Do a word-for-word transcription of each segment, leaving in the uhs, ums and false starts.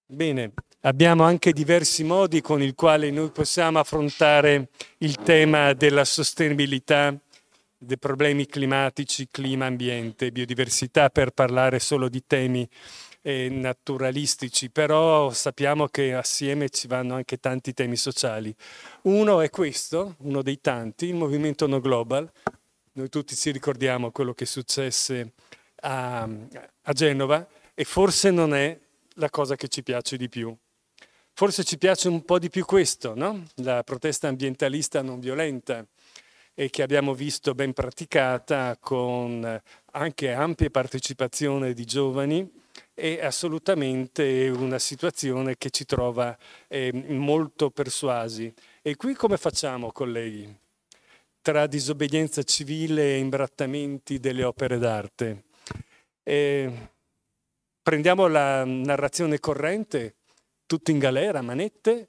Bene, abbiamo anche diversi modi con i quali noi possiamo affrontare il tema della sostenibilità, dei problemi climatici, clima, ambiente, biodiversità, per parlare solo di temi eh, naturalistici, però sappiamo che assieme ci vanno anche tanti temi sociali. Uno è questo, uno dei tanti, il movimento No Global. Noi tutti ci ricordiamo quello che successe a, a Genova e forse non è la cosa che ci piace di più. Forse ci piace un po' di più questo, no? La protesta ambientalista non violenta e che abbiamo visto ben praticata con anche ampia partecipazione di giovani e assolutamente una situazione che ci trova eh, molto persuasi. E qui come facciamo, colleghi? Tra disobbedienza civile e imbrattamenti delle opere d'arte. Eh, prendiamo la narrazione corrente, tutto in galera, manette,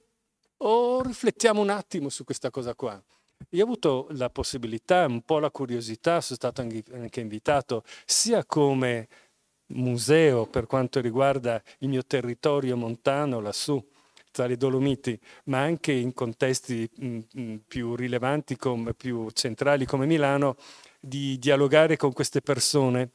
o riflettiamo un attimo su questa cosa qua? Io ho avuto la possibilità, un po' la curiosità, sono stato anche invitato sia come museo per quanto riguarda il mio territorio montano lassù, tra le Dolomiti, ma anche in contesti mh, più rilevanti, come, più centrali come Milano, di dialogare con queste persone.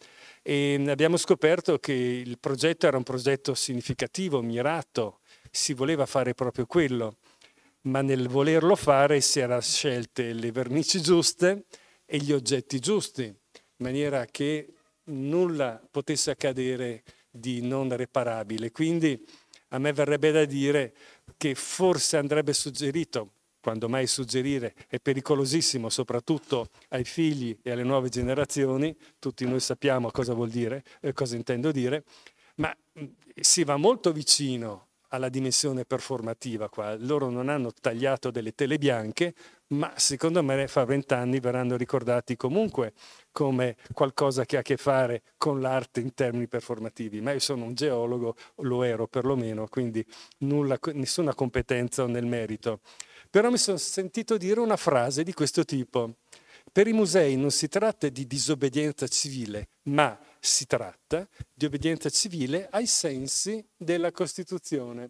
E abbiamo scoperto che il progetto era un progetto significativo, mirato, si voleva fare proprio quello, ma nel volerlo fare si erano scelte le vernici giuste e gli oggetti giusti, in maniera che nulla potesse accadere di non reparabile. Quindi a me verrebbe da dire che forse andrebbe suggerito, quando mai suggerire, è pericolosissimo, soprattutto ai figli e alle nuove generazioni, tutti noi sappiamo cosa vuol dire, eh, cosa intendo dire, ma si va molto vicino alla dimensione performativa qua. Loro non hanno tagliato delle tele bianche, ma secondo me fra vent'anni verranno ricordati comunque come qualcosa che ha a che fare con l'arte in termini performativi. Ma io sono un geologo, lo ero perlomeno, quindi nulla, nessuna competenza nel merito. Però mi sono sentito dire una frase di questo tipo. Per i musei non si tratta di disobbedienza civile, ma si tratta di obbedienza civile ai sensi della Costituzione.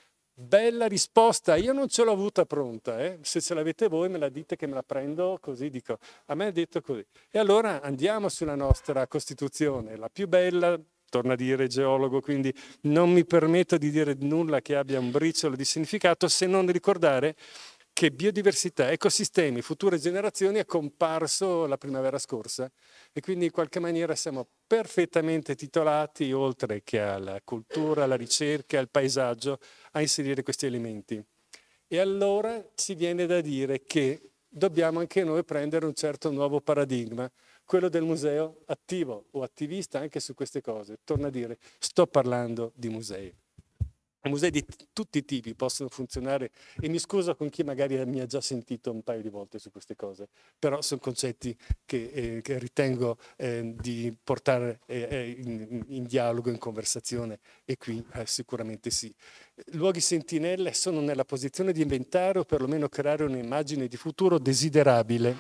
Bella risposta, io non ce l'ho avuta pronta, eh? Se ce l'avete voi me la dite che me la prendo così, dico, a me è detto così. E allora andiamo sulla nostra Costituzione, la più bella, torna a dire geologo, quindi non mi permetto di dire nulla che abbia un briciolo di significato se non ricordare che biodiversità, ecosistemi, future generazioni è comparso la primavera scorsa e quindi in qualche maniera siamo perfettamente titolati, oltre che alla cultura, alla ricerca, al paesaggio, a inserire questi elementi. E allora ci viene da dire che dobbiamo anche noi prendere un certo nuovo paradigma, quello del museo attivo o attivista anche su queste cose. Torno a dire, sto parlando di musei. Musei di tutti i tipi possono funzionare e mi scuso con chi magari mi ha già sentito un paio di volte su queste cose, però sono concetti che, eh, che ritengo eh, di portare eh, in, in dialogo, in conversazione e qui eh, sicuramente sì. Luoghi sentinelle sono nella posizione di inventare o perlomeno creare un'immagine di futuro desiderabile.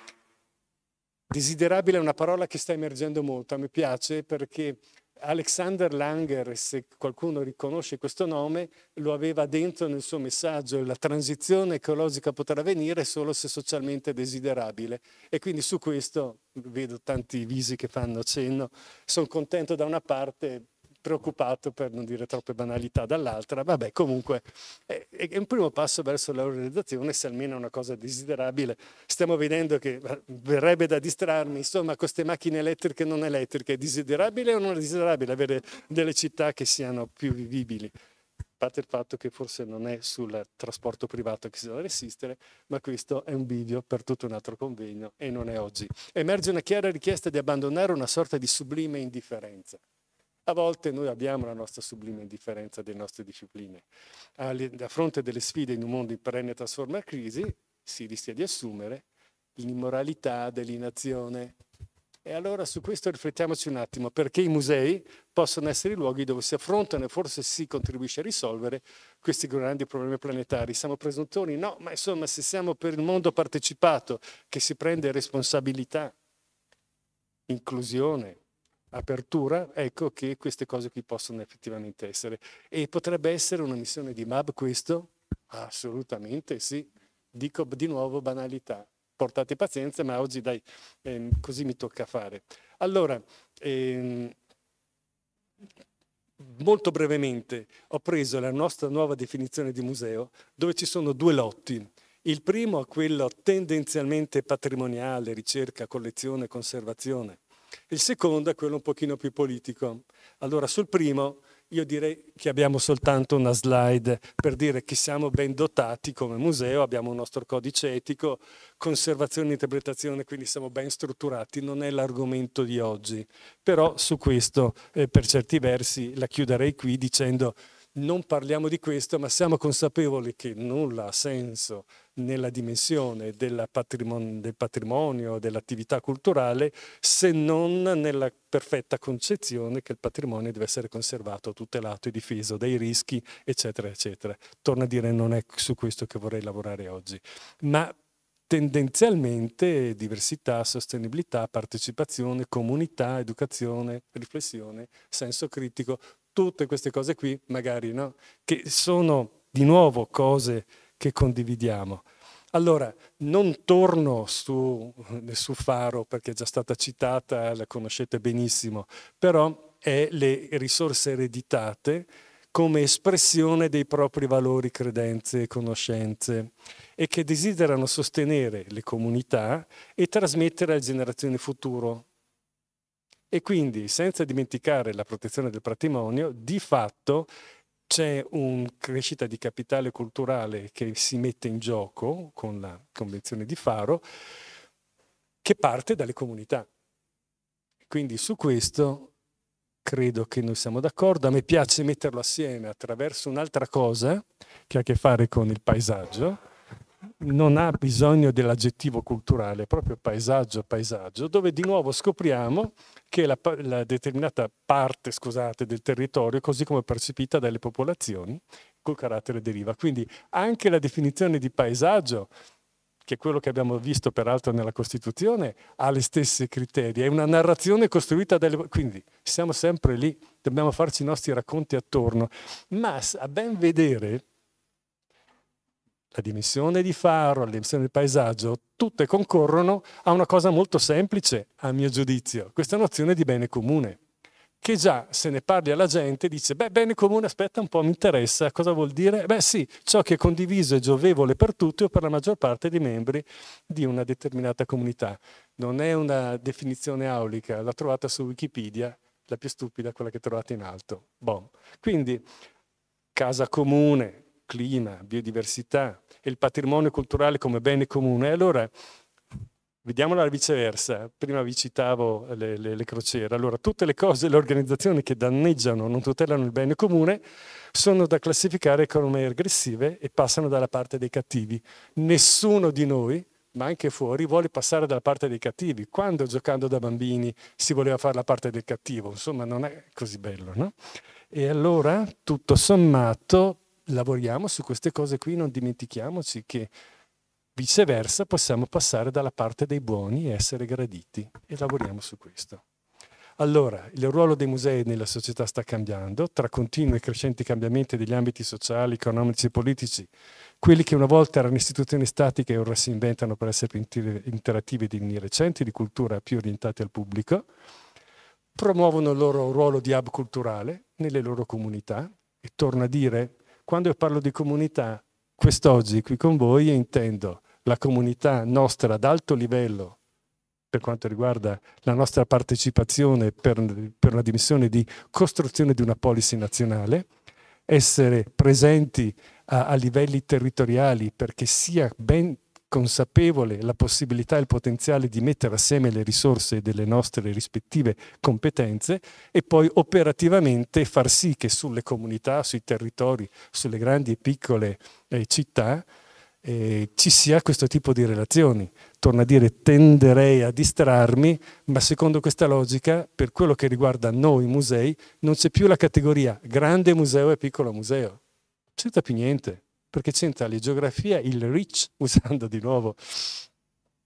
Desiderabile è una parola che sta emergendo molto, a me piace perché Alexander Langer, se qualcuno riconosce questo nome, lo aveva dentro nel suo messaggio: la transizione ecologica potrà avvenire solo se socialmente desiderabile. E quindi su questo vedo tanti visi che fanno cenno, sono contento da una parte, preoccupato per non dire troppe banalità dall'altra. Vabbè, comunque è, è un primo passo verso la realizzazione, se almeno è una cosa desiderabile. Stiamo vedendo che verrebbe da distrarmi, insomma, queste macchine elettriche non elettriche, è desiderabile o non è desiderabile avere delle città che siano più vivibili? A parte il fatto che forse non è sul trasporto privato che si deve resistere, ma questo è un bivio per tutto un altro convegno e non è oggi. Emerge una chiara richiesta di abbandonare una sorta di sublime indifferenza. A volte noi abbiamo la nostra sublime indifferenza delle nostre discipline. A fronte delle sfide in un mondo in perenne trasforma e crisi, si rischia di assumere l'immoralità dell'inazione. E allora su questo riflettiamoci un attimo, perché i musei possono essere i luoghi dove si affrontano e forse si contribuisce a risolvere questi grandi problemi planetari. Siamo presuntori? No, ma insomma, se siamo per il mondo partecipato, che si prende responsabilità, inclusione, apertura, ecco che queste cose qui possono effettivamente essere. E potrebbe essere una missione di M A B questo? Assolutamente sì. Dico di nuovo banalità. Portate pazienza, ma oggi dai, ehm, così mi tocca fare. Allora, ehm, molto brevemente ho preso la nostra nuova definizione di museo, dove ci sono due lotti. Il primo è quello tendenzialmente patrimoniale, ricerca, collezione, conservazione. Il secondo è quello un pochino più politico. Allora, sul primo io direi che abbiamo soltanto una slide per dire che siamo ben dotati come museo, abbiamo un nostro codice etico, conservazione e interpretazione, quindi siamo ben strutturati, non è l'argomento di oggi. Però su questo, eh, per certi versi, la chiuderei qui dicendo non parliamo di questo, ma siamo consapevoli che nulla ha senso nella dimensione della patrimon- del patrimonio, dell'attività culturale, se non nella perfetta concezione che il patrimonio deve essere conservato, tutelato e difeso dai rischi, eccetera, eccetera. Torno a dire, non è su questo che vorrei lavorare oggi, ma tendenzialmente diversità, sostenibilità, partecipazione, comunità, educazione, riflessione, senso critico, tutte queste cose qui, magari, no? Che sono di nuovo cose che condividiamo. Allora, non torno su, su Faro perché è già stata citata, la conoscete benissimo, però è le risorse ereditate come espressione dei propri valori, credenze e conoscenze e che desiderano sostenere le comunità e trasmettere alle generazioni future. E quindi, senza dimenticare la protezione del patrimonio, di fatto c'è una crescita di capitale culturale che si mette in gioco con la Convenzione di Faro, che parte dalle comunità. Quindi su questo credo che noi siamo d'accordo. A me piace metterlo assieme attraverso un'altra cosa che ha a che fare con il paesaggio. Non ha bisogno dell'aggettivo culturale, è proprio paesaggio, paesaggio, dove di nuovo scopriamo che la, la determinata parte, scusate, del territorio, così come percepita dalle popolazioni, col carattere deriva. Quindi anche la definizione di paesaggio, che è quello che abbiamo visto peraltro nella Costituzione, ha le stesse criteri, è una narrazione costruita dalle... Quindi siamo sempre lì, dobbiamo farci i nostri racconti attorno, ma a ben vedere la dimensione di Faro, la dimensione del paesaggio, tutte concorrono a una cosa molto semplice, a mio giudizio, questa nozione di bene comune, che già se ne parli alla gente dice, beh, bene comune, aspetta un po', mi interessa, cosa vuol dire? Beh sì, ciò che è condiviso e giovevole per tutti o per la maggior parte dei membri di una determinata comunità. Non è una definizione aulica, l'ho trovata su Wikipedia, la più stupida, quella che trovate in alto. Bon. Quindi, casa comune, clima, biodiversità e il patrimonio culturale come bene comune. Allora, vediamola viceversa. Prima vi citavo le, le, le crociere. Allora, tutte le cose, le organizzazioni che danneggiano, non tutelano il bene comune, sono da classificare come aggressive e passano dalla parte dei cattivi. Nessuno di noi, ma anche fuori, vuole passare dalla parte dei cattivi. Quando giocando da bambini si voleva fare la parte del cattivo? Insomma, non è così bello, no? E allora, tutto sommato, lavoriamo su queste cose qui, non dimentichiamoci che viceversa possiamo passare dalla parte dei buoni e essere graditi e lavoriamo su questo. Allora, il ruolo dei musei nella società sta cambiando, tra continui e crescenti cambiamenti degli ambiti sociali, economici e politici, quelli che una volta erano istituzioni statiche ora si inventano per essere più interattivi e recenti, di cultura più orientati al pubblico, promuovono il loro ruolo di hub culturale nelle loro comunità e torno a dire, quando io parlo di comunità, quest'oggi qui con voi intendo la comunità nostra ad alto livello per quanto riguarda la nostra partecipazione per, per una dimensione di costruzione di una policy nazionale, essere presenti a, a livelli territoriali perché sia ben consapevole la possibilità e il potenziale di mettere assieme le risorse delle nostre rispettive competenze e poi operativamente far sì che sulle comunità, sui territori, sulle grandi e piccole eh, città eh, ci sia questo tipo di relazioni. Torno a dire, tenderei a distrarmi, ma secondo questa logica, per quello che riguarda noi musei, non c'è più la categoria grande museo e piccolo museo. Non c'entra più niente, perché c'entra la geografia, il reach, usando di nuovo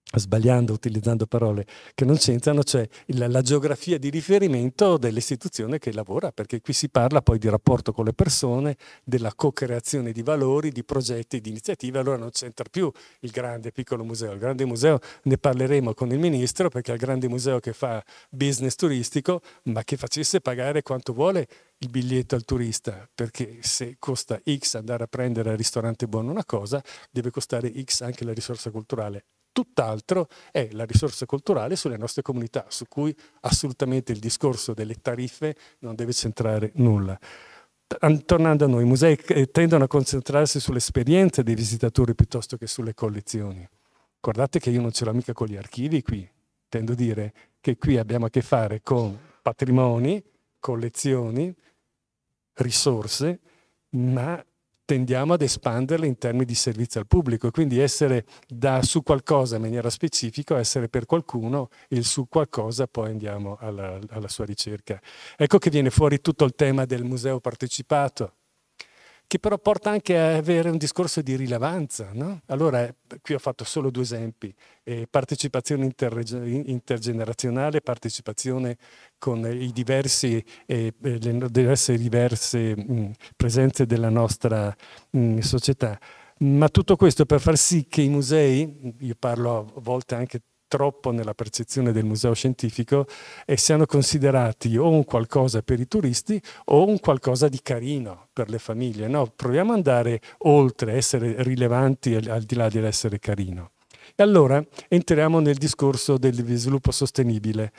sbagliando, utilizzando parole che non c'entrano, c'è la, la geografia di riferimento dell'istituzione che lavora, perché qui si parla poi di rapporto con le persone, della co-creazione di valori, di progetti, di iniziative. Allora non c'entra più il grande e piccolo museo. Il grande museo ne parleremo con il ministro, perché è il grande museo che fa business turistico, ma che facesse pagare quanto vuole il biglietto al turista, perché se costa X andare a prendere al ristorante buono una cosa, deve costare X anche la risorsa culturale. Tutt'altro è la risorsa culturale sulle nostre comunità, su cui assolutamente il discorso delle tariffe non deve centrare nulla. Tornando a noi, i musei tendono a concentrarsi sulle esperienze dei visitatori piuttosto che sulle collezioni. Guardate che io non ce l'ho mica con gli archivi qui, tendo a dire che qui abbiamo a che fare con patrimoni, collezioni, risorse, ma tendiamo ad espanderle in termini di servizio al pubblico, quindi essere da su qualcosa in maniera specifica, essere per qualcuno, e il su qualcosa poi andiamo alla, alla sua ricerca. Ecco che viene fuori tutto il tema del museo partecipato, che però porta anche a avere un discorso di rilevanza, no? Allora, qui ho fatto solo due esempi: eh, partecipazione intergenerazionale, partecipazione con i diversi, eh, le diverse, diverse mh, presenze della nostra mh, società. Ma tutto questo per far sì che i musei, io parlo a volte anche troppo nella percezione del museo scientifico, e siano considerati o un qualcosa per i turisti o un qualcosa di carino per le famiglie. No, proviamo ad andare oltre, essere rilevanti al, al di là dell'essere carino. E allora entriamo nel discorso del sviluppo sostenibile.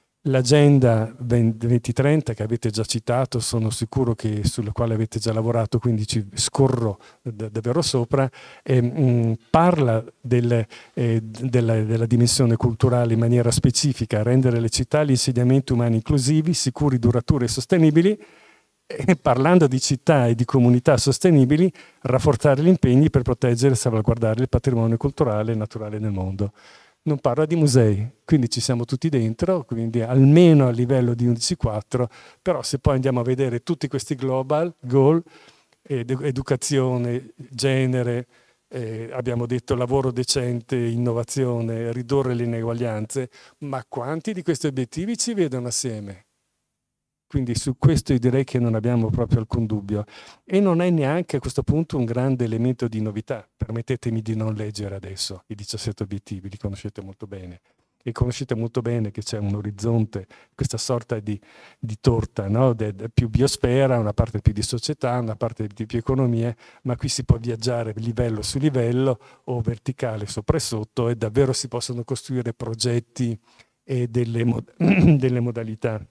L'agenda duemilatrenta che avete già citato, sono sicuro che sulla quale avete già lavorato, quindi ci scorro davvero sopra, eh, mh, parla del, eh, della, della dimensione culturale in maniera specifica: rendere le città gli insediamenti umani inclusivi, sicuri, duraturi e sostenibili. E parlando di città e di comunità sostenibili, rafforzare gli impegni per proteggere e salvaguardare il patrimonio culturale e naturale nel mondo. Non parla di musei, quindi ci siamo tutti dentro, quindi almeno a livello di undici quattro, però se poi andiamo a vedere tutti questi global goal, ed educazione, genere, eh, abbiamo detto lavoro decente, innovazione, ridurre le ineguaglianze, ma quanti di questi obiettivi ci vedono assieme? Quindi su questo io direi che non abbiamo proprio alcun dubbio. E non è neanche a questo punto un grande elemento di novità. Permettetemi di non leggere adesso i diciassette obiettivi, li conoscete molto bene. E conoscete molto bene che c'è un orizzonte, questa sorta di, di torta, no? de, de più biosfera, una parte più di società, una parte di più economia, ma qui si può viaggiare livello su livello o verticale sopra e sotto, e davvero si possono costruire progetti e delle, mod delle modalità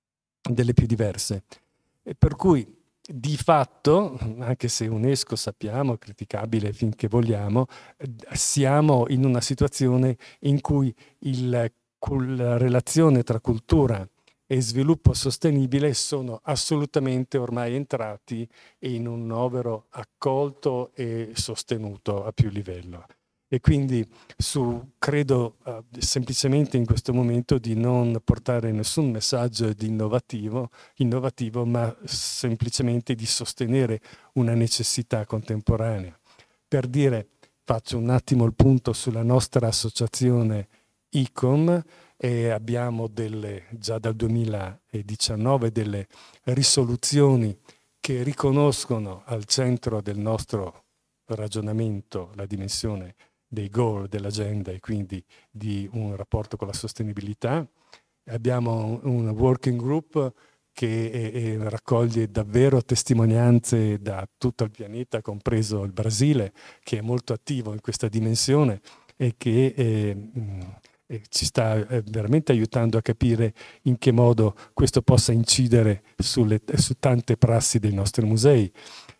delle più diverse. E per cui di fatto, anche se UNESCO sappiamo, è criticabile finché vogliamo, siamo in una situazione in cui il, la relazione tra cultura e sviluppo sostenibile sono assolutamente ormai entrati in un novero accolto e sostenuto a più livello. E quindi su, credo uh, semplicemente in questo momento di non portare nessun messaggio di innovativo, innovativo, ma semplicemente di sostenere una necessità contemporanea. Per dire, faccio un attimo il punto sulla nostra associazione I C O M, e abbiamo delle, già dal duemiladiciannove delle risoluzioni che riconoscono al centro del nostro ragionamento la dimensione dei goal dell'agenda e quindi di un rapporto con la sostenibilità. Abbiamo un working group che è, è, raccoglie davvero testimonianze da tutto il pianeta, compreso il Brasile, che è molto attivo in questa dimensione e che eh, eh, ci sta eh, veramente aiutando a capire in che modo questo possa incidere sulle, su tante prassi dei nostri musei.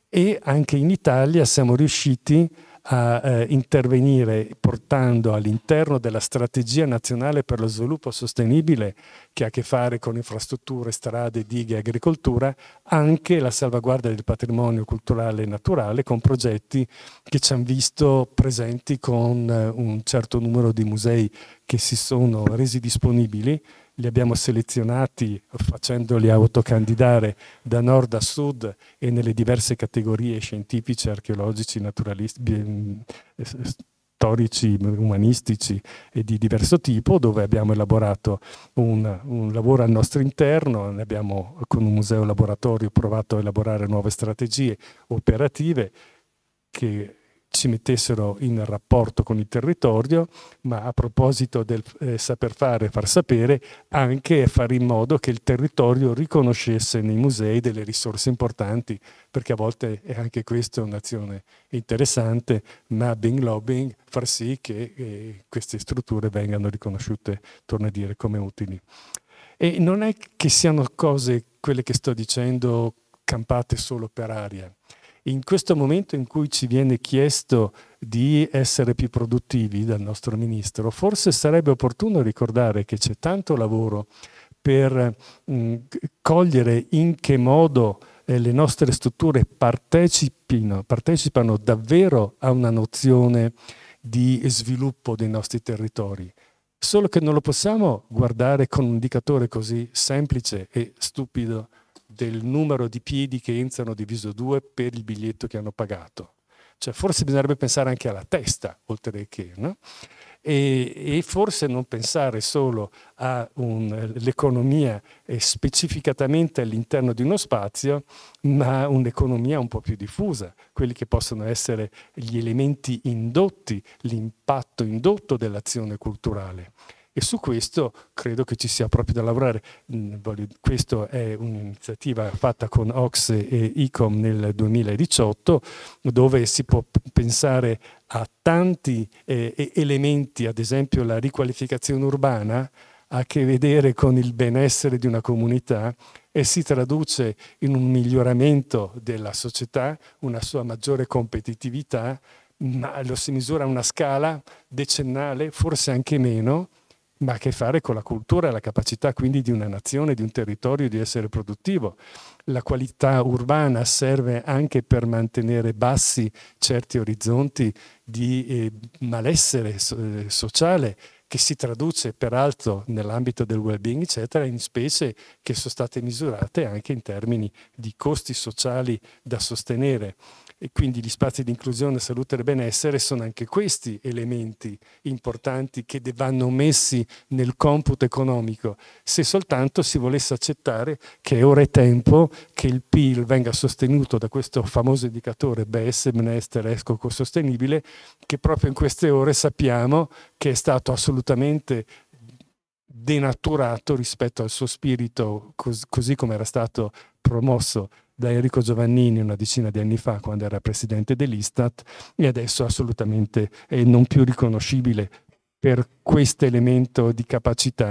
E anche in Italia siamo riusciti a eh, intervenire portando all'interno della strategia nazionale per lo sviluppo sostenibile, che ha a che fare con infrastrutture, strade, dighe e agricoltura, anche la salvaguardia del patrimonio culturale e naturale, con progetti che ci hanno visto presenti con eh, un certo numero di musei che si sono resi disponibili. Li abbiamo selezionati facendoli autocandidare da nord a sud e nelle diverse categorie scientifiche, archeologici, naturalisti, storici, umanistici e di diverso tipo, dove abbiamo elaborato un, un lavoro al nostro interno, ne abbiamo con un museo laboratorio provato a elaborare nuove strategie operative che ci mettessero in rapporto con il territorio, ma a proposito del eh, saper fare e far sapere, anche fare in modo che il territorio riconoscesse nei musei delle risorse importanti, perché a volte è anche questa un'azione interessante, nabbing, lobbying, far sì che eh, queste strutture vengano riconosciute, torno a dire, come utili. E non è che siano cose, quelle che sto dicendo, campate solo per aria. In questo momento in cui ci viene chiesto di essere più produttivi dal nostro ministro, forse sarebbe opportuno ricordare che c'è tanto lavoro per mh, cogliere in che modo eh, le nostre strutture partecipino, partecipano davvero a una nozione di sviluppo dei nostri territori. Solo che non lo possiamo guardare con un indicatore così semplice e stupido del numero di piedi che entrano diviso due per il biglietto che hanno pagato. Cioè, forse bisognerebbe pensare anche alla testa, oltre che, no? E, e forse non pensare solo all'economia specificatamente all'interno di uno spazio, ma un'economia un po' più diffusa, quelli che possono essere gli elementi indotti, l'impatto indotto dell'azione culturale. E su questo credo che ci sia proprio da lavorare. Questa è un'iniziativa fatta con O C S E e I C O M nel duemiladiciotto, dove si può pensare a tanti eh, elementi, ad esempio la riqualificazione urbana ha a che vedere con il benessere di una comunità e si traduce in un miglioramento della società, una sua maggiore competitività, ma lo si misura a una scala decennale, forse anche meno, ma ha a che fare con la cultura e la capacità quindi di una nazione, di un territorio di essere produttivo. La qualità urbana serve anche per mantenere bassi certi orizzonti di eh, malessere so- sociale, che si traduce peraltro nell'ambito del well-being, eccetera, in spese che sono state misurate anche in termini di costi sociali da sostenere. E quindi gli spazi di inclusione, salute e benessere sono anche questi elementi importanti che vanno messi nel computo economico, se soltanto si volesse accettare che ora è tempo che il P I L venga sostenuto da questo famoso indicatore B E S, benessere ecosostenibile, che proprio in queste ore sappiamo che è stato assolutamente denaturato rispetto al suo spirito, cos- così come era stato promosso da Enrico Giovannini una decina di anni fa quando era presidente dell'Istat, e adesso assolutamente è non più riconoscibile per questo elemento di capacità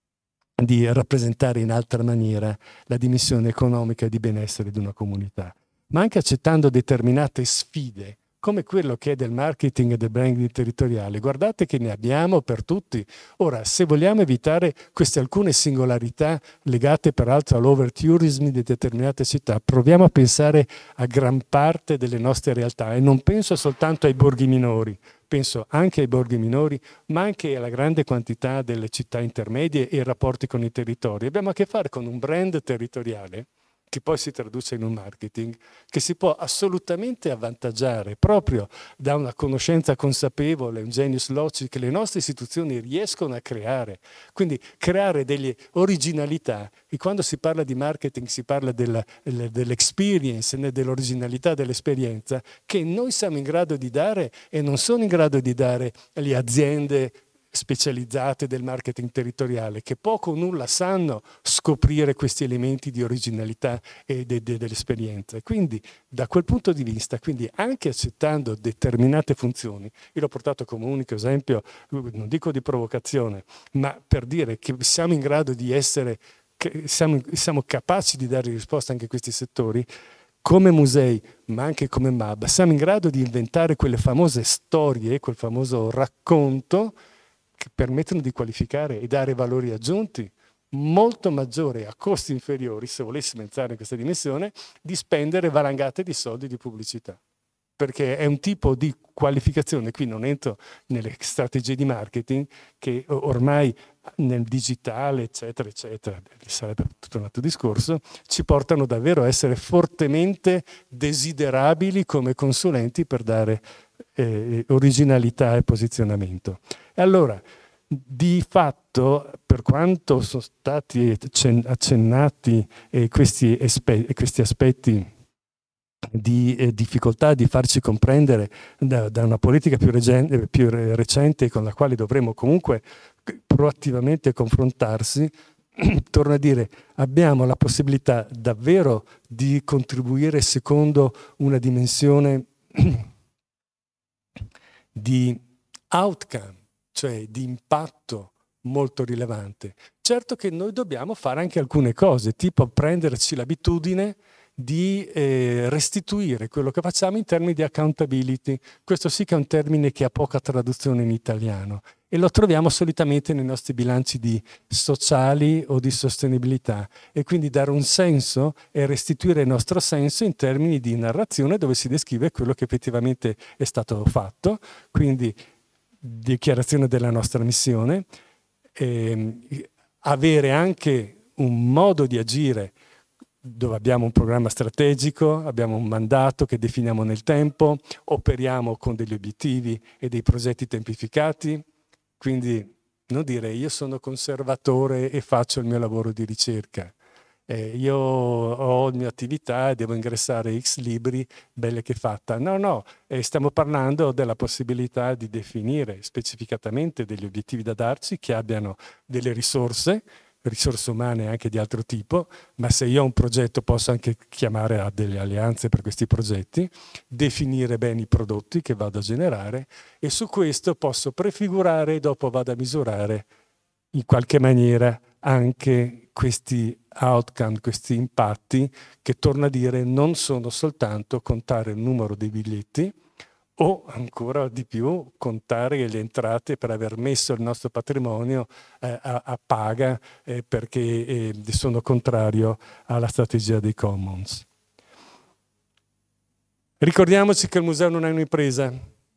di rappresentare in altra maniera la dimensione economica e di benessere di una comunità, ma anche accettando determinate sfide come quello che è del marketing e del branding territoriale. Guardate che ne abbiamo per tutti. Ora, se vogliamo evitare queste alcune singolarità legate peraltro all'overtourism di determinate città, proviamo a pensare a gran parte delle nostre realtà, e non penso soltanto ai borghi minori, penso anche ai borghi minori, ma anche alla grande quantità delle città intermedie e i rapporti con i territori. Abbiamo a che fare con un brand territoriale che poi si traduce in un marketing, che si può assolutamente avvantaggiare proprio da una conoscenza consapevole, un genius loci che le nostre istituzioni riescono a creare. Quindi creare delle originalità, e quando si parla di marketing si parla della, dell'experience, dell'originalità dell'esperienza, che noi siamo in grado di dare e non sono in grado di dare le aziende specializzate del marketing territoriale, che poco o nulla sanno scoprire questi elementi di originalità e de- de- dell'esperienza. Quindi da quel punto di vista, quindi anche accettando determinate funzioni, io l'ho portato come unico esempio, non dico di provocazione, ma per dire che siamo in grado di essere, che siamo, siamo capaci di dare risposta anche a questi settori, come musei, ma anche come M A B, siamo in grado di inventare quelle famose storie, quel famoso racconto che permettono di qualificare e dare valori aggiunti molto maggiori a costi inferiori, se volessimo entrare in questa dimensione, di spendere valangate di soldi di pubblicità. Perché è un tipo di qualificazione, qui non entro nelle strategie di marketing, che ormai nel digitale, eccetera, eccetera, sarebbe tutto un altro discorso, ci portano davvero a essere fortemente desiderabili come consulenti per dare eh, originalità e posizionamento. E allora, di fatto, per quanto sono stati accennati eh, questi, questi aspetti di eh, difficoltà di farci comprendere da, da una politica più, recente, più recente con la quale dovremo comunque proattivamente confrontarsi, torno a dire, abbiamo la possibilità davvero di contribuire secondo una dimensione di outcome, cioè di impatto molto rilevante. Certo che noi dobbiamo fare anche alcune cose, tipo prenderci l'abitudine di eh, restituire quello che facciamo in termini di accountability. Questo sì che è un termine che ha poca traduzione in italiano e lo troviamo solitamente nei nostri bilanci di sociali o di sostenibilità, e quindi dare un senso e restituire il nostro senso in termini di narrazione dove si descrive quello che effettivamente è stato fatto, quindi dichiarazione della nostra missione, ehm, avere anche un modo di agire dove abbiamo un programma strategico, abbiamo un mandato che definiamo nel tempo, operiamo con degli obiettivi e dei progetti tempificati, quindi non dire io sono conservatore e faccio il mio lavoro di ricerca, eh, io ho la mia attività e devo ingressare X libri, belle che fatta. No, no, eh, stiamo parlando della possibilità di definire specificatamente degli obiettivi da darci che abbiano delle risorse, risorse umane anche di altro tipo, ma se io ho un progetto posso anche chiamare a delle alleanze per questi progetti, definire bene i prodotti che vado a generare e su questo posso prefigurare e dopo vado a misurare in qualche maniera anche questi outcome, questi impatti che, torno a dire, non sono soltanto contare il numero dei biglietti o ancora di più contare le entrate per aver messo il nostro patrimonio eh, a, a paga eh, perché eh, sono contrario alla strategia dei commons. Ricordiamoci che il museo non è un'impresa,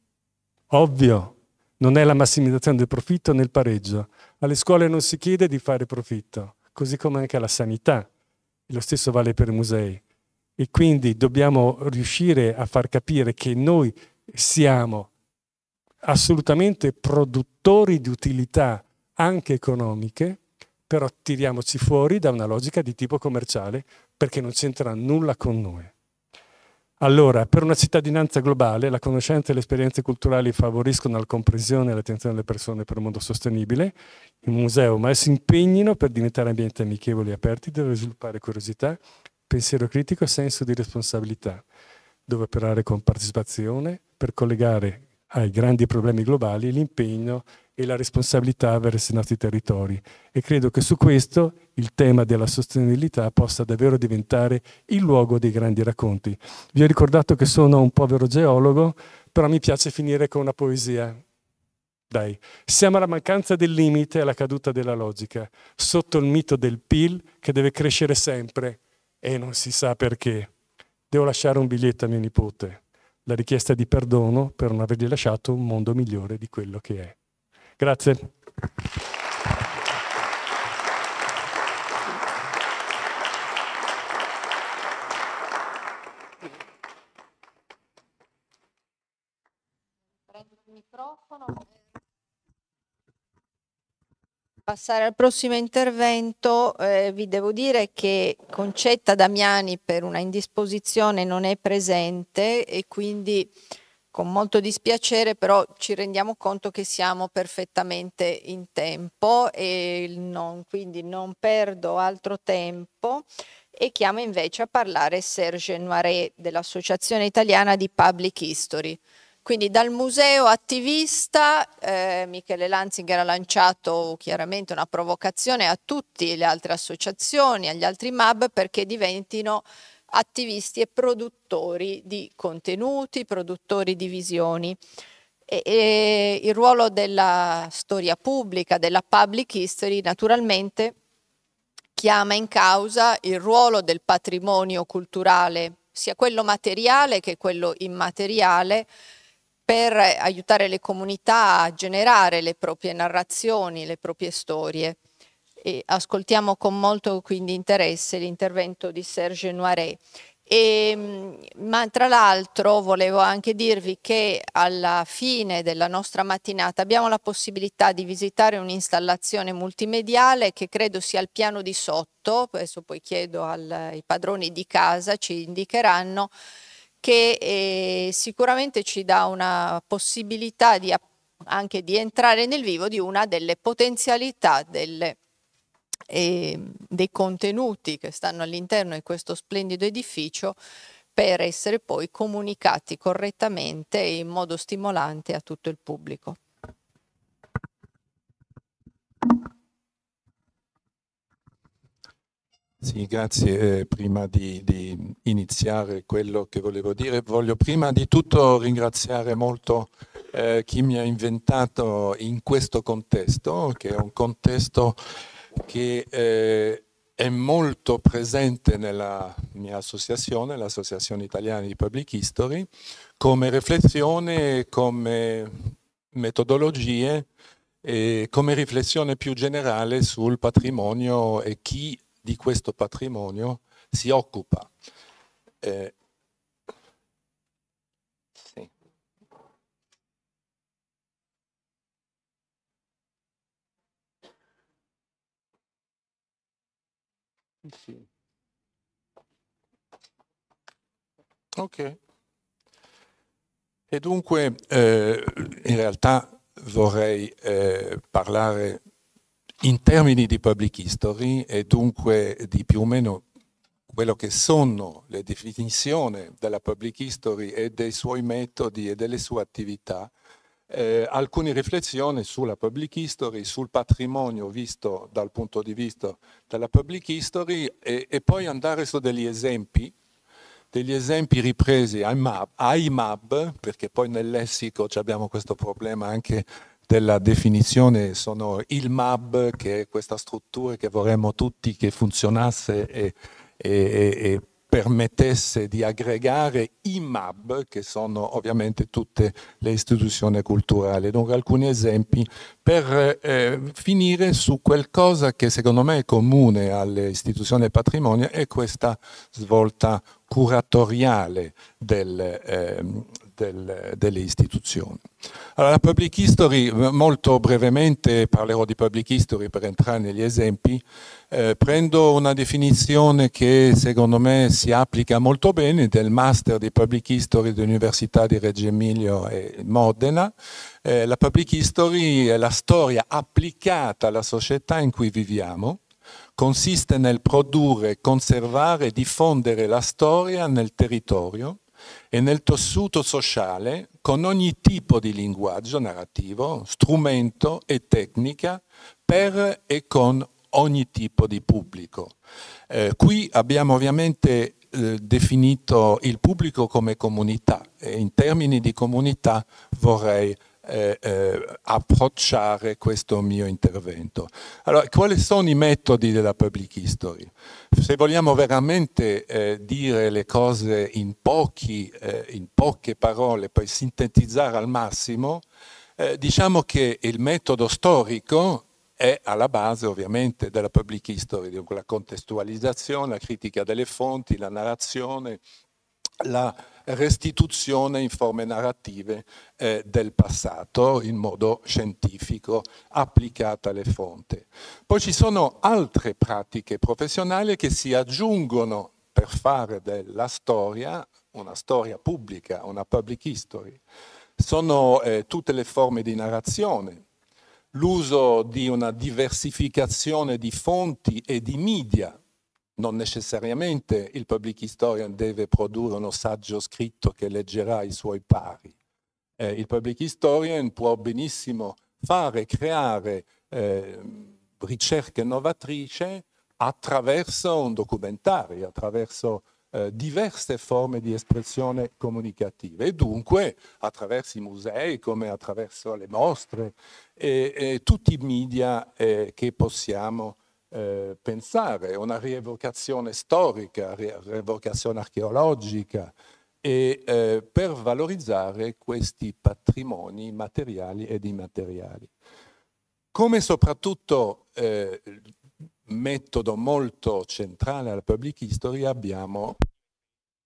ovvio, non è la massimizzazione del profitto né il pareggio. Alle scuole non si chiede di fare profitto, così come anche alla sanità. Lo stesso vale per i musei. E quindi dobbiamo riuscire a far capire che noi siamo assolutamente produttori di utilità anche economiche, però tiriamoci fuori da una logica di tipo commerciale perché non c'entra nulla con noi. Allora, per una cittadinanza globale, la conoscenza e le esperienze culturali favoriscono la comprensione e l'attenzione delle persone per un mondo sostenibile. Il museo, ma si impegnino per diventare ambienti amichevoli e aperti, deve sviluppare curiosità, pensiero critico e senso di responsabilità, dove operare con partecipazione per collegare ai grandi problemi globali l'impegno e la responsabilità verso i nostri territori. E credo che su questo il tema della sostenibilità possa davvero diventare il luogo dei grandi racconti. Vi ho ricordato che sono un povero geologo, però mi piace finire con una poesia. Dai, siamo alla mancanza del limite e alla caduta della logica, sotto il mito del P I L che deve crescere sempre e non si sa perché. Devo lasciare un biglietto a mio nipote, la richiesta di perdono per non avergli lasciato un mondo migliore di quello che è. Grazie. Prendo il microfono. Passare al prossimo intervento, eh, vi devo dire che Concetta Damiani per una indisposizione non è presente e quindi con molto dispiacere, però ci rendiamo conto che siamo perfettamente in tempo e non, quindi non perdo altro tempo e chiamo invece a parlare Serge Noiret dell'Associazione Italiana di Public History. Quindi dal museo attivista eh, Michele Lanzinger ha lanciato chiaramente una provocazione a tutte le altre associazioni, agli altri M A B perché diventino attivisti e produttori di contenuti, produttori di visioni. E, e il ruolo della storia pubblica, della public history, naturalmente chiama in causa il ruolo del patrimonio culturale, sia quello materiale che quello immateriale, per aiutare le comunità a generare le proprie narrazioni, le proprie storie. E ascoltiamo con molto quindi interesse l'intervento di Serge Noiret. E, ma tra l'altro volevo anche dirvi che alla fine della nostra mattinata abbiamo la possibilità di visitare un'installazione multimediale che credo sia al piano di sotto, adesso poi chiedo al, ai padroni di casa, ci indicheranno, che eh, sicuramente ci dà una possibilità di, anche di entrare nel vivo di una delle potenzialità delle E dei contenuti che stanno all'interno di questo splendido edificio per essere poi comunicati correttamente e in modo stimolante a tutto il pubblico. Sì, grazie. Eh, prima di, di iniziare quello che volevo dire, voglio prima di tutto ringraziare molto eh, chi mi ha inventato in questo contesto, che è un contesto che eh, è molto presente nella mia associazione, l'Associazione Italiana di Public History, come riflessione, come metodologie e come riflessione più generale sul patrimonio e chi di questo patrimonio si occupa. Eh, sì. Sì. Ok. E dunque eh, in realtà vorrei eh, parlare in termini di public history e dunque di più o meno quello che sono le definizioni della public history e dei suoi metodi e delle sue attività, eh, alcune riflessioni sulla public history, sul patrimonio visto dal punto di vista della public history e, e poi andare su degli esempi, degli esempi ripresi ai M A B, ai M A B, perché poi nel lessico abbiamo questo problema anche della definizione, sono il M A B, che è questa struttura che vorremmo tutti che funzionasse e, e, e permettesse di aggregare i M A B, che sono ovviamente tutte le istituzioni culturali. Dunque alcuni esempi per eh, finire su qualcosa che secondo me è comune alle istituzioni del patrimonio, è questa svolta curatoriale del, eh, del, delle istituzioni. Allora, la public history, molto brevemente parlerò di public history per entrare negli esempi, eh, prendo una definizione che secondo me si applica molto bene del Master di Public History dell'Università di Reggio Emilia e Modena. Eh, la public history è la storia applicata alla società in cui viviamo, consiste nel produrre, conservare e diffondere la storia nel territorio e nel tessuto sociale con ogni tipo di linguaggio narrativo, strumento e tecnica per e con ogni tipo di pubblico. Eh, qui abbiamo ovviamente eh, definito il pubblico come comunità e in termini di comunità vorrei Eh, eh, approcciare questo mio intervento. Allora, quali sono i metodi della public history? Se vogliamo veramente eh, dire le cose in, pochi, eh, in poche parole, poi sintetizzare al massimo, eh, diciamo che il metodo storico è alla base ovviamente della public history, dunque la contestualizzazione, la critica delle fonti, la narrazione, la restituzione in forme narrative eh, del passato in modo scientifico applicata alle fonti. Poi ci sono altre pratiche professionali che si aggiungono per fare della storia una storia pubblica, una public history. Sono eh, tutte le forme di narrazione, l'uso di una diversificazione di fonti e di media. Non necessariamente il public historian deve produrre uno saggio scritto che leggerà i suoi pari. Eh, il public historian può benissimo fare, creare eh, ricerche innovatrici attraverso un documentario, attraverso eh, diverse forme di espressione comunicativa e dunque attraverso i musei come attraverso le mostre e, e tutti i media eh, che possiamo Eh, pensare, una rievocazione storica, rievocazione archeologica e eh, per valorizzare questi patrimoni materiali ed immateriali. Come soprattutto eh, metodo molto centrale alla public history abbiamo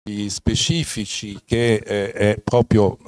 specifici che eh, è proprio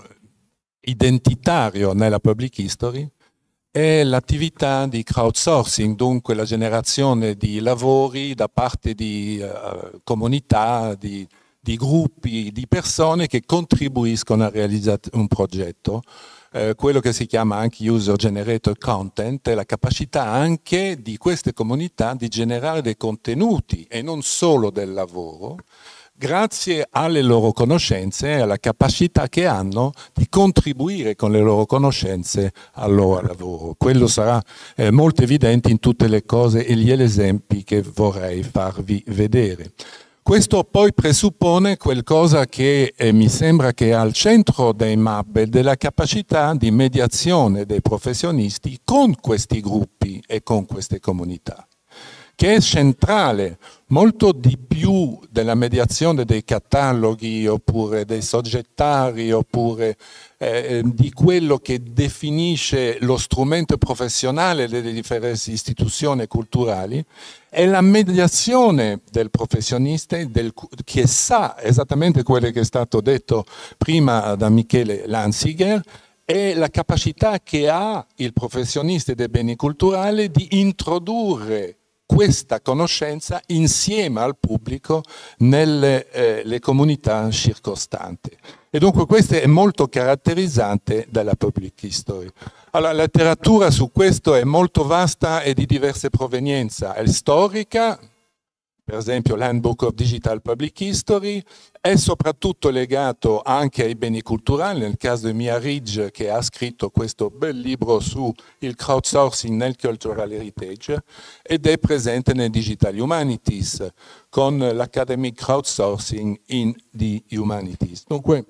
identitario nella public history è l'attività di crowdsourcing, dunque la generazione di lavori da parte di uh, comunità, di, di gruppi, di persone che contribuiscono a realizzare un progetto. Eh, quello che si chiama anche user generated content è la capacità anche di queste comunità di generare dei contenuti e non solo del lavoro, grazie alle loro conoscenze e alla capacità che hanno di contribuire con le loro conoscenze al loro lavoro. Quello sarà eh, molto evidente in tutte le cose e gli esempi che vorrei farvi vedere. Questo poi presuppone qualcosa che eh, mi sembra che è al centro dei M A B e della capacità di mediazione dei professionisti con questi gruppi e con queste comunità, che è centrale, molto di più della mediazione dei cataloghi oppure dei soggettari oppure eh, di quello che definisce lo strumento professionale delle differenti istituzioni culturali, è la mediazione del professionista del, che sa esattamente quello che è stato detto prima da Michele Lanziger, e la capacità che ha il professionista dei beni culturali di introdurre questa conoscenza insieme al pubblico nelle eh, le comunità circostanti. E dunque questo è molto caratterizzante della public history. Allora, la letteratura su questo è molto vasta e di diverse provenienza. È storica, per esempio l'Handbook of Digital Public History, è soprattutto legato anche ai beni culturali, nel caso di Mia Ridge che ha scritto questo bel libro su il crowdsourcing nel cultural heritage, ed è presente nei Digital Humanities con l'Academic Crowdsourcing in the Humanities. Dunque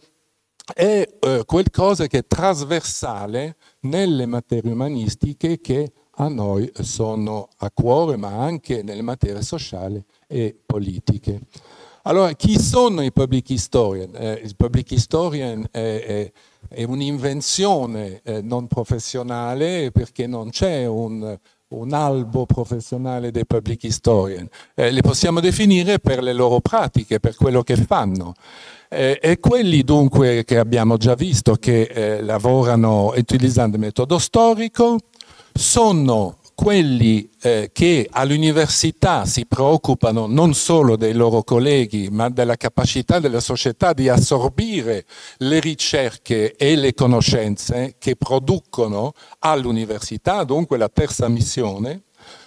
è eh, qualcosa che è trasversale nelle materie umanistiche che a noi sono a cuore, ma anche nelle materie sociali e politiche. Allora, chi sono i public historian? Eh, il public historian è, è, è un'invenzione eh, non professionale, perché non c'è un, un albo professionale dei public historian. Eh, li possiamo definire per le loro pratiche, per quello che fanno. Eh, e quelli dunque che abbiamo già visto che eh, lavorano utilizzando il metodo storico sono quelli eh, che all'università si preoccupano non solo dei loro colleghi, ma della capacità della società di assorbire le ricerche e le conoscenze che producono all'università, dunque la terza missione.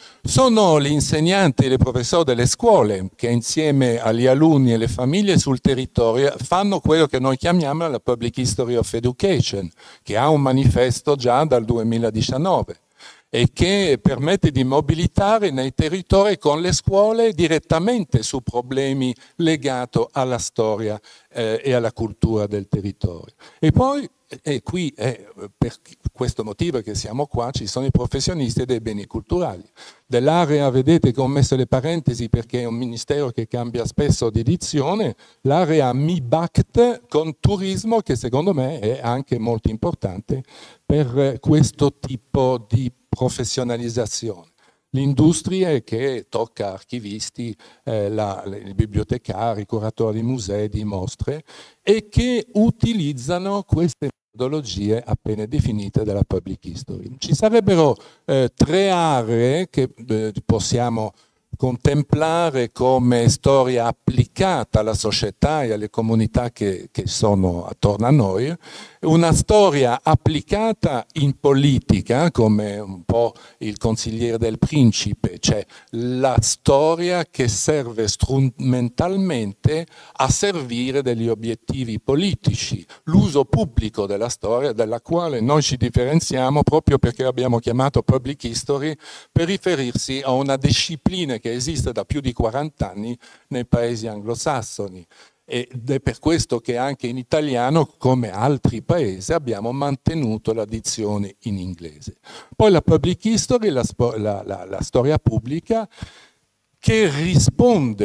Sono gli insegnanti e i professori delle scuole che insieme agli alunni e alle famiglie sul territorio fanno quello che noi chiamiamo la Public History of Education, che ha un manifesto già dal duemiladiciannove e che permette di mobilitare nei territori con le scuole direttamente su problemi legati alla storia eh, e alla cultura del territorio. E poi, e qui è per questo motivo che siamo qua, ci sono i professionisti dei beni culturali. Dell'area, vedete che ho messo le parentesi perché è un ministero che cambia spesso di edizione, l'area M I B A C T con turismo, che secondo me è anche molto importante per questo tipo di professionalizzazione. L'industria che tocca archivisti, eh, la, i bibliotecari, i curatori di musei, di mostre, e che utilizzano queste metodologie appena definite dalla public history. Ci sarebbero eh, tre aree che eh, possiamo contemplare come storia applicata alla società e alle comunità che, che sono attorno a noi, una storia applicata in politica, come un po' il consigliere del principe, cioè la storia che serve strumentalmente a servire degli obiettivi politici, l'uso pubblico della storia, della quale noi ci differenziamo proprio perché abbiamo chiamato public history per riferirsi a una disciplina che esiste da più di quaranta anni nei paesi anglosassoni. Ed è per questo che anche in italiano, come altri paesi, abbiamo mantenuto la dizione in inglese. Poi la public history, la, la, la, la storia pubblica, che risponde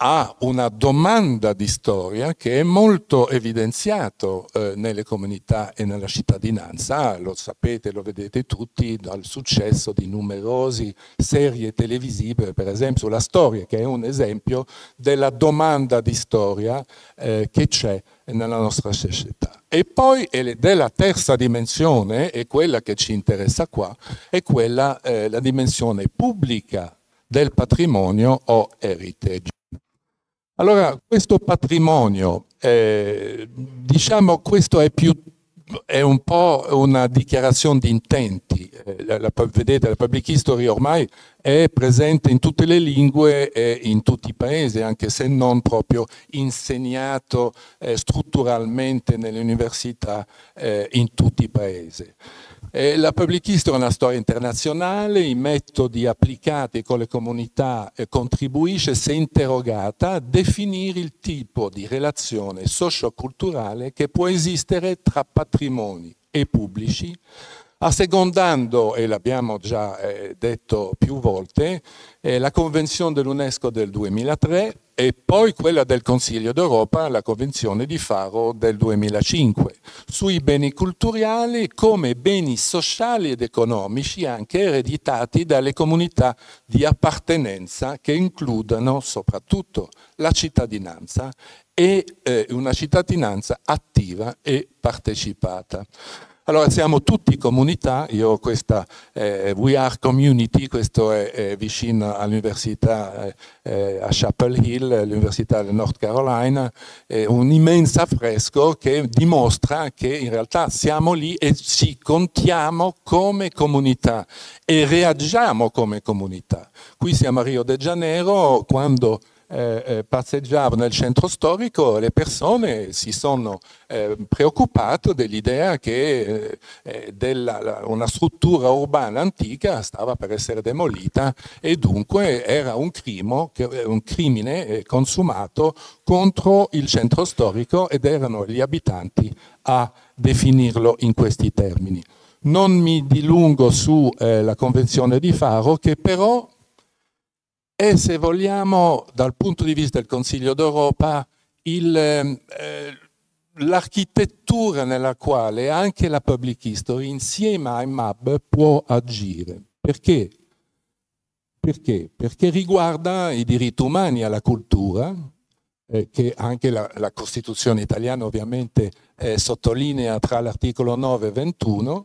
ha una domanda di storia che è molto evidenziato eh, nelle comunità e nella cittadinanza, lo sapete, lo vedete tutti dal successo di numerose serie televisive, per esempio La Storia, che è un esempio della domanda di storia eh, che c'è nella nostra società. E poi della terza dimensione, e quella che ci interessa qua, è quella, eh, la dimensione pubblica del patrimonio o heritage. Allora, questo patrimonio, eh, diciamo, questo è più, è un po' una dichiarazione di intenti. Eh, la, la, vedete, la public history ormai è presente in tutte le lingue e in tutti i paesi, anche se non proprio insegnato eh, strutturalmente nelle università eh, in tutti i paesi. Eh, la public history è una storia internazionale, i metodi applicati con le comunità eh, contribuisce, se interrogata, a definire il tipo di relazione socioculturale che può esistere tra patrimoni e pubblici, assecondando, e l'abbiamo già eh, detto più volte, eh, la Convenzione dell'UNESCO del duemilatré e poi quella del Consiglio d'Europa, la Convenzione di Faro del duemilacinque, sui beni culturali come beni sociali ed economici anche ereditati dalle comunità di appartenenza che includano soprattutto la cittadinanza e eh, una cittadinanza attiva e partecipata. Allora siamo tutti comunità, io ho questa eh, We Are Community, questo è, è vicino all'università eh, a Chapel Hill, l'università del North Carolina, è un immenso affresco che dimostra che in realtà siamo lì e ci contiamo come comunità e reagiamo come comunità. Qui siamo a Rio de Janeiro, quando Eh, eh, passeggiavo nel centro storico, le persone si sono eh, preoccupate dell'idea che eh, della, la, una struttura urbana antica stava per essere demolita e dunque era un, crimo, un crimine eh, consumato contro il centro storico ed erano gli abitanti a definirlo in questi termini. Non mi dilungo sulla eh, Convenzione di Faro, che però e se vogliamo, dal punto di vista del Consiglio d'Europa, eh, l'architettura nella quale anche la public history insieme ai M A B può agire. Perché? Perché? Perché riguarda i diritti umani alla cultura, eh, che anche la, la Costituzione italiana ovviamente eh, sottolinea tra l'articolo nove e ventuno,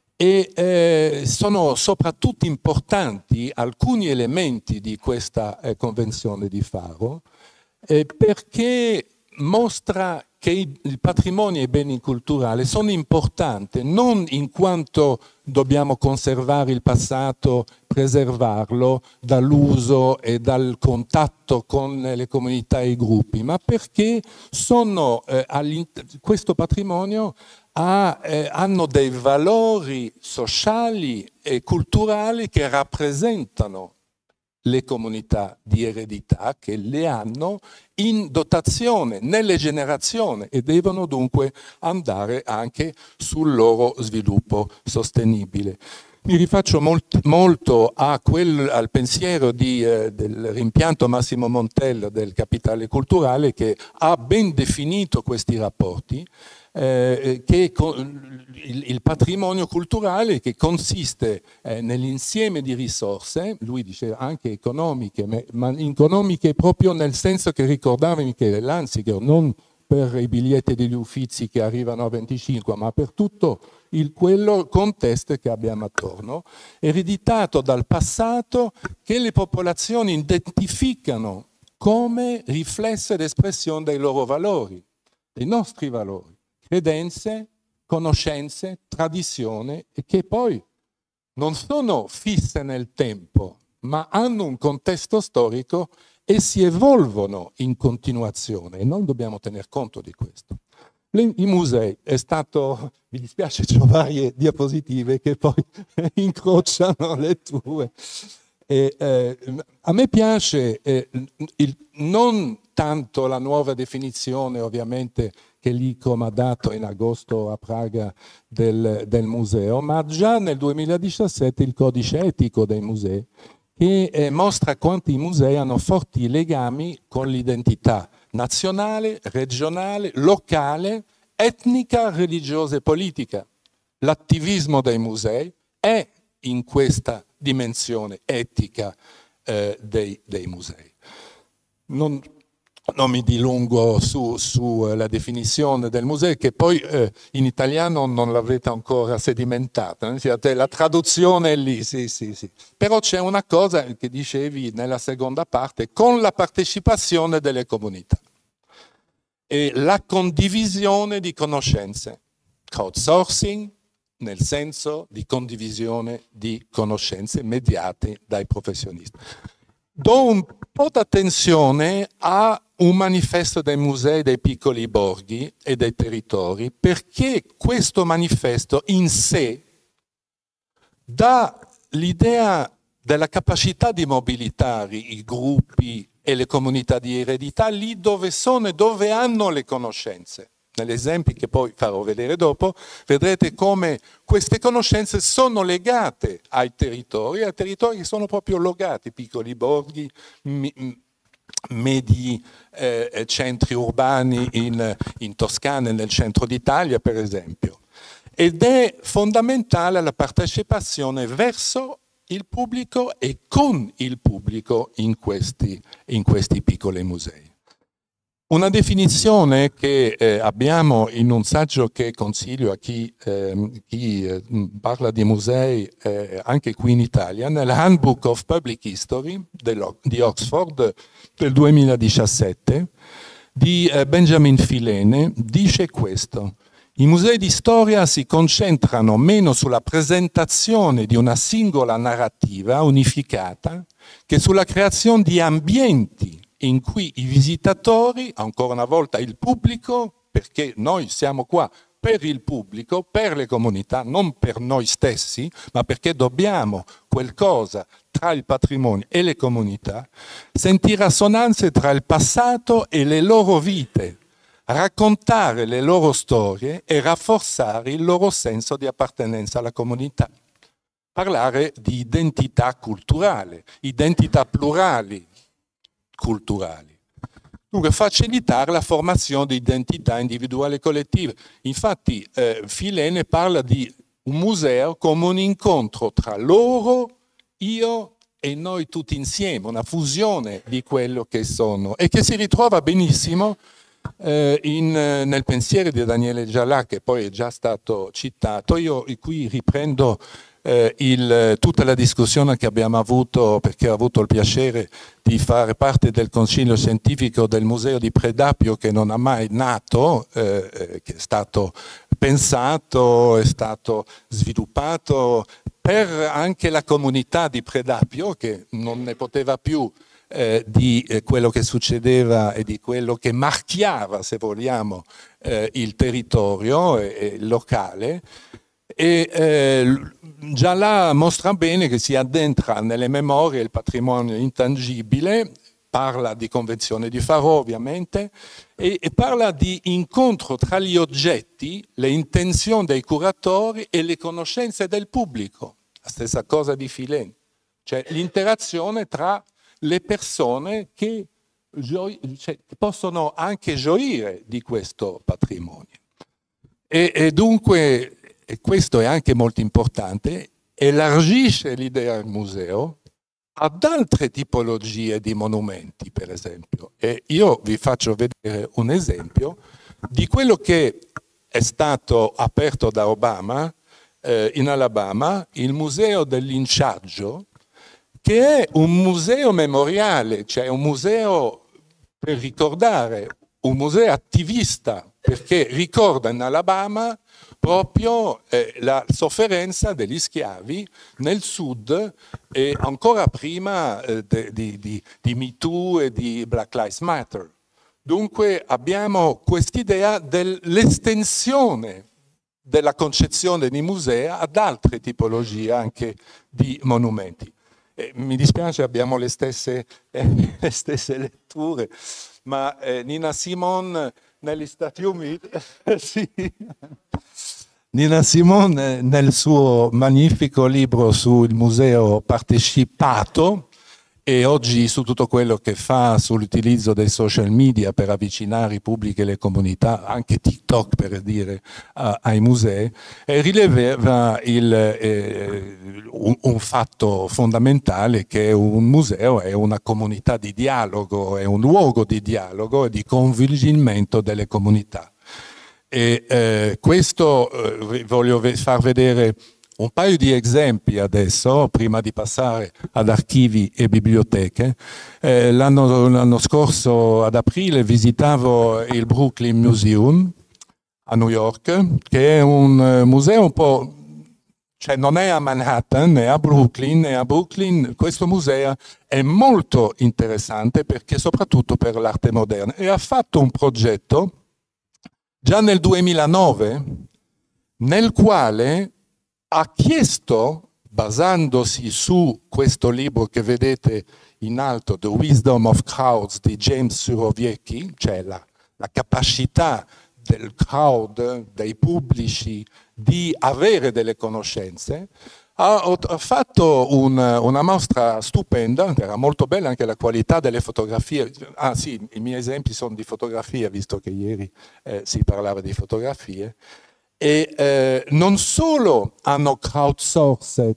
e eh, sono soprattutto importanti alcuni elementi di questa eh, Convenzione di Faro eh, perché mostra che i, il patrimonio e i beni culturali sono importanti non in quanto dobbiamo conservare il passato, preservarlo dall'uso e dal contatto con le comunità e i gruppi, ma perché sono, eh, questo patrimonio Ha, eh, hanno dei valori sociali e culturali che rappresentano le comunità di eredità, che le hanno in dotazione nelle generazioni e devono dunque andare anche sul loro sviluppo sostenibile. Mi rifaccio molt, molto a quel, al pensiero di, eh, del rimpianto Massimo Montella del Capitale Culturale, che ha ben definito questi rapporti, Eh, che il, il patrimonio culturale che consiste eh, nell'insieme di risorse, lui dice anche economiche, ma economiche proprio nel senso che ricordava Michele Lanziger, non per i biglietti degli Uffizi che arrivano a venticinque, ma per tutto il quello contesto che abbiamo attorno, ereditato dal passato, che le popolazioni identificano come riflesso ed espressione dei loro valori, dei nostri valori. Credenze, conoscenze, tradizione, e che poi non sono fisse nel tempo, ma hanno un contesto storico e si evolvono in continuazione e noi dobbiamo tener conto di questo. Le, I musei, è stato, mi dispiace, c'ho varie diapositive che poi incrociano le tue. E, eh, a me piace eh, il, non tanto la nuova definizione, ovviamente, che l'I C O M ha dato in agosto a Praga del, del museo, ma già nel duemiladiciassette il codice etico dei musei, che eh, mostra quanto i musei hanno forti legami con l'identità nazionale, regionale, locale, etnica, religiosa e politica. L'attivismo dei musei è in questa dimensione etica eh, dei, dei musei. Non, non mi dilungo su, su eh, la definizione del museo, che poi eh, in italiano non l'avete ancora sedimentata, eh? La traduzione è lì, sì, sì, sì. Però c'è una cosa che dicevi nella seconda parte, con la partecipazione delle comunità e la condivisione di conoscenze, crowdsourcing, nel senso di condivisione di conoscenze mediate dai professionisti. Do un po' d'attenzione a un manifesto dei musei dei piccoli borghi e dei territori, perché questo manifesto in sé dà l'idea della capacità di mobilitare i gruppi e le comunità di eredità lì dove sono e dove hanno le conoscenze. Negli esempi che poi farò vedere dopo, vedrete come queste conoscenze sono legate ai territori, ai territori che sono proprio logati, piccoli borghi, medi eh, centri urbani in, in Toscana e nel centro d'Italia, per esempio. Ed è fondamentale la partecipazione verso il pubblico e con il pubblico in questi, in questi piccoli musei. Una definizione che eh, abbiamo in un saggio che consiglio a chi, eh, chi eh, parla di musei eh, anche qui in Italia, nell'Handbook of Public History di Oxford del duemiladiciassette, di eh, Benjamin Filene, dice questo: i musei di storia si concentrano meno sulla presentazione di una singola narrativa unificata che sulla creazione di ambienti in cui i visitatori, ancora una volta il pubblico, perché noi siamo qua per il pubblico, per le comunità, non per noi stessi, ma perché dobbiamo qualcosa tra il patrimonio e le comunità, sentire assonanze tra il passato e le loro vite, raccontare le loro storie e rafforzare il loro senso di appartenenza alla comunità. Parlare di identità culturale, identità plurali, culturali. Dunque facilitare la formazione di identità individuali e collettive. Infatti eh, Filene parla di un museo come un incontro tra loro, io e noi tutti insieme, una fusione di quello che sono e che si ritrova benissimo eh, in, nel pensiero di Daniele Giallà, che poi è già stato citato. Io qui riprendo Eh, il, tutta la discussione che abbiamo avuto, perché ho avuto il piacere di fare parte del consiglio scientifico del museo di Predapio, che non ha mai nato, eh, che è stato pensato, è stato sviluppato per anche la comunità di Predapio, che non ne poteva più eh, di eh, quello che succedeva e di quello che marchiava, se vogliamo, eh, il territorio e, e il locale. E eh, già là mostra bene che si addentra nelle memorie il patrimonio intangibile, parla di convenzione di Faro ovviamente, e, e parla di incontro tra gli oggetti, le intenzioni dei curatori e le conoscenze del pubblico. La stessa cosa di Filene, cioè l'interazione tra le persone che, gio- cioè, che possono anche gioire di questo patrimonio. E, e dunque, e questo è anche molto importante, elargisce l'idea del museo ad altre tipologie di monumenti, per esempio. E io vi faccio vedere un esempio di quello che è stato aperto da Obama eh, in Alabama, il Museo del Linciaggio, che è un museo memoriale, cioè un museo per ricordare, un museo attivista, perché ricorda in Alabama proprio eh, la sofferenza degli schiavi nel sud e ancora prima eh, de, di, di, di Me Too e di Black Lives Matter. Dunque abbiamo quest'idea dell'estensione della concezione di musea ad altre tipologie anche di monumenti. Eh, mi dispiace, abbiamo le stesse, eh, le stesse letture, ma eh, Nina Simone negli Stati Uniti sì, Nina Simone nel suo magnifico libro sul museo partecipato e oggi su tutto quello che fa sull'utilizzo dei social media per avvicinare i pubblici e le comunità, anche TikTok per dire, uh, ai musei, e rilevava il, eh, un, un fatto fondamentale, che un museo è una comunità di dialogo, è un luogo di dialogo e di coinvolgimento delle comunità. E eh, questo eh, voglio far vedere un paio di esempi adesso, prima di passare ad archivi e biblioteche. Eh, l'anno, l'anno scorso, ad aprile, visitavo il Brooklyn Museum a New York, che è un uh, museo un po', cioè non è a Manhattan, è a Brooklyn, e a Brooklyn questo museo è molto interessante perché soprattutto per l'arte moderna, e ha fatto un progetto già nel duemilanove nel quale ha chiesto, basandosi su questo libro che vedete in alto, The Wisdom of Crowds di James Surowiecki, cioè la, la capacità del crowd, dei pubblici, di avere delle conoscenze, ha, ha fatto un, una mostra stupenda, era molto bella anche la qualità delle fotografie. Ah sì, i miei esempi sono di fotografie, visto che ieri eh, si parlava di fotografie. E eh, non solo hanno crowdsourced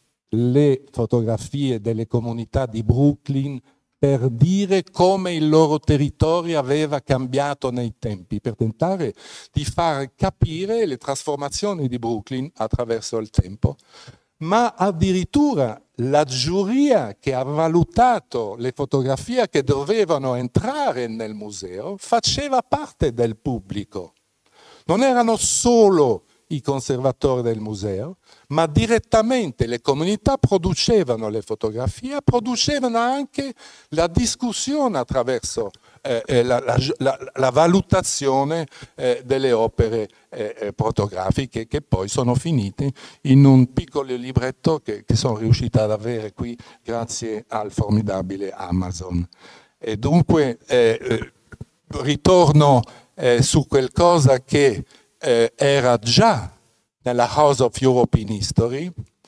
le fotografie delle comunità di Brooklyn per dire come il loro territorio aveva cambiato nei tempi, per tentare di far capire le trasformazioni di Brooklyn attraverso il tempo, ma addirittura la giuria che ha valutato le fotografie che dovevano entrare nel museo faceva parte del pubblico. Non erano solo i conservatori del museo, ma direttamente le comunità producevano le fotografie, producevano anche la discussione attraverso eh, la, la, la, la valutazione eh, delle opere eh, fotografiche, che poi sono finite in un piccolo libretto che, che sono riuscita ad avere qui grazie al formidabile Amazon. E dunque eh, ritorno Eh, su qualcosa che eh, era già nella House of European History,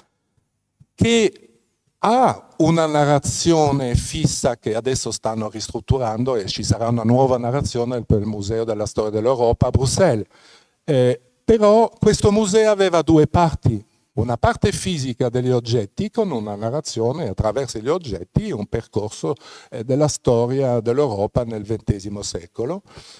che ha una narrazione fissa che adesso stanno ristrutturando, e ci sarà una nuova narrazione per il Museo della Storia dell'Europa a Bruxelles. Eh, però questo museo aveva due parti: una parte fisica degli oggetti con una narrazione attraverso gli oggetti, un percorso eh, della storia dell'Europa nel ventesimo secolo,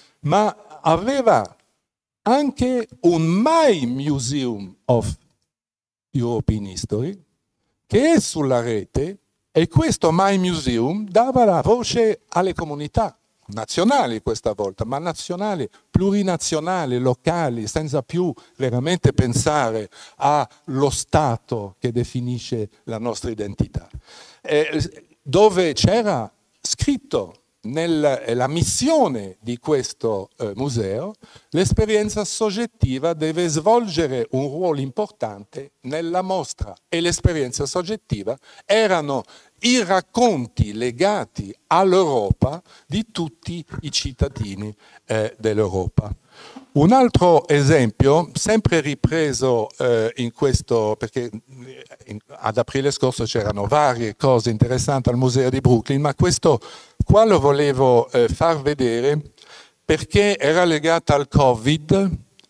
ma aveva anche un My Museum of European History che è sulla rete, e questo My Museum dava la voce alle comunità nazionali questa volta, ma nazionali, plurinazionali, locali, senza più veramente pensare allo Stato che definisce la nostra identità, eh, dove c'era scritto nella missione di questo eh, museo: l'esperienza soggettiva deve svolgere un ruolo importante nella mostra, e l'esperienza soggettiva erano i racconti legati all'Europa di tutti i cittadini eh, dell'Europa. Un altro esempio, sempre ripreso eh, in questo, perché in, ad aprile scorso c'erano varie cose interessanti al Museo di Brooklyn, ma questo qua lo volevo eh, far vedere perché era legato al Covid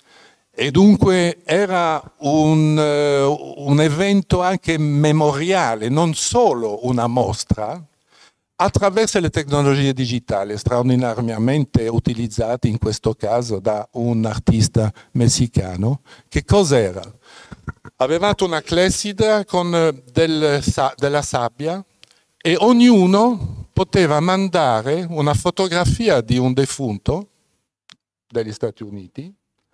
e dunque era un, uh, un evento anche memoriale, non solo una mostra, attraverso le tecnologie digitali straordinariamente utilizzate in questo caso da un artista messicano. Che cos'era? Avevate una clessidra con del, della sabbia, e ognuno poteva mandare una fotografia di un defunto degli Stati Uniti,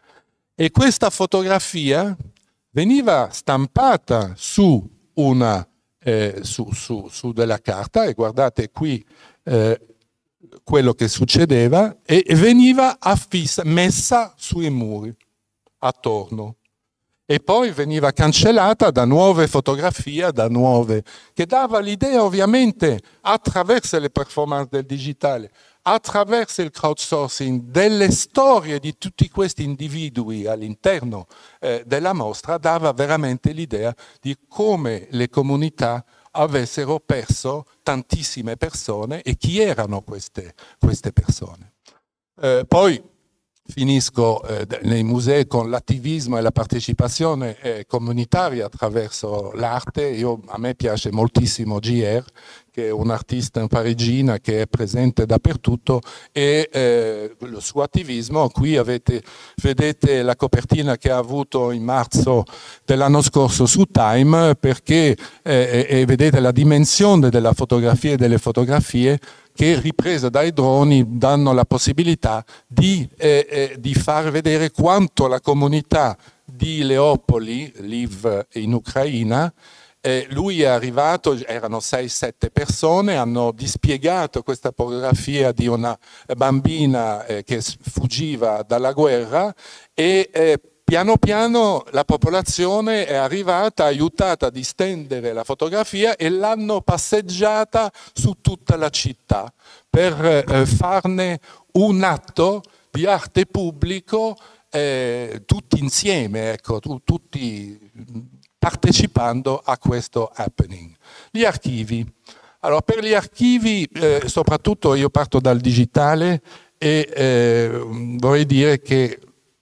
e questa fotografia veniva stampata su una Eh, su, su, su della carta, e guardate qui eh, quello che succedeva, e, e veniva affissa, messa sui muri attorno, e poi veniva cancellata da nuove fotografie, da nuove, che dava l'idea ovviamente attraverso le performance del digitale attraverso il crowdsourcing delle storie di tutti questi individui all'interno eh, della mostra dava veramente l'idea di come le comunità avessero perso tantissime persone e chi erano queste, queste persone. Eh, poi finisco eh, nei musei con l'attivismo e la partecipazione eh, comunitaria attraverso l'arte. Io, a me piace moltissimo G R, che è un'artista parigina che è presente dappertutto, e eh, il suo attivismo. Qui avete, vedete la copertina che ha avuto in marzo dell'anno scorso su Time, perché eh, e vedete la dimensione della fotografia e delle fotografie che riprese dai droni danno la possibilità di, eh, eh, di far vedere quanto la comunità di Leopoli, Lviv in Ucraina, eh, lui è arrivato, erano sei sette persone, hanno dispiegato questa fotografia di una bambina eh, che fuggiva dalla guerra e eh, piano piano la popolazione è arrivata, aiutata a distendere la fotografia e l'hanno passeggiata su tutta la città per eh, farne un atto di arte pubblico eh, tutti insieme, ecco, tu, tutti partecipando a questo happening. Gli archivi. Allora, per gli archivi, eh, soprattutto io parto dal digitale e eh, vorrei dire che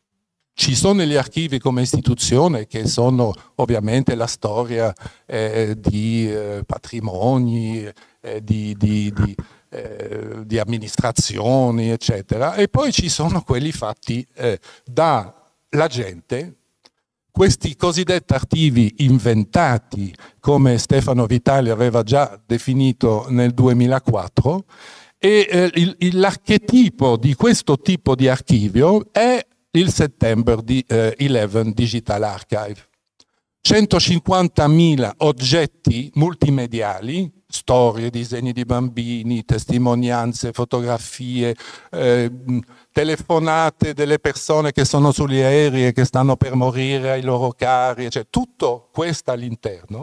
ci sono gli archivi come istituzione che sono ovviamente la storia eh, di eh, patrimoni, eh, di, di, di, eh, di amministrazioni, eccetera. E poi ci sono quelli fatti eh, dalla gente, questi cosiddetti archivi inventati, come Stefano Vitali aveva già definito nel duemilaquattro, e eh, l'archetipo di questo tipo di archivio è il September di eh, undici Digital Archive. centocinquantamila oggetti multimediali, storie, disegni di bambini, testimonianze, fotografie, eh, telefonate delle persone che sono sugli aerei e che stanno per morire ai loro cari, cioè tutto questo all'interno,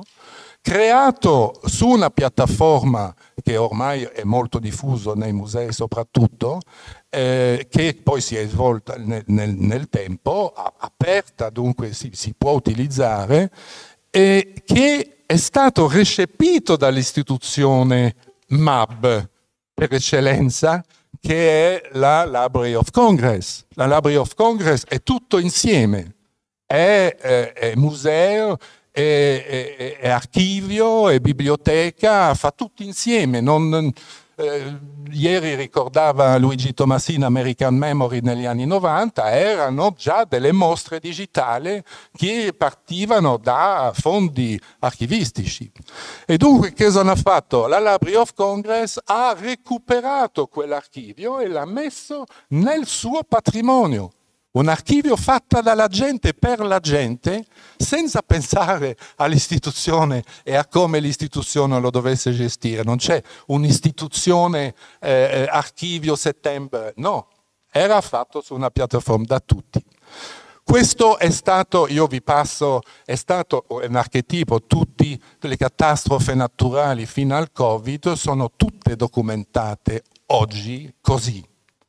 creato su una piattaforma che ormai è molto diffuso nei musei soprattutto, eh, che poi si è svolta nel, nel, nel tempo, aperta, dunque si, si può utilizzare, e che è stato recepito dall'istituzione M A B per eccellenza, che è la Library of Congress. La Library of Congress è tutto insieme, è, è, è museo, È, è, è archivio, è biblioteca, fa tutto insieme. Non, eh, ieri ricordava Luigi Tomasini American Memory negli anni novanta, erano già delle mostre digitali che partivano da fondi archivistici. E dunque che cosa ha fatto? La Library of Congress ha recuperato quell'archivio e l'ha messo nel suo patrimonio. Un archivio fatto dalla gente per la gente, senza pensare all'istituzione e a come l'istituzione lo dovesse gestire. Non c'è un'istituzione eh, archivio settembre, no, era fatto su una piattaforma da tutti. Questo è stato, io vi passo, è stato un archetipo, tutte le catastrofi naturali fino al Covid sono tutte documentate oggi così.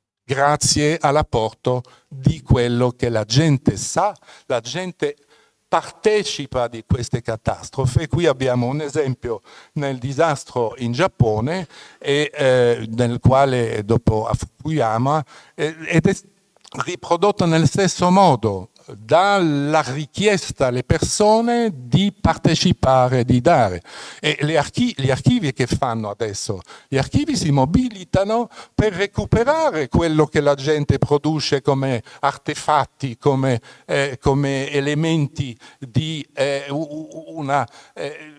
Grazie all'apporto di quello che la gente sa, la gente partecipa di queste catastrofi. Qui abbiamo un esempio nel disastro in Giappone, e, eh, nel quale dopo a Fukuyama, eh, ed è riprodotto nel stesso modo, dalla richiesta alle persone di partecipare, di dare. E gli archivi, gli archivi che fanno adesso? Gli archivi si mobilitano per recuperare quello che la gente produce come artefatti, come, eh, come elementi di eh, una... Eh,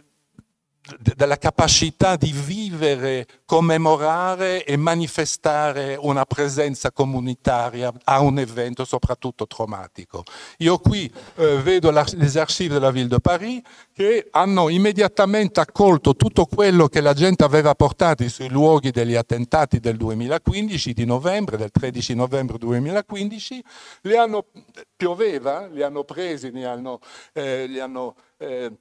della capacità di vivere, commemorare e manifestare una presenza comunitaria a un evento soprattutto traumatico. Io qui eh, vedo les archives della Ville de Paris che hanno immediatamente accolto tutto quello che la gente aveva portato sui luoghi degli attentati del duemilaquindici, di novembre, del tredici novembre duemilaquindici, li hanno, pioveva, li hanno presi, li hanno... Eh, li hanno eh,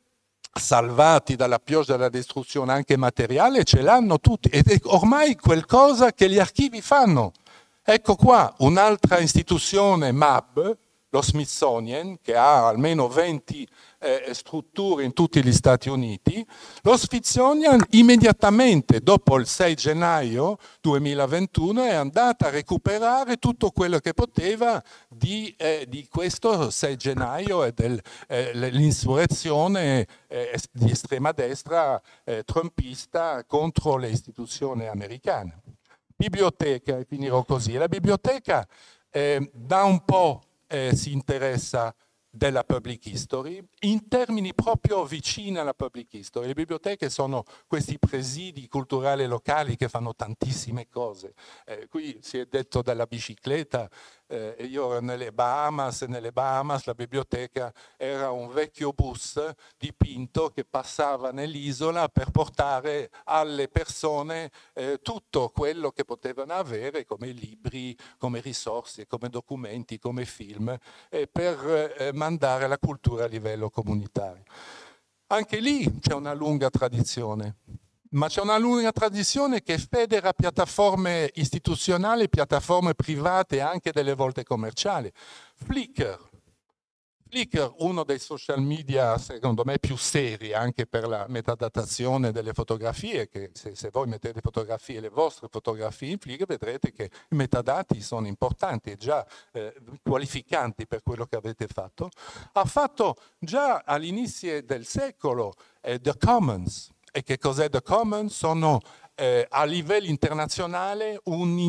salvati dalla pioggia della distruzione anche materiale, ce l'hanno tutti ed è ormai qualcosa che gli archivi fanno. Ecco qua un'altra istituzione M A B, lo Smithsonian, che ha almeno venti eh, strutture in tutti gli Stati Uniti. Lo Smithsonian immediatamente dopo il sei gennaio duemilaventuno è andata a recuperare tutto quello che poteva di, eh, di questo sei gennaio e dell'insurrezione eh, eh, di estrema destra eh, trumpista contro le istituzioni americane. Biblioteca, e finirò così. La biblioteca eh, da un po' eh, si interessa della public history in termini proprio vicini alla public history. Le biblioteche sono questi presidi culturali locali che fanno tantissime cose. Eh, qui si è detto della bicicletta, eh, io ero nelle Bahamas, e nelle Bahamas la biblioteca era un vecchio bus dipinto che passava nell'isola per portare alle persone eh, tutto quello che potevano avere come libri, come risorse, come documenti, come film, eh, per eh, mandare la cultura a livello comunitario. Anche lì c'è una lunga tradizione, ma c'è una lunga tradizione che federa piattaforme istituzionali, piattaforme private e anche delle volte commerciali. Flickr. Flickr, uno dei social media secondo me più seri anche per la metadatazione delle fotografie, che se, se voi mettete fotografie, le vostre fotografie in Flickr, vedrete che i metadati sono importanti e già eh, qualificanti per quello che avete fatto. Ha fatto già all'inizio del secolo eh, The Commons. E che cos'è The Commons? Sono eh, a livello internazionale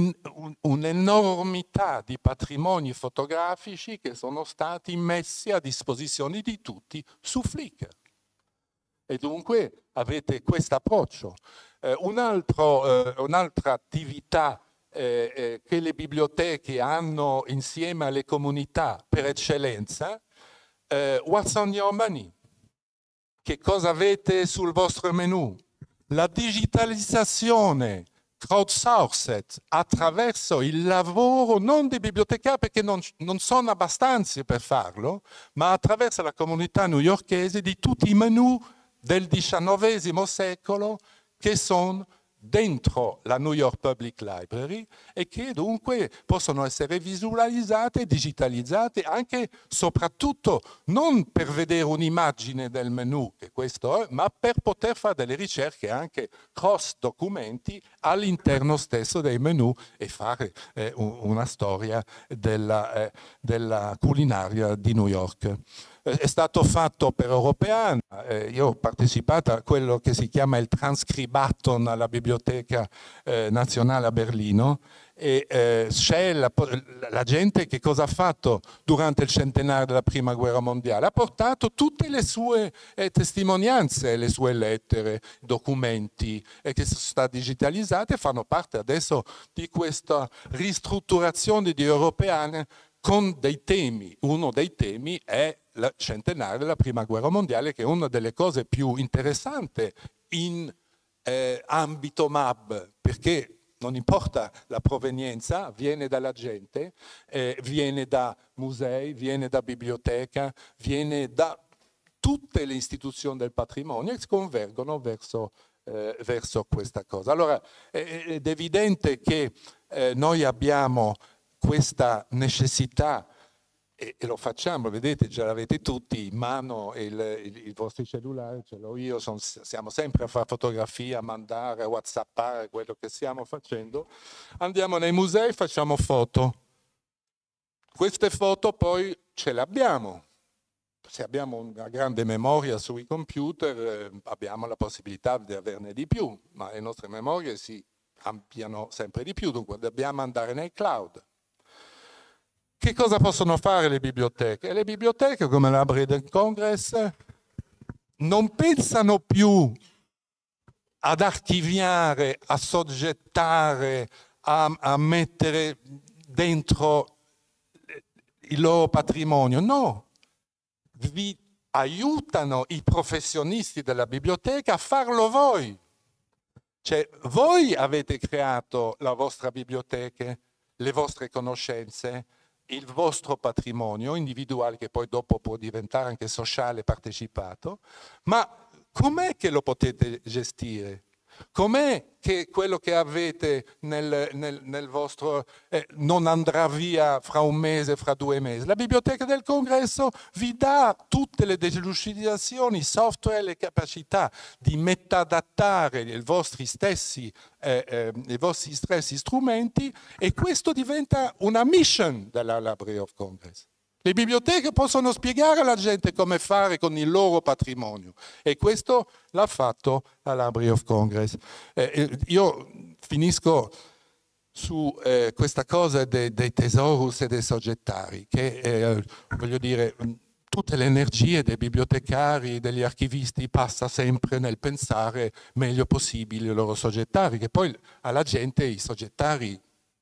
un'enormità un di patrimoni fotografici che sono stati messi a disposizione di tutti su Flickr. E dunque avete questo approccio. Eh, un altro, eh, un'altra attività eh, eh, che le biblioteche hanno insieme alle comunità per eccellenza, eh, What's on your money? Che cosa avete sul vostro menu? La digitalizzazione crowdsourced attraverso il lavoro non dei bibliotecari, perché non, non sono abbastanza per farlo, ma attraverso la comunità newyorkese di tutti i menu del diciannovesimo secolo che sono dentro la New York Public Library e che dunque possono essere visualizzate e digitalizzate anche soprattutto non per vedere un'immagine del menu, che questo è, ma per poter fare delle ricerche anche cross documenti all'interno stesso dei menu e fare eh, una storia della, eh, della culinaria di New York. È stato fatto per Europeana, eh, io ho partecipato a quello che si chiama il Transcribaton alla Biblioteca eh, Nazionale a Berlino e eh, c'è la, la gente che cosa ha fatto durante il centenario della Prima Guerra Mondiale? Ha portato tutte le sue eh, testimonianze, le sue lettere, documenti eh, che sono state digitalizzate e fanno parte adesso di questa ristrutturazione di Europeana con dei temi. Uno dei temi è il centenario della Prima Guerra Mondiale, che è una delle cose più interessanti in eh, ambito M A B, perché non importa la provenienza, viene dalla gente, eh, viene da musei, viene da biblioteca, viene da tutte le istituzioni del patrimonio e si convergono verso, eh, verso questa cosa. Allora, è, ed è evidente che eh, noi abbiamo questa necessità e, e lo facciamo, vedete, già l'avete tutti in mano, il, il, i vostri cellulari, ce l'ho io, son, siamo sempre a fare fotografia, a mandare, a whatsappare quello che stiamo facendo. Andiamo nei musei, facciamo foto. Queste foto poi ce le abbiamo. Se abbiamo una grande memoria sui computer, eh, abbiamo la possibilità di averne di più, ma le nostre memorie si ampliano sempre di più, dunque dobbiamo andare nei cloud. Che cosa possono fare le biblioteche? Le biblioteche, come la Braden Congress, non pensano più ad archiviare, a soggettare, a, a mettere dentro il loro patrimonio. No, vi aiutano i professionisti della biblioteca a farlo voi. Cioè, voi avete creato la vostra biblioteca, le vostre conoscenze, il vostro patrimonio individuale, che poi dopo può diventare anche sociale partecipato, ma com'è che lo potete gestire? Com'è che quello che avete nel, nel, nel vostro eh, non andrà via fra un mese, fra due mesi? La Biblioteca del Congresso vi dà tutte le delucidazioni, i software e le capacità di metadattare i vostri stessi, eh, eh, i vostri stessi strumenti, e questo diventa una mission della Library of Congress. Le biblioteche possono spiegare alla gente come fare con il loro patrimonio, e questo l'ha fatto la Library of Congress. Eh, io finisco su eh, questa cosa dei, dei thesaurus e dei soggettari, che eh, voglio dire, tutte le energie dei bibliotecari, degli archivisti passa sempre nel pensare meglio possibile i loro soggettari, che poi alla gente i soggettari,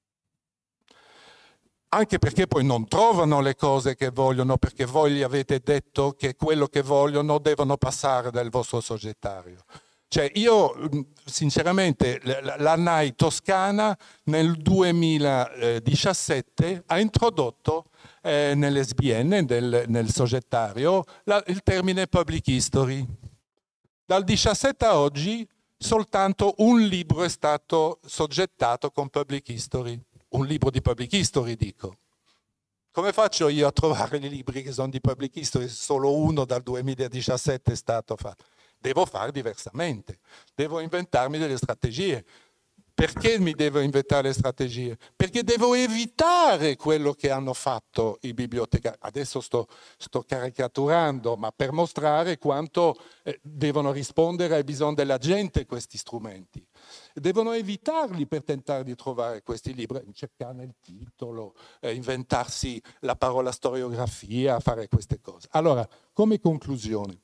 anche perché poi non trovano le cose che vogliono, perché voi gli avete detto che quello che vogliono devono passare dal vostro soggettario. Cioè io sinceramente la N A I Toscana nel duemiladiciassette ha introdotto eh, nell'S B N, del, nel soggettario, la, il termine public history. Dal diciassette a oggi soltanto un libro è stato soggettato con public history. Un libro di public history, dico. Come faccio io a trovare i libri che sono di public history? Solo uno dal duemiladiciassette è stato fatto. Devo fare diversamente, devo inventarmi delle strategie. Perché mi devo inventare le strategie? Perché devo evitare quello che hanno fatto i bibliotecari. Adesso sto, sto caricaturando, ma per mostrare quanto eh, devono rispondere ai bisogni della gente questi strumenti. Devono evitarli per tentare di trovare questi libri, cercare il titolo, eh, inventarsi la parola storiografia, fare queste cose. Allora, come conclusione?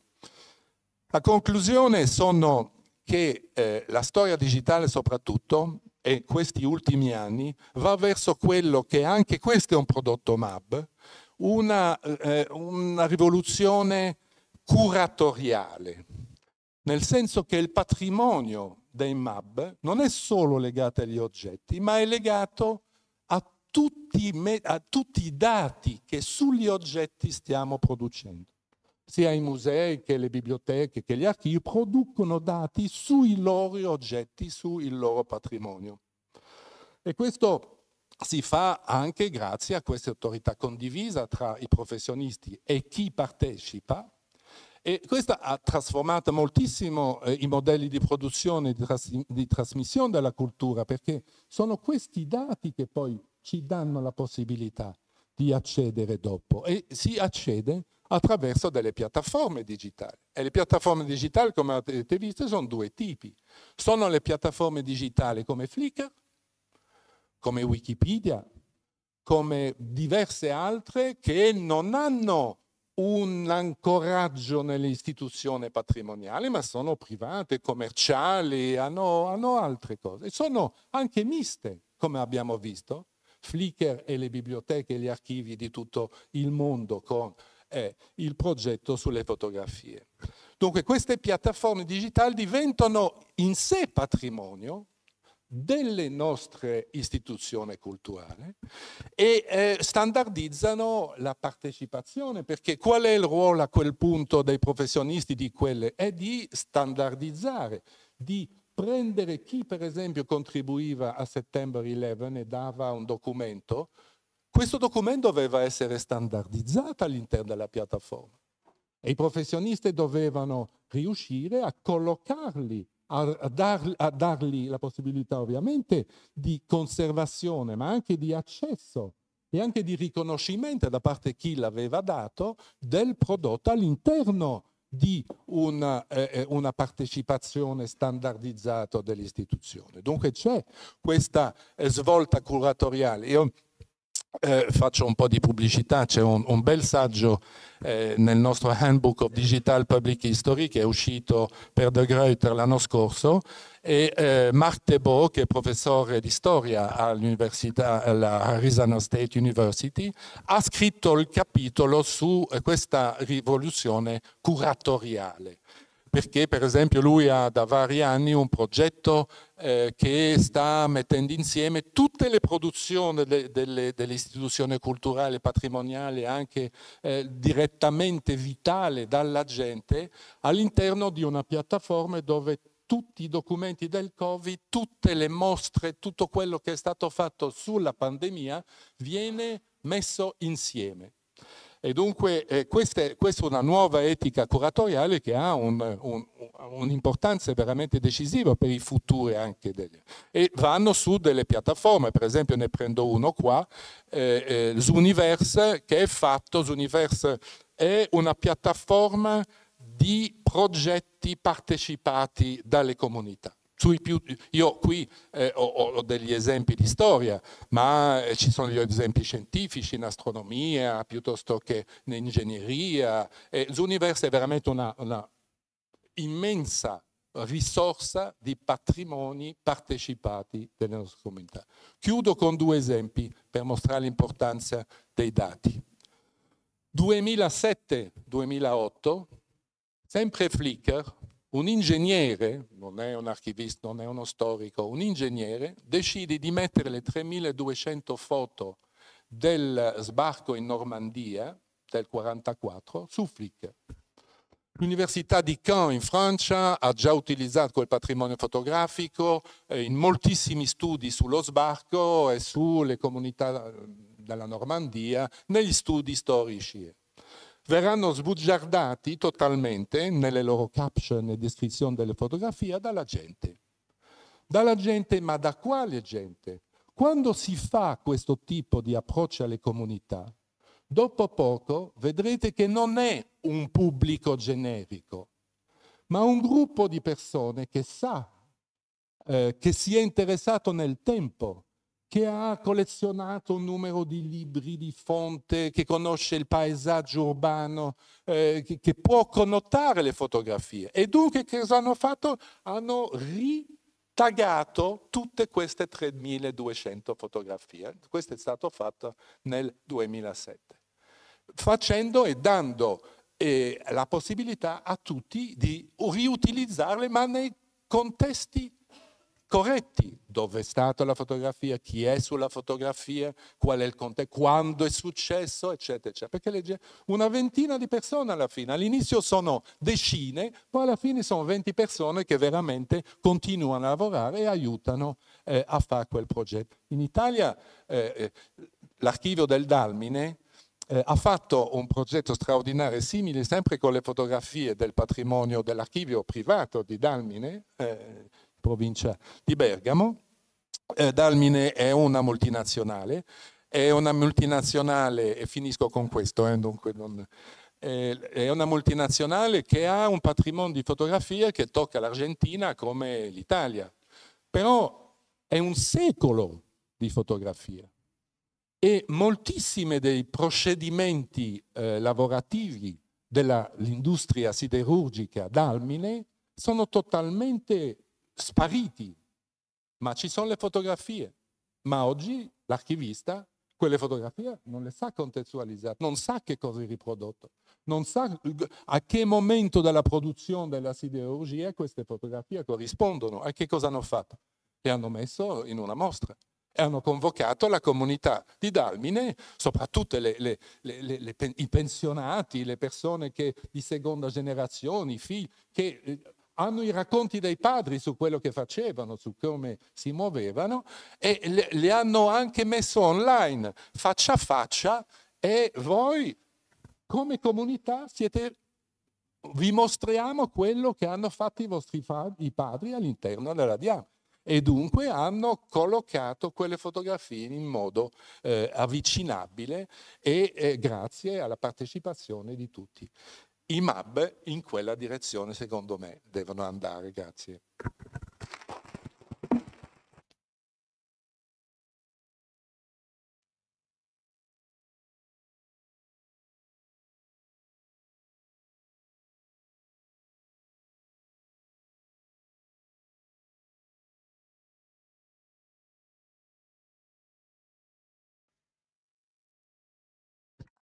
La conclusione sono che eh, la storia digitale soprattutto, e questi ultimi anni, va verso quello che anche questo è un prodotto M A B, una, eh, una rivoluzione curatoriale, nel senso che il patrimonio dei M A B non è solo legato agli oggetti, ma è legato a tutti, a tutti i dati che sugli oggetti stiamo producendo. Sia i musei che le biblioteche che gli archivi producono dati sui loro oggetti, sul loro patrimonio. E questo si fa anche grazie a questa autorità condivisa tra i professionisti e chi partecipa. E questo ha trasformato moltissimo eh, i modelli di produzione e di, tras di trasmissione della cultura, perché sono questi dati che poi ci danno la possibilità di accedere dopo, e si accede attraverso delle piattaforme digitali. E le piattaforme digitali, come avete visto, sono due tipi. Sono le piattaforme digitali come Flickr, come Wikipedia, come diverse altre che non hanno un ancoraggio nelle istituzioni patrimoniali, ma sono private, commerciali, hanno, hanno altre cose. E sono anche miste, come abbiamo visto. Flickr e le biblioteche e gli archivi di tutto il mondo con è il progetto sulle fotografie. Dunque queste piattaforme digitali diventano in sé patrimonio delle nostre istituzioni culturali e eh, standardizzano la partecipazione, perché qual è il ruolo a quel punto dei professionisti di quelle? È di standardizzare, di prendere chi per esempio contribuiva a September eleven e dava un documento. Questo documento doveva essere standardizzato all'interno della piattaforma e i professionisti dovevano riuscire a collocarli, a, dar, a dargli la possibilità ovviamente di conservazione, ma anche di accesso e anche di riconoscimento da parte di chi l'aveva dato del prodotto all'interno di una, eh, una partecipazione standardizzata dell'istituzione. Dunque c'è questa eh, svolta curatoriale. Io Eh, faccio un po' di pubblicità, c'è un, un bel saggio eh, nel nostro Handbook of Digital Public History che è uscito per De Gruyter l'anno scorso, e eh, Marc Thébault, che è professore di storia all'università, alla Arizona State University, ha scritto il capitolo su eh, questa rivoluzione curatoriale. perché per esempio lui ha da vari anni un progetto eh, che sta mettendo insieme tutte le produzioni de, delle, delle istituzioni culturali e patrimoniali, anche eh, direttamente vitale dalla gente, all'interno di una piattaforma dove tutti i documenti del Covid, tutte le mostre, tutto quello che è stato fatto sulla pandemia viene messo insieme. E dunque eh, questa, è, questa è una nuova etica curatoriale che ha un, un, un'importanza veramente decisiva per i futuri anche degli. E vanno su delle piattaforme, per esempio ne prendo uno qua, eh, eh, Zooniverse, che è fatto, Zooniverse è una piattaforma di progetti partecipati dalle comunità. Sui più, io qui eh, ho, ho degli esempi di storia, ma eh, ci sono gli esempi scientifici in astronomia piuttosto che in ingegneria. Eh, Zooniverse è veramente una, una immensa risorsa di patrimoni partecipati delle nostre comunità. Chiudo con due esempi per mostrare l'importanza dei dati. duemilasette duemilaotto, sempre Flickr, un ingegnere, non è un archivista, non è uno storico, un ingegnere decide di mettere le tremiladuecento foto del sbarco in Normandia del quarantaquattro su Flickr. L'Università di Caen in Francia ha già utilizzato quel patrimonio fotografico eh, in moltissimi studi sullo sbarco e sulle comunità della Normandia, negli studi storici. Verranno sbugiardati totalmente nelle loro caption e descrizioni delle fotografie dalla gente. Dalla gente, ma da quale gente? Quando si fa questo tipo di approccio alle comunità, dopo poco vedrete che non è un pubblico generico, ma un gruppo di persone che sa, eh, che si è interessato nel tempo, che ha collezionato un numero di libri di fonte, che conosce il paesaggio urbano, eh, che, che può connotare le fotografie. E dunque che cosa hanno fatto? Hanno ritaggato tutte queste tremiladuecento fotografie. Questo è stato fatto nel duemilasette. Facendo e dando eh, la possibilità a tutti di riutilizzarle, ma nei contesti corretti. Dove è stata la fotografia, chi è sulla fotografia, qual è il contesto, quando è successo, eccetera, eccetera. Perché legge una ventina di persone alla fine. All'inizio sono decine, poi alla fine sono venti persone che veramente continuano a lavorare e aiutano eh, a fare quel progetto. In Italia eh, l'archivio del Dalmine eh, ha fatto un progetto straordinario simile, sempre con le fotografie del patrimonio dell'archivio privato di Dalmine, eh, provincia di Bergamo. Eh, Dalmine è una multinazionale, è una multinazionale, e finisco con questo, eh, dunque non, eh, è una multinazionale che ha un patrimonio di fotografie che tocca l'Argentina come l'Italia, però è un secolo di fotografia e moltissimi dei procedimenti eh, lavorativi dell'industria siderurgica Dalmine sono totalmente spariti, ma ci sono le fotografie. Ma oggi l'archivista quelle fotografie non le sa contestualizzare, non sa che cosa è riprodotto, non sa a che momento della produzione della siderurgia queste fotografie corrispondono, a che cosa hanno fatto. Le hanno messo in una mostra e hanno convocato la comunità di Dalmine, soprattutto le, le, le, le, i pensionati, le persone che, di seconda generazione, i figli, che eh, hanno i racconti dei padri su quello che facevano, su come si muovevano e le, le hanno anche messo online, faccia a faccia, e voi come comunità siete, vi mostriamo quello che hanno fatto i vostri i padri all'interno della Diam. E dunque hanno collocato quelle fotografie in modo eh, avvicinabile e eh, grazie alla partecipazione di tutti. I M A B in quella direzione, secondo me, devono andare. Grazie.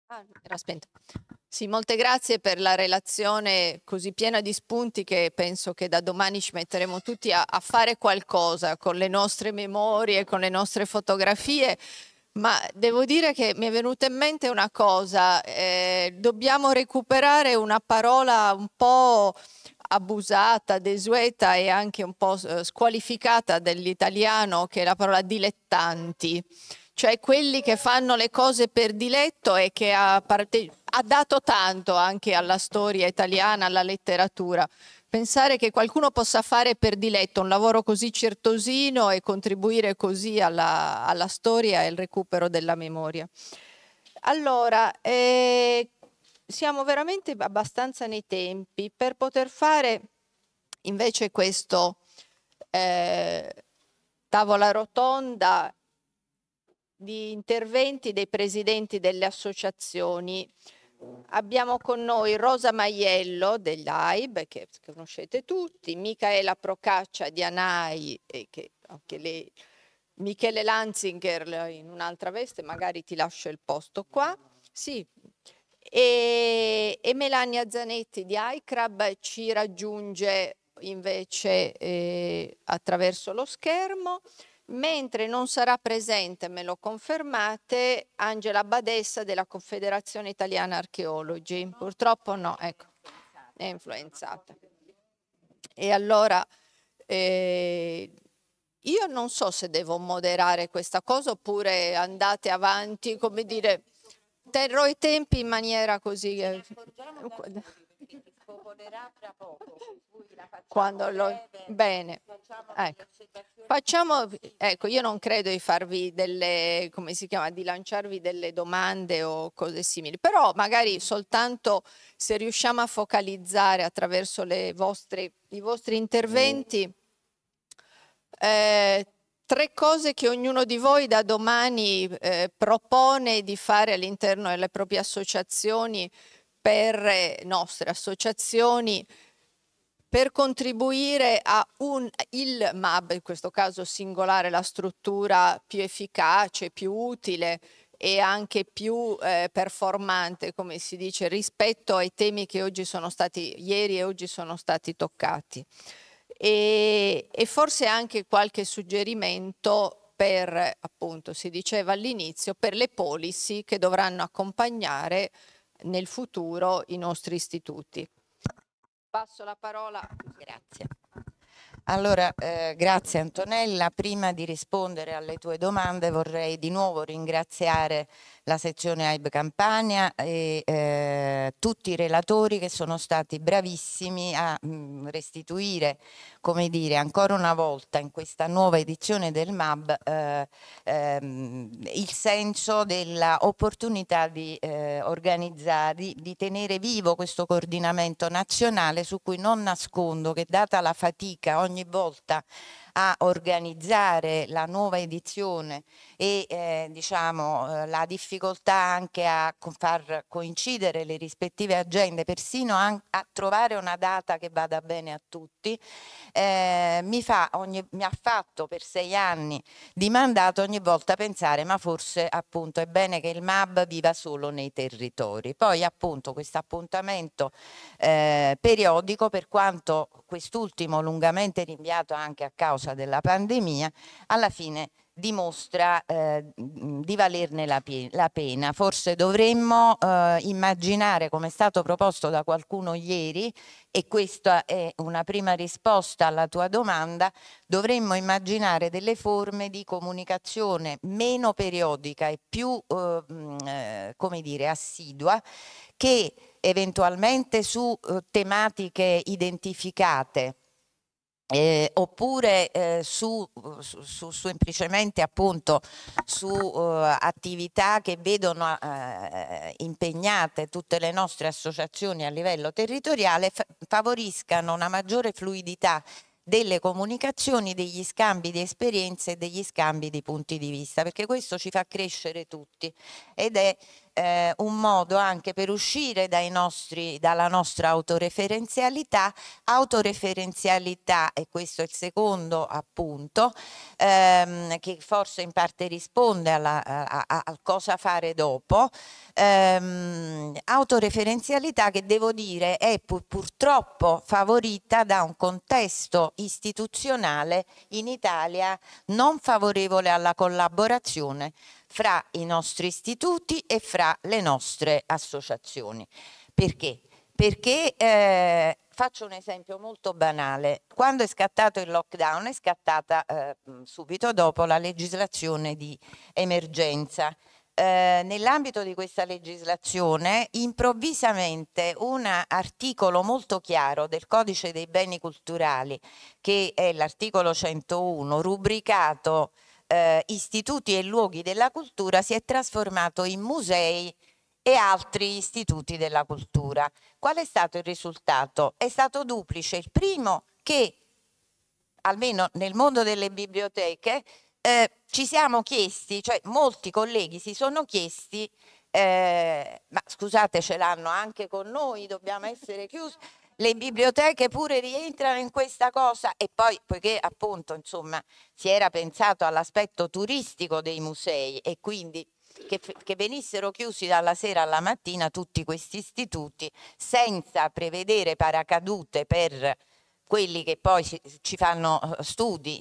Ah, era spento. Sì, molte grazie per la relazione così piena di spunti che penso che da domani ci metteremo tutti a, a fare qualcosa con le nostre memorie, con le nostre fotografie. Ma devo dire che mi è venuta in mente una cosa, eh, dobbiamo recuperare una parola un po' abusata, desueta e anche un po' squalificata dell'italiano, che è la parola dilettanti. Cioè quelli che fanno le cose per diletto e che ha, parte- ha dato tanto anche alla storia italiana, alla letteratura. Pensare che qualcuno possa fare per diletto un lavoro così certosino e contribuire così alla, alla storia e al recupero della memoria. Allora, eh, siamo veramente abbastanza nei tempi per poter fare invece questo eh, tavola rotonda di interventi dei presidenti delle associazioni. Abbiamo con noi Rosa Maiello dell'A I B, che conoscete tutti, Micaela Procaccia di ANAI, e che anche lei, Michele Lanzinger in un'altra veste, magari ti lascio il posto qua, sì, e, e Melania Zanetti di I C R A B ci raggiunge invece eh, attraverso lo schermo. Mentre non sarà presente, me lo confermate, Angela Badessa della Confederazione Italiana Archeologi. Purtroppo no, ecco, è influenzata. E allora eh, io non so se devo moderare questa cosa oppure andate avanti, come dire, terrò i tempi in maniera così. Eh, quando lo bene, ecco. Facciamo, ecco, io non credo di farvi delle, come si chiama, di lanciarvi delle domande o cose simili, però magari soltanto se riusciamo a focalizzare attraverso le vostre, i vostri interventi eh, tre cose che ognuno di voi da domani eh, propone di fare all'interno delle proprie associazioni, per eh, nostre associazioni, per contribuire a un, il M A B, in questo caso singolare, la struttura più efficace, più utile e anche più eh, performante, come si dice, rispetto ai temi che oggi sono stati, ieri e oggi sono stati toccati. E, e forse anche qualche suggerimento per, appunto, si diceva all'inizio, per le policy che dovranno accompagnare nel futuro i nostri istituti. Passo la parola. Grazie. Allora, eh, grazie Antonella. Prima di rispondere alle tue domande vorrei di nuovo ringraziare la sezione A I B Campania e eh, tutti i relatori che sono stati bravissimi a mh, restituire, come dire, ancora una volta in questa nuova edizione del M A B eh, ehm, il senso dell'opportunità di eh, organizzare, di, di tenere vivo questo coordinamento nazionale, su cui non nascondo che, data la fatica ogni volta a organizzare la nuova edizione e eh, diciamo eh, la difficoltà anche a far coincidere le rispettive agende, persino a, a trovare una data che vada bene a tutti, eh, mi, fa ogni, mi ha fatto per sei anni di mandato ogni volta pensare: ma forse appunto è bene che il M A B viva solo nei territori. Poi appunto questo appuntamento eh, periodico, per quanto quest'ultimo lungamente rinviato anche a causa della pandemia, alla fine dimostra eh, di valerne la, la pena. Forse dovremmo eh, immaginare, come è stato proposto da qualcuno ieri, e questa è una prima risposta alla tua domanda, dovremmo immaginare delle forme di comunicazione meno periodica e più eh, come dire, assidua, che eventualmente su eh, tematiche identificate Eh, oppure eh, su, su, su semplicemente appunto su uh, attività che vedono uh, impegnate tutte le nostre associazioni a livello territoriale, fa favoriscano una maggiore fluidità delle comunicazioni, degli scambi di esperienze e degli scambi di punti di vista, perché questo ci fa crescere tutti ed è eh, un modo anche per uscire dai nostri, dalla nostra autoreferenzialità, autoreferenzialità, e questo è il secondo appunto, ehm, che forse in parte risponde alla, a, a, a cosa fare dopo, ehm, autoreferenzialità che devo dire è pur, purtroppo favorita da un contesto istituzionale in Italia non favorevole alla collaborazione fra i nostri istituti e fra le nostre associazioni. Perché? Perché eh, faccio un esempio molto banale. Quando è scattato il lockdown è scattata eh, subito dopo la legislazione di emergenza. Eh, nell'ambito di questa legislazione improvvisamente un articolo molto chiaro del Codice dei beni culturali, che è l'articolo centouno, rubricato eh, istituti e luoghi della cultura, si è trasformato in musei e altri istituti della cultura. Qual è stato il risultato? È stato duplice. Il primo, che almeno nel mondo delle biblioteche eh, ci siamo chiesti, cioè molti colleghi si sono chiesti, eh, ma scusate, ce l'hanno anche con noi, dobbiamo essere chiusi, le biblioteche pure rientrano in questa cosa? E poi, poiché appunto insomma si era pensato all'aspetto turistico dei musei e quindi Che, che venissero chiusi dalla sera alla mattina tutti questi istituti senza prevedere paracadute per quelli che poi ci, ci fanno studi,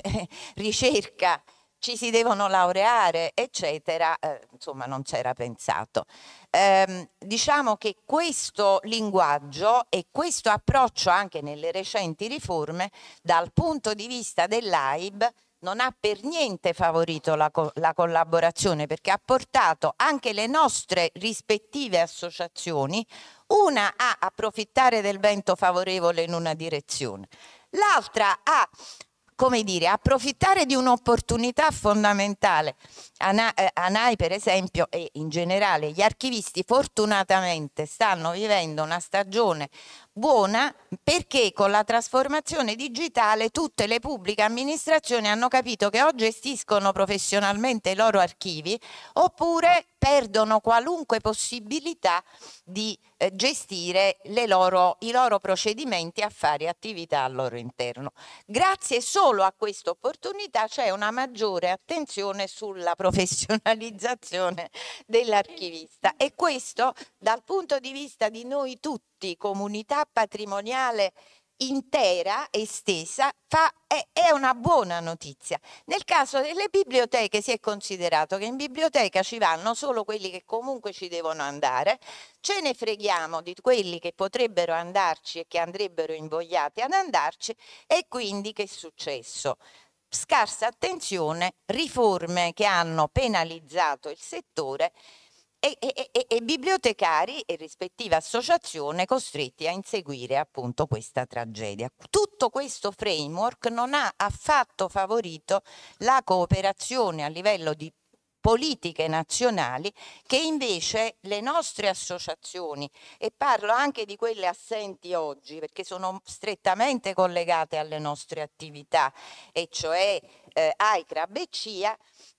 ricerca, ci si devono laureare, eccetera, eh, insomma non c'era pensato. Eh, diciamo che questo linguaggio e questo approccio anche nelle recenti riforme dal punto di vista dell'A I B non ha per niente favorito la, co la collaborazione, perché ha portato anche le nostre rispettive associazioni, una a approfittare del vento favorevole in una direzione, l'altra a, come dire, approfittare di un'opportunità fondamentale. Ana eh, ANAI per esempio e in generale gli archivisti fortunatamente stanno vivendo una stagione buona, perché con la trasformazione digitale tutte le pubbliche amministrazioni hanno capito che o gestiscono professionalmente i loro archivi oppure perdono qualunque possibilità di eh, gestire le loro, i loro procedimenti, affari e attività al loro interno. Grazie solo a questa opportunità c'è una maggiore attenzione sulla professionalizzazione dell'archivista, e questo dal punto di vista di noi tutti, comunità patrimoniale intera, estesa, fa, è, è una buona notizia. Nel caso delle biblioteche si è considerato che in biblioteca ci vanno solo quelli che comunque ci devono andare, ce ne freghiamo di quelli che potrebbero andarci e che andrebbero invogliati ad andarci, e quindi che è successo? Scarsa attenzione, riforme che hanno penalizzato il settore e, e, e, e bibliotecari e rispettiva associazione costretti a inseguire appunto questa tragedia. Tutto questo framework non ha affatto favorito la cooperazione a livello di politiche nazionali, che invece le nostre associazioni, e parlo anche di quelle assenti oggi perché sono strettamente collegate alle nostre attività, e cioè eh, AICRAB e CIA,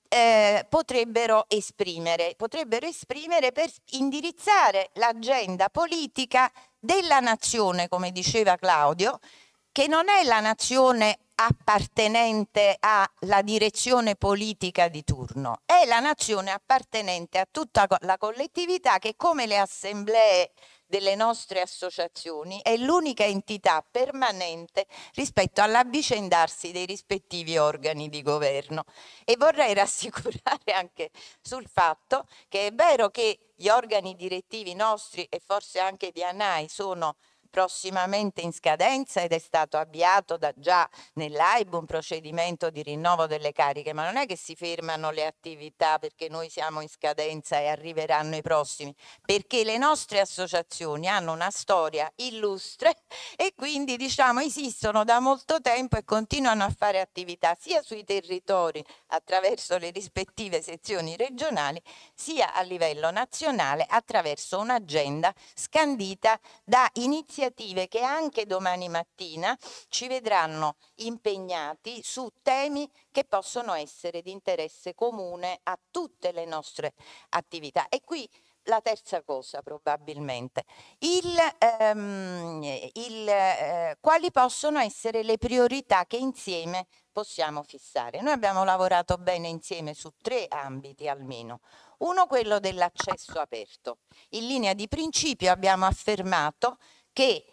eh, potrebbero esprimere, potrebbero esprimere per indirizzare l'agenda politica della nazione, come diceva Claudio, che non è la nazione appartenente alla direzione politica di turno, è la nazione appartenente a tutta la collettività che, come le assemblee delle nostre associazioni, è l'unica entità permanente rispetto all'avvicendarsi dei rispettivi organi di governo. E vorrei rassicurare anche sul fatto che è vero che gli organi direttivi nostri e forse anche di ANAI sono prossimamente in scadenza ed è stato avviato da già nell'A I B un procedimento di rinnovo delle cariche, ma non è che si fermano le attività perché noi siamo in scadenza e arriveranno i prossimi, perché le nostre associazioni hanno una storia illustre e quindi diciamo esistono da molto tempo e continuano a fare attività sia sui territori attraverso le rispettive sezioni regionali, sia a livello nazionale attraverso un'agenda scandita da iniziative iniziative che anche domani mattina ci vedranno impegnati su temi che possono essere di interesse comune a tutte le nostre attività. E qui la terza cosa probabilmente, il, ehm, il, eh, quali possono essere le priorità che insieme possiamo fissare. Noi abbiamo lavorato bene insieme su tre ambiti almeno. Uno, quello dell'accesso aperto. In linea di principio abbiamo affermato che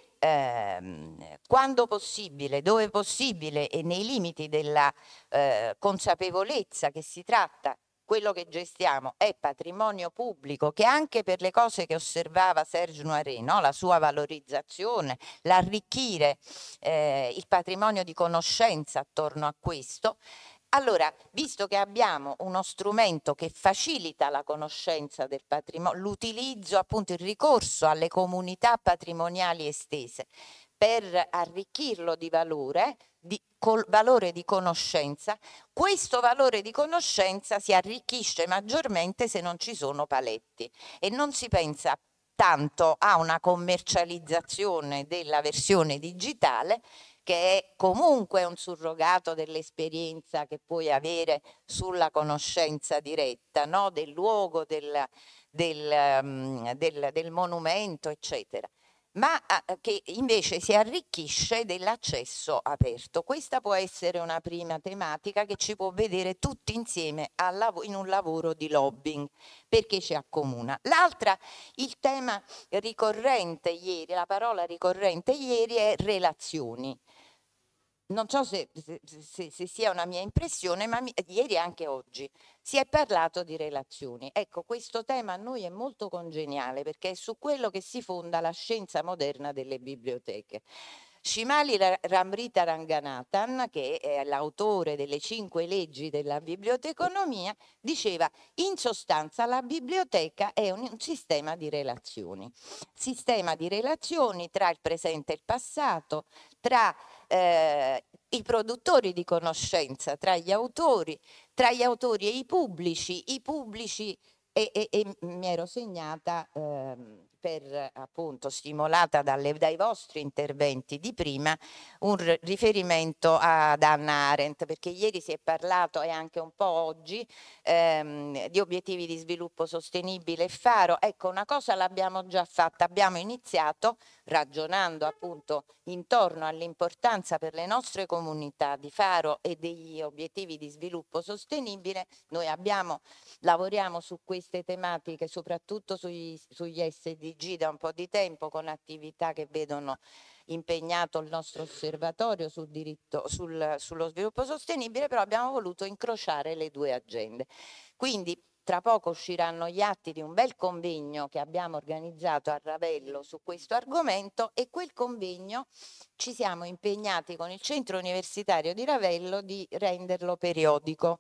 ehm, quando possibile, dove possibile e nei limiti della eh, consapevolezza che si tratta, quello che gestiamo è patrimonio pubblico, che anche per le cose che osservava Serge Noiret, no? La sua valorizzazione, l'arricchire eh, il patrimonio di conoscenza attorno a questo. Allora, visto che abbiamo uno strumento che facilita la conoscenza del patrimonio, l'utilizzo, appunto il ricorso alle comunità patrimoniali estese per arricchirlo di valore, di col valore di conoscenza, questo valore di conoscenza si arricchisce maggiormente se non ci sono paletti e non si pensa tanto a una commercializzazione della versione digitale, che è comunque un surrogato dell'esperienza che puoi avere sulla conoscenza diretta, no? Del luogo, del, del, um, del, del monumento, eccetera, ma uh, che invece si arricchisce dell'accesso aperto. Questa può essere una prima tematica che ci può vedere tutti insieme in un lavoro di lobbying, perché ci accomuna. L'altra, il tema ricorrente ieri, la parola ricorrente ieri è relazioni. Non so se, se, se, se sia una mia impressione, ma mi, ieri e anche oggi si è parlato di relazioni. Ecco, questo tema a noi è molto congeniale perché è su quello che si fonda la scienza moderna delle biblioteche. Shimali Ramrita Ranganathan, che è l'autore delle cinque leggi della biblioteconomia, diceva: in sostanza la biblioteca è un, un sistema di relazioni, sistema di relazioni tra il presente e il passato, tra eh, i produttori di conoscenza, tra gli autori, tra gli autori e i pubblici, i pubblici e, e, e mi ero segnata ehm, per appunto stimolata dalle, dai vostri interventi di prima un riferimento ad Hannah Arendt, perché ieri si è parlato e anche un po' oggi ehm, di obiettivi di sviluppo sostenibile e Faro. Ecco, una cosa l'abbiamo già fatta, abbiamo iniziato ragionando appunto intorno all'importanza per le nostre comunità di Faro e degli obiettivi di sviluppo sostenibile. Noi abbiamo, lavoriamo su queste tematiche soprattutto sugli, sugli S D G da un po' di tempo, con attività che vedono impegnato il nostro osservatorio sul diritto, sul, sullo sviluppo sostenibile, però abbiamo voluto incrociare le due agende. Quindi tra poco usciranno gli atti di un bel convegno che abbiamo organizzato a Ravello su questo argomento, e quel convegno ci siamo impegnati con il Centro Universitario di Ravello di renderlo periodico.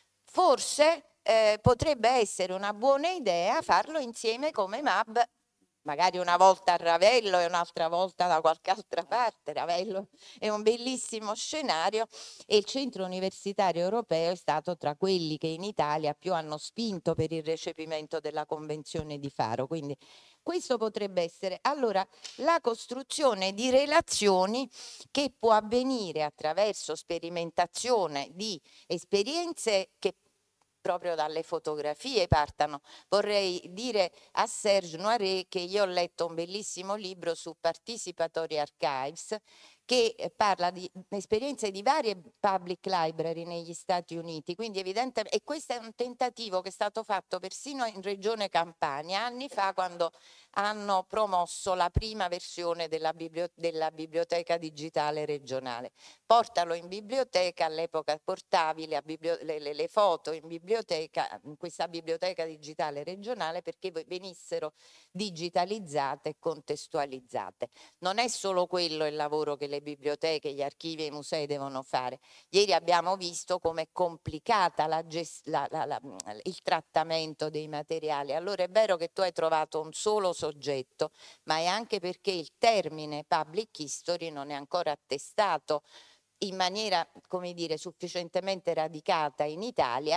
Forse eh, potrebbe essere una buona idea farlo insieme come M A B, magari una volta a Ravello e un'altra volta da qualche altra parte. Ravello è un bellissimo scenario e il Centro Universitario Europeo è stato tra quelli che in Italia più hanno spinto per il recepimento della Convenzione di Faro, quindi questo potrebbe essere. Allora, la costruzione di relazioni che può avvenire attraverso sperimentazione di esperienze che proprio dalle fotografie partano. Vorrei dire a Serge Noiret che io ho letto un bellissimo libro su Participatory Archives che parla di esperienze di varie public library negli Stati Uniti, quindi evidentemente, e questo è un tentativo che è stato fatto persino in Regione Campania anni fa, quando hanno promosso la prima versione della, biblioteca, della biblioteca digitale regionale. Portalo in biblioteca, all'epoca portavi le, le, le, le foto in biblioteca, in questa biblioteca digitale regionale, perché venissero digitalizzate e contestualizzate. Non è solo quello il lavoro che le biblioteche, gli archivi e i musei devono fare. Ieri abbiamo visto com'è complicata la la, la, la, il trattamento dei materiali. Allora è vero che tu hai trovato un solo soggetto, ma è anche perché il termine public history non è ancora attestato in maniera, come dire, sufficientemente radicata in Italia,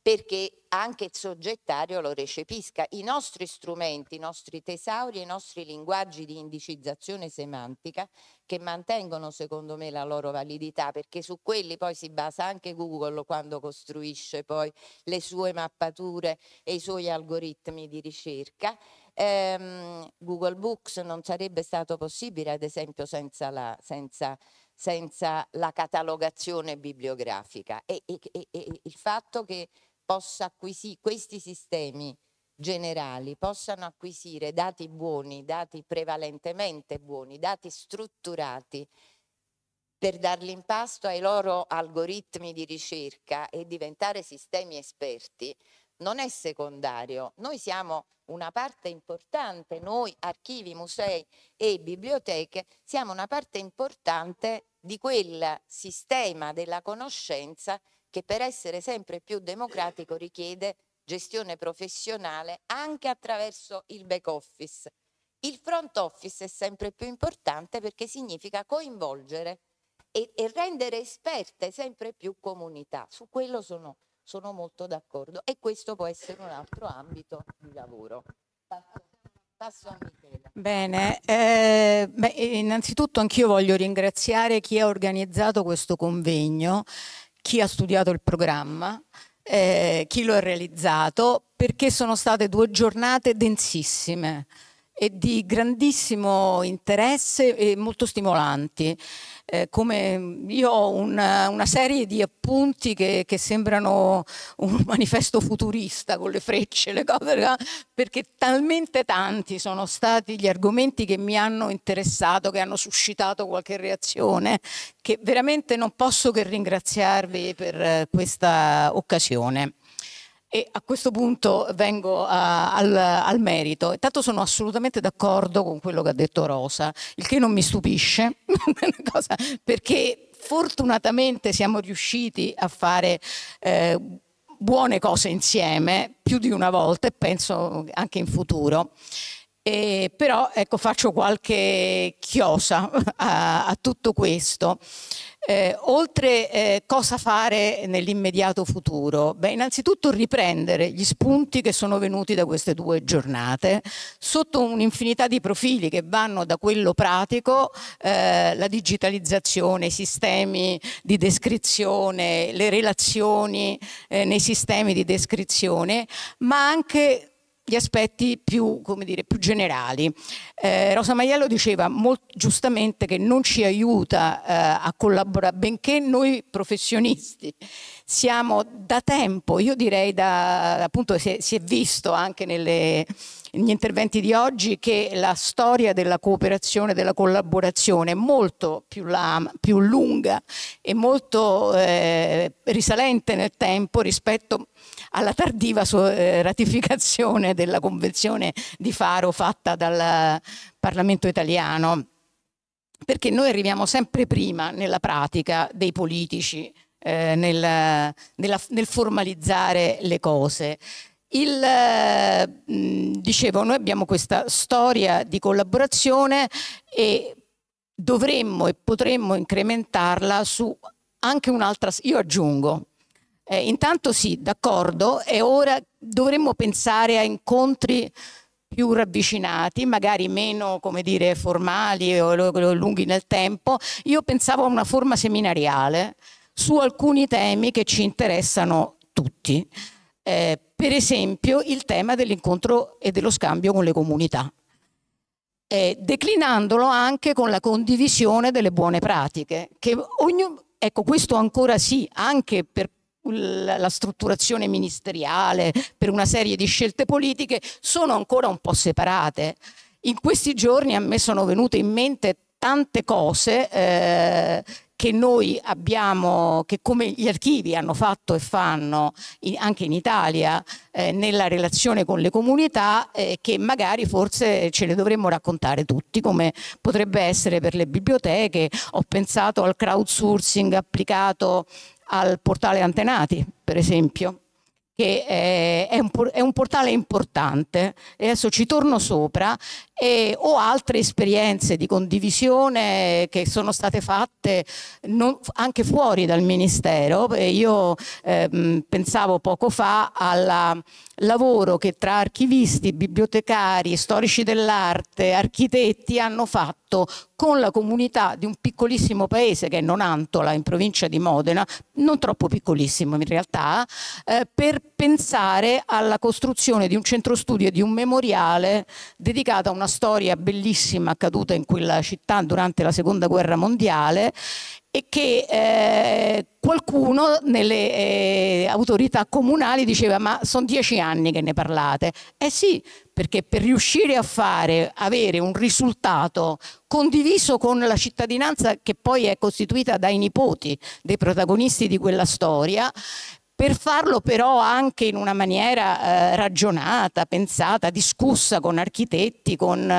perché anche il soggettario lo recepisca. I nostri strumenti, i nostri tesauri, i nostri linguaggi di indicizzazione semantica, che mantengono secondo me la loro validità, perché su quelli poi si basa anche Google quando costruisce poi le sue mappature e i suoi algoritmi di ricerca. ehm, Google Books non sarebbe stato possibile ad esempio senza la, senza, senza la catalogazione bibliografica, e, e, e, e il fatto che possa acquisire questi sistemi generali, possano acquisire dati buoni, dati prevalentemente buoni, dati strutturati per darli in pasto ai loro algoritmi di ricerca e diventare sistemi esperti, non è secondario. Noi siamo una parte importante, noi archivi, musei e biblioteche, siamo una parte importante di quel sistema della conoscenza che per essere sempre più democratico richiede gestione professionale anche attraverso il back office. Il front office è sempre più importante perché significa coinvolgere e, e rendere esperte sempre più comunità. Su quello sono, sono molto d'accordo, e questo può essere un altro ambito di lavoro. Passo, passo a Michela. Bene, eh, beh, innanzitutto anch'io voglio ringraziare chi ha organizzato questo convegno, chi ha studiato il programma, eh, chi lo ha realizzato, perché sono state due giornate densissime e di grandissimo interesse e molto stimolanti. Eh, come io ho una, una serie di appunti che, che sembrano un manifesto futurista con le frecce, le cose, perché talmente tanti sono stati gli argomenti che mi hanno interessato, che hanno suscitato qualche reazione, che veramente non posso che ringraziarvi per questa occasione. E a questo punto vengo a, al, al merito. Intanto sono assolutamente d'accordo con quello che ha detto Rosa, il che non mi stupisce, cosa, perché fortunatamente siamo riusciti a fare eh, buone cose insieme più di una volta, e penso anche in futuro. E però ecco, faccio qualche chiosa a, a tutto questo. Eh, oltre eh, cosa fare nell'immediato futuro? Beh, innanzitutto riprendere gli spunti che sono venuti da queste due giornate sotto un'infinità di profili che vanno da quello pratico, eh, la digitalizzazione, i sistemi di descrizione, le relazioni eh, nei sistemi di descrizione, ma anche gli aspetti più, come dire, più generali. Eh, Rosa Maiello diceva molto giustamente che non ci aiuta eh, a collaborare, benché noi professionisti siamo da tempo, io direi da, appunto si è, si è visto anche nelle, negli interventi di oggi, che la storia della cooperazione, della collaborazione è molto più, la, più lunga e molto eh, risalente nel tempo rispetto alla tardiva ratificazione della Convenzione di Faro fatta dal Parlamento italiano, perché noi arriviamo sempre prima nella pratica dei politici, eh, nel, nella, nel formalizzare le cose. Il, eh, dicevo, noi abbiamo questa storia di collaborazione e dovremmo e potremmo incrementarla su anche un'altra, io aggiungo, Eh, intanto sì, d'accordo, e ora dovremmo pensare a incontri più ravvicinati, magari meno, come dire, formali o, o lunghi nel tempo. Io pensavo a una forma seminariale su alcuni temi che ci interessano tutti. Eh, per esempio il tema dell'incontro e dello scambio con le comunità, eh, declinandolo anche con la condivisione delle buone pratiche, che ognuno, ecco, questo ancora sì, anche per la strutturazione ministeriale, per una serie di scelte politiche, sono ancora un po' separate. In questi giorni a me sono venute in mente tante cose eh, che noi abbiamo, che come gli archivi hanno fatto e fanno in, anche in Italia eh, nella relazione con le comunità, eh, che magari forse ce le dovremmo raccontare tutti, come potrebbe essere per le biblioteche. Ho pensato al crowdsourcing applicato al portale Antenati, per esempio, che è, è, un, è un portale importante, e adesso ci torno sopra, e ho altre esperienze di condivisione che sono state fatte non, anche fuori dal Ministero. Io eh, pensavo poco fa al lavoro che tra archivisti, bibliotecari, storici dell'arte, architetti hanno fatto con la comunità di un piccolissimo paese che è Nonantola, in provincia di Modena, non troppo piccolissimo in realtà, eh, per pensare alla costruzione di un centro studio e di un memoriale dedicato a una storia bellissima accaduta in quella città durante la seconda guerra mondiale, e che eh, qualcuno nelle eh, autorità comunali diceva: ma sono dieci anni che ne parlate. Eh sì, perché per riuscire a fare, avere un risultato condiviso con la cittadinanza, che poi è costituita dai nipoti dei protagonisti di quella storia, per farlo però anche in una maniera eh, ragionata, pensata, discussa con architetti, con,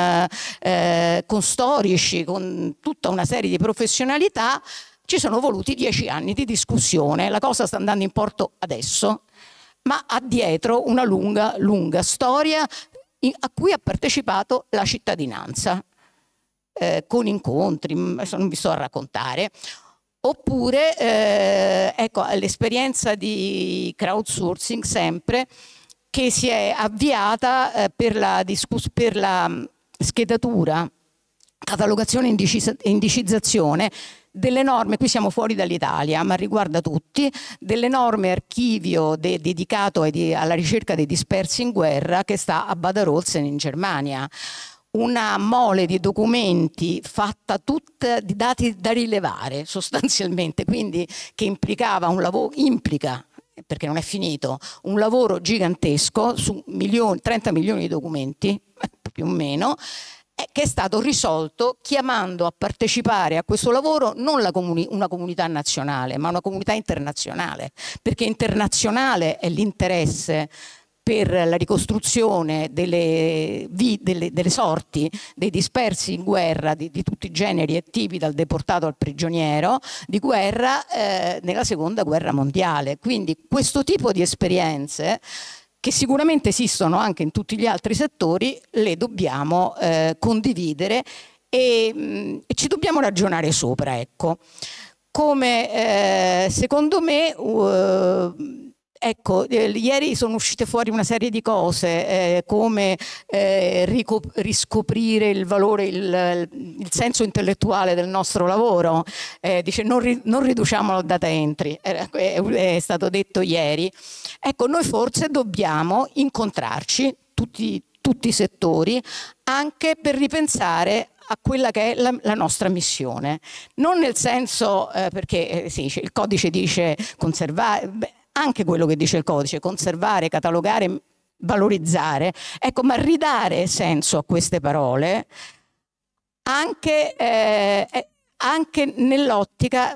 eh, con storici, con tutta una serie di professionalità, ci sono voluti dieci anni di discussione. La cosa sta andando in porto adesso, ma ha dietro una lunga, lunga storia in, a cui ha partecipato la cittadinanza, eh, con incontri, non vi sto a raccontare. Oppure eh, ecco, l'esperienza di crowdsourcing sempre, che si è avviata eh, per, la per la schedatura, catalogazione e indicizzazione delle norme, qui siamo fuori dall'Italia ma riguarda tutti, dell'enorme archivio de dedicato ai, alla ricerca dei dispersi in guerra che sta a Bad Arolsen in Germania. Una mole di documenti fatta tutta di dati da rilevare sostanzialmente, quindi che implicava un lavoro, implica, perché non è finito, un lavoro gigantesco su milioni, trenta milioni di documenti, più o meno, che è stato risolto chiamando a partecipare a questo lavoro non la comuni una comunità nazionale, ma una comunità internazionale, perché internazionale è l'interesse per la ricostruzione delle, delle, delle sorti dei dispersi in guerra di, di tutti i generi e tipi, dal deportato al prigioniero di guerra eh, nella seconda guerra mondiale. Quindi questo tipo di esperienze, che sicuramente esistono anche in tutti gli altri settori, le dobbiamo eh, condividere e, mh, e ci dobbiamo ragionare sopra. Ecco. Come eh, secondo me uh, ecco, eh, ieri sono uscite fuori una serie di cose, eh, come eh, riscoprire il valore, il, il senso intellettuale del nostro lavoro. Eh, dice non, ri non riduciamolo al data entry, è, è stato detto ieri. Ecco, noi forse dobbiamo incontrarci, tutti, tutti i settori, anche per ripensare a quella che è la, la nostra missione. Non nel senso, eh, perché eh, sì, il codice dice conservare, beh, anche quello che dice il codice, conservare, catalogare, valorizzare, ecco, ma ridare senso a queste parole anche, eh, anche nell'ottica,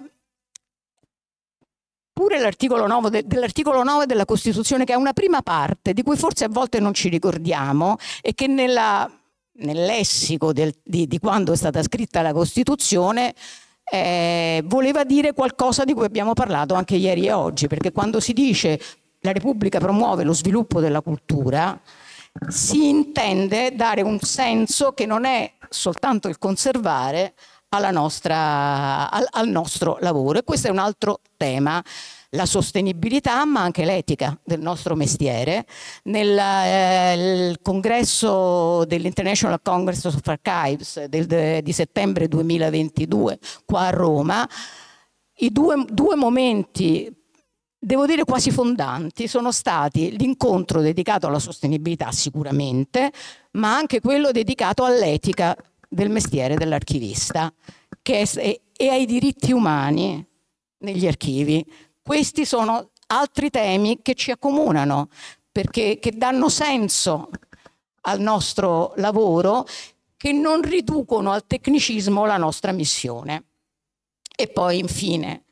pure l'articolo nove de, dell'articolo nove della Costituzione, che è una prima parte di cui forse a volte non ci ricordiamo e che nella, nel lessico del, di, di quando è stata scritta la Costituzione Eh, voleva dire qualcosa di cui abbiamo parlato anche ieri e oggi, perché quando si dice la Repubblica promuove lo sviluppo della cultura, si intende dare un senso che non è soltanto il conservare alla nostra, al, al nostro lavoro. E questo è un altro tema, la sostenibilità ma anche l'etica del nostro mestiere. Nel eh, congresso dell'International Congress of Archives del, de, di settembre duemilaventidue qua a Roma, i due, due momenti, devo dire quasi fondanti, sono stati l'incontro dedicato alla sostenibilità sicuramente, ma anche quello dedicato all'etica del mestiere dell'archivista e, e ai diritti umani negli archivi. Questi sono altri temi che ci accomunano, perché che danno senso al nostro lavoro, che non riducono al tecnicismo la nostra missione. E poi, infine,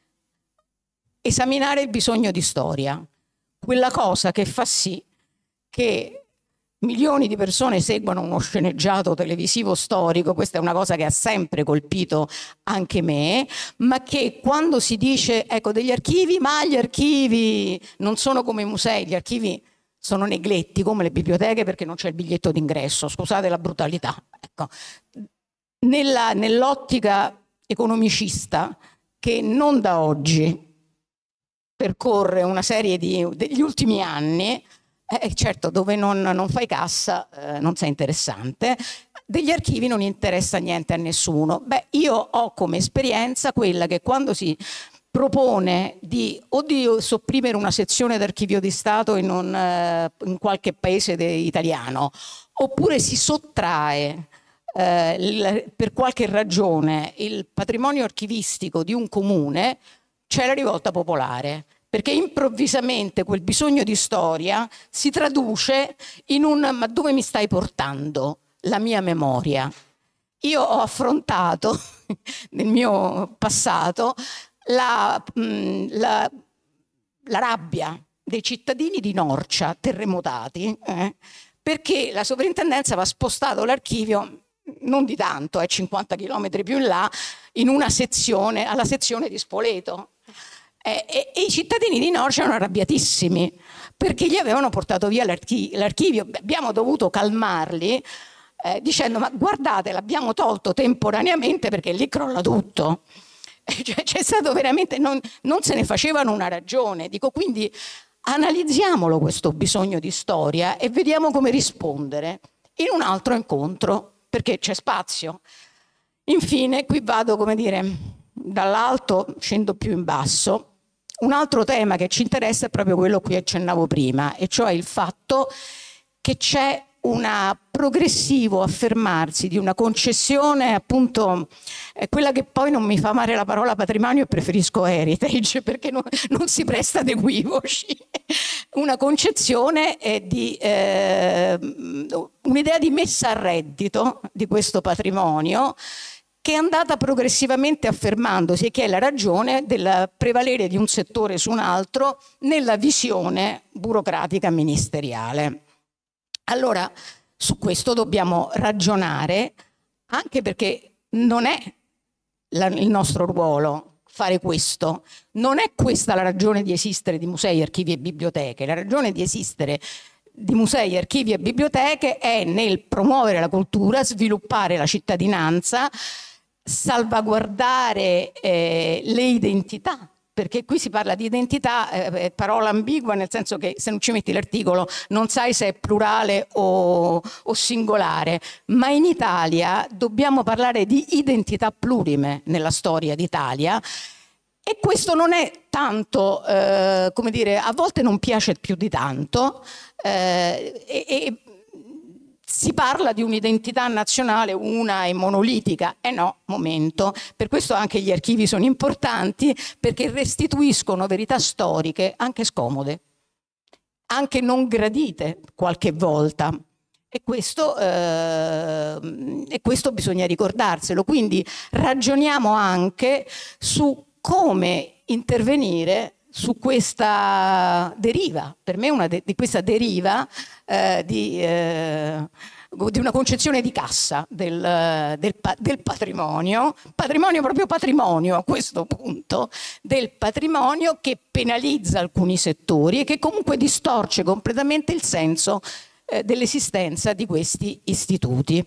esaminare il bisogno di storia, quella cosa che fa sì che milioni di persone seguono uno sceneggiato televisivo storico, questa è una cosa che ha sempre colpito anche me, ma che quando si dice, ecco, degli archivi, ma gli archivi non sono come i musei, gli archivi sono negletti come le biblioteche perché non c'è il biglietto d'ingresso, scusate la brutalità. Ecco. Nella, nell'ottica economicista che non da oggi percorre una serie di, degli ultimi anni, eh, certo dove non, non fai cassa eh, non sei interessante, degli archivi non interessa niente a nessuno. Beh, io ho come esperienza quella che quando si propone di o di sopprimere una sezione d'archivio di Stato in, un, eh, in qualche paese italiano, oppure si sottrae eh, il, per qualche ragione il patrimonio archivistico di un comune, c'è la rivolta popolare, perché improvvisamente quel bisogno di storia si traduce in un ma dove mi stai portando la mia memoria? Io ho affrontato nel mio passato la, mh, la, la rabbia dei cittadini di Norcia terremotati eh, perché la sovrintendenza aveva spostato l'archivio non di tanto, è eh, cinquanta chilometri più in là, in una sezione, alla sezione di Spoleto. Eh, e, e i cittadini di Norcia erano arrabbiatissimi perché gli avevano portato via l'archivio. Abbiamo dovuto calmarli eh, dicendo ma guardate, l'abbiamo tolto temporaneamente perché lì crolla tutto. Cioè, c'è stato veramente, non, non se ne facevano una ragione. Dico, quindi analizziamolo questo bisogno di storia e vediamo come rispondere in un altro incontro, perché c'è spazio. Infine, qui vado, come dire, dall'alto scendo più in basso. Un altro tema che ci interessa è proprio quello a cui accennavo prima, e cioè il fatto che c'è un progressivo affermarsi di una concessione, appunto, eh, quella che poi non mi fa amare la parola patrimonio e preferisco heritage perché non, non si presta ad equivoci, una concezione eh, di eh, un'idea di messa a reddito di questo patrimonio che è andata progressivamente affermandosi e che è la ragione del prevalere di un settore su un altro nella visione burocratica ministeriale. Allora, su questo dobbiamo ragionare, anche perché non è la, il nostro ruolo fare questo. Non è questa la ragione di esistere di musei, archivi e biblioteche. La ragione di esistere di musei, archivi e biblioteche è nel promuovere la cultura, sviluppare la cittadinanza, salvaguardare eh, le identità. Perché qui si parla di identità, eh, parola ambigua, nel senso che se non ci metti l'articolo non sai se è plurale o, o singolare, ma in Italia dobbiamo parlare di identità plurime nella storia d'Italia, e questo non è tanto, eh, come dire, a volte non piace più di tanto, eh, e, e si parla di un'identità nazionale una e monolitica, e eh no, momento. Per questo anche gli archivi sono importanti, perché restituiscono verità storiche anche scomode, anche non gradite qualche volta. E questo, eh, e questo bisogna ricordarselo. Quindi ragioniamo anche su come intervenire su questa deriva, per me una de di questa deriva eh, di, eh, di una concezione di cassa del, del, del patrimonio, patrimonio proprio patrimonio a questo punto, del patrimonio che penalizza alcuni settori e che comunque distorce completamente il senso eh, dell'esistenza di questi istituti.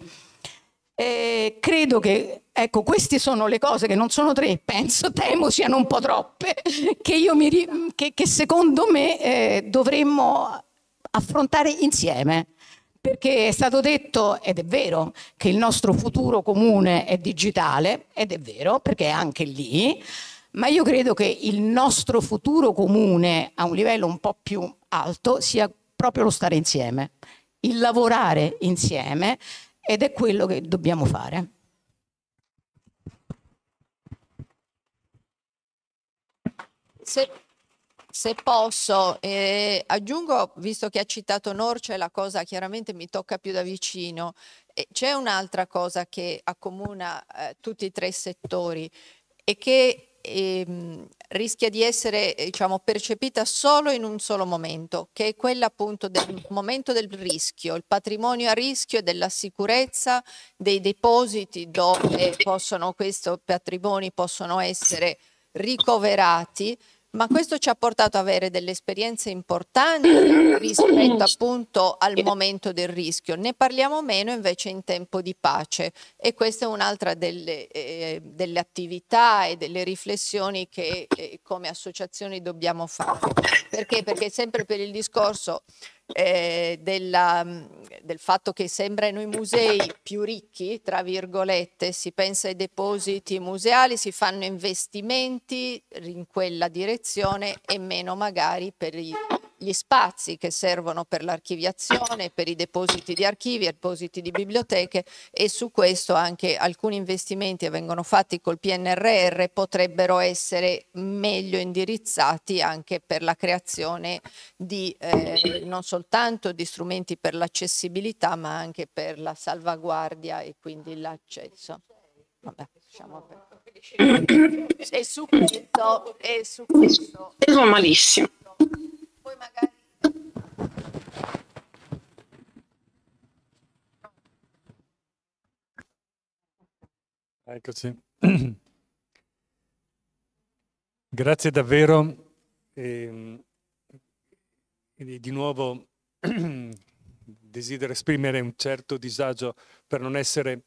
Eh, credo che, ecco, queste sono le cose che non sono tre, penso, temo siano un po' troppe, che, io mi, che, che secondo me eh, dovremmo affrontare insieme, perché è stato detto, ed è vero, che il nostro futuro comune è digitale, ed è vero, perché è anche lì, ma io credo che il nostro futuro comune a un livello un po' più alto sia proprio lo stare insieme, il lavorare insieme, ed è quello che dobbiamo fare. Se, se posso, eh, aggiungo, visto che ha citato Norcia, e la cosa chiaramente mi tocca più da vicino, eh, c'è un'altra cosa che accomuna eh, tutti i tre settori e che e, rischia di essere, diciamo, percepita solo in un solo momento, che è quella appunto del momento del rischio, il patrimonio a rischio della sicurezza dei depositi dove possono, questi patrimoni possono essere ricoverati, ma questo ci ha portato ad avere delle esperienze importanti rispetto appunto al momento del rischio. Ne parliamo meno invece in tempo di pace, e questa è un'altra delle, eh, delle attività e delle riflessioni che eh, come associazioni dobbiamo fare. Perché? Perché sempre per il discorso Eh, della, del fatto che sembrano i musei più ricchi, tra virgolette, si pensa ai depositi museali, si fanno investimenti in quella direzione e meno magari per i, gli spazi che servono per l'archiviazione, per i depositi di archivi, depositi di biblioteche, e su questo anche alcuni investimenti che vengono fatti col P N R R potrebbero essere meglio indirizzati anche per la creazione di eh, non soltanto di strumenti per l'accessibilità, ma anche per la salvaguardia e quindi l'accesso. Vabbè, lasciamo per... E su questo, e su questo... Devo malissimo. Poi magari... Eccoci. Grazie davvero. E, e di nuovo desidero esprimere un certo disagio per non essere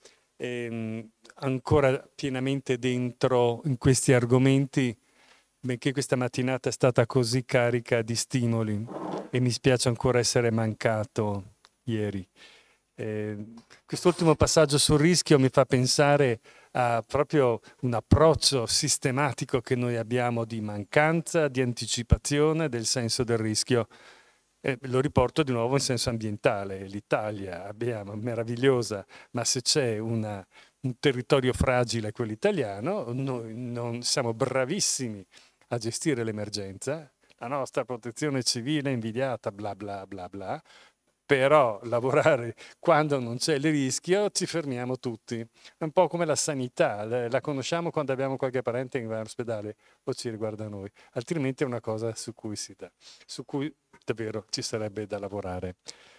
eh, ancora pienamente dentro in questi argomenti, benché questa mattinata è stata così carica di stimoli e mi spiace ancora essere mancato ieri. Eh, quest'ultimo passaggio sul rischio mi fa pensare a proprio un approccio sistematico che noi abbiamo di mancanza, di anticipazione del senso del rischio. Eh, lo riporto di nuovo in senso ambientale. L'Italia abbiamo meravigliosa, ma se c'è una, un territorio fragile, quello italiano, noi non siamo bravissimi a gestire l'emergenza. La nostra protezione civile è invidiata, bla bla bla bla. Però lavorare quando non c'è il rischio ci fermiamo tutti. È un po' come la sanità, la conosciamo quando abbiamo qualche parente che va all'ospedale o ci riguarda noi, altrimenti è una cosa su cui si dà, su cui davvero ci sarebbe da lavorare.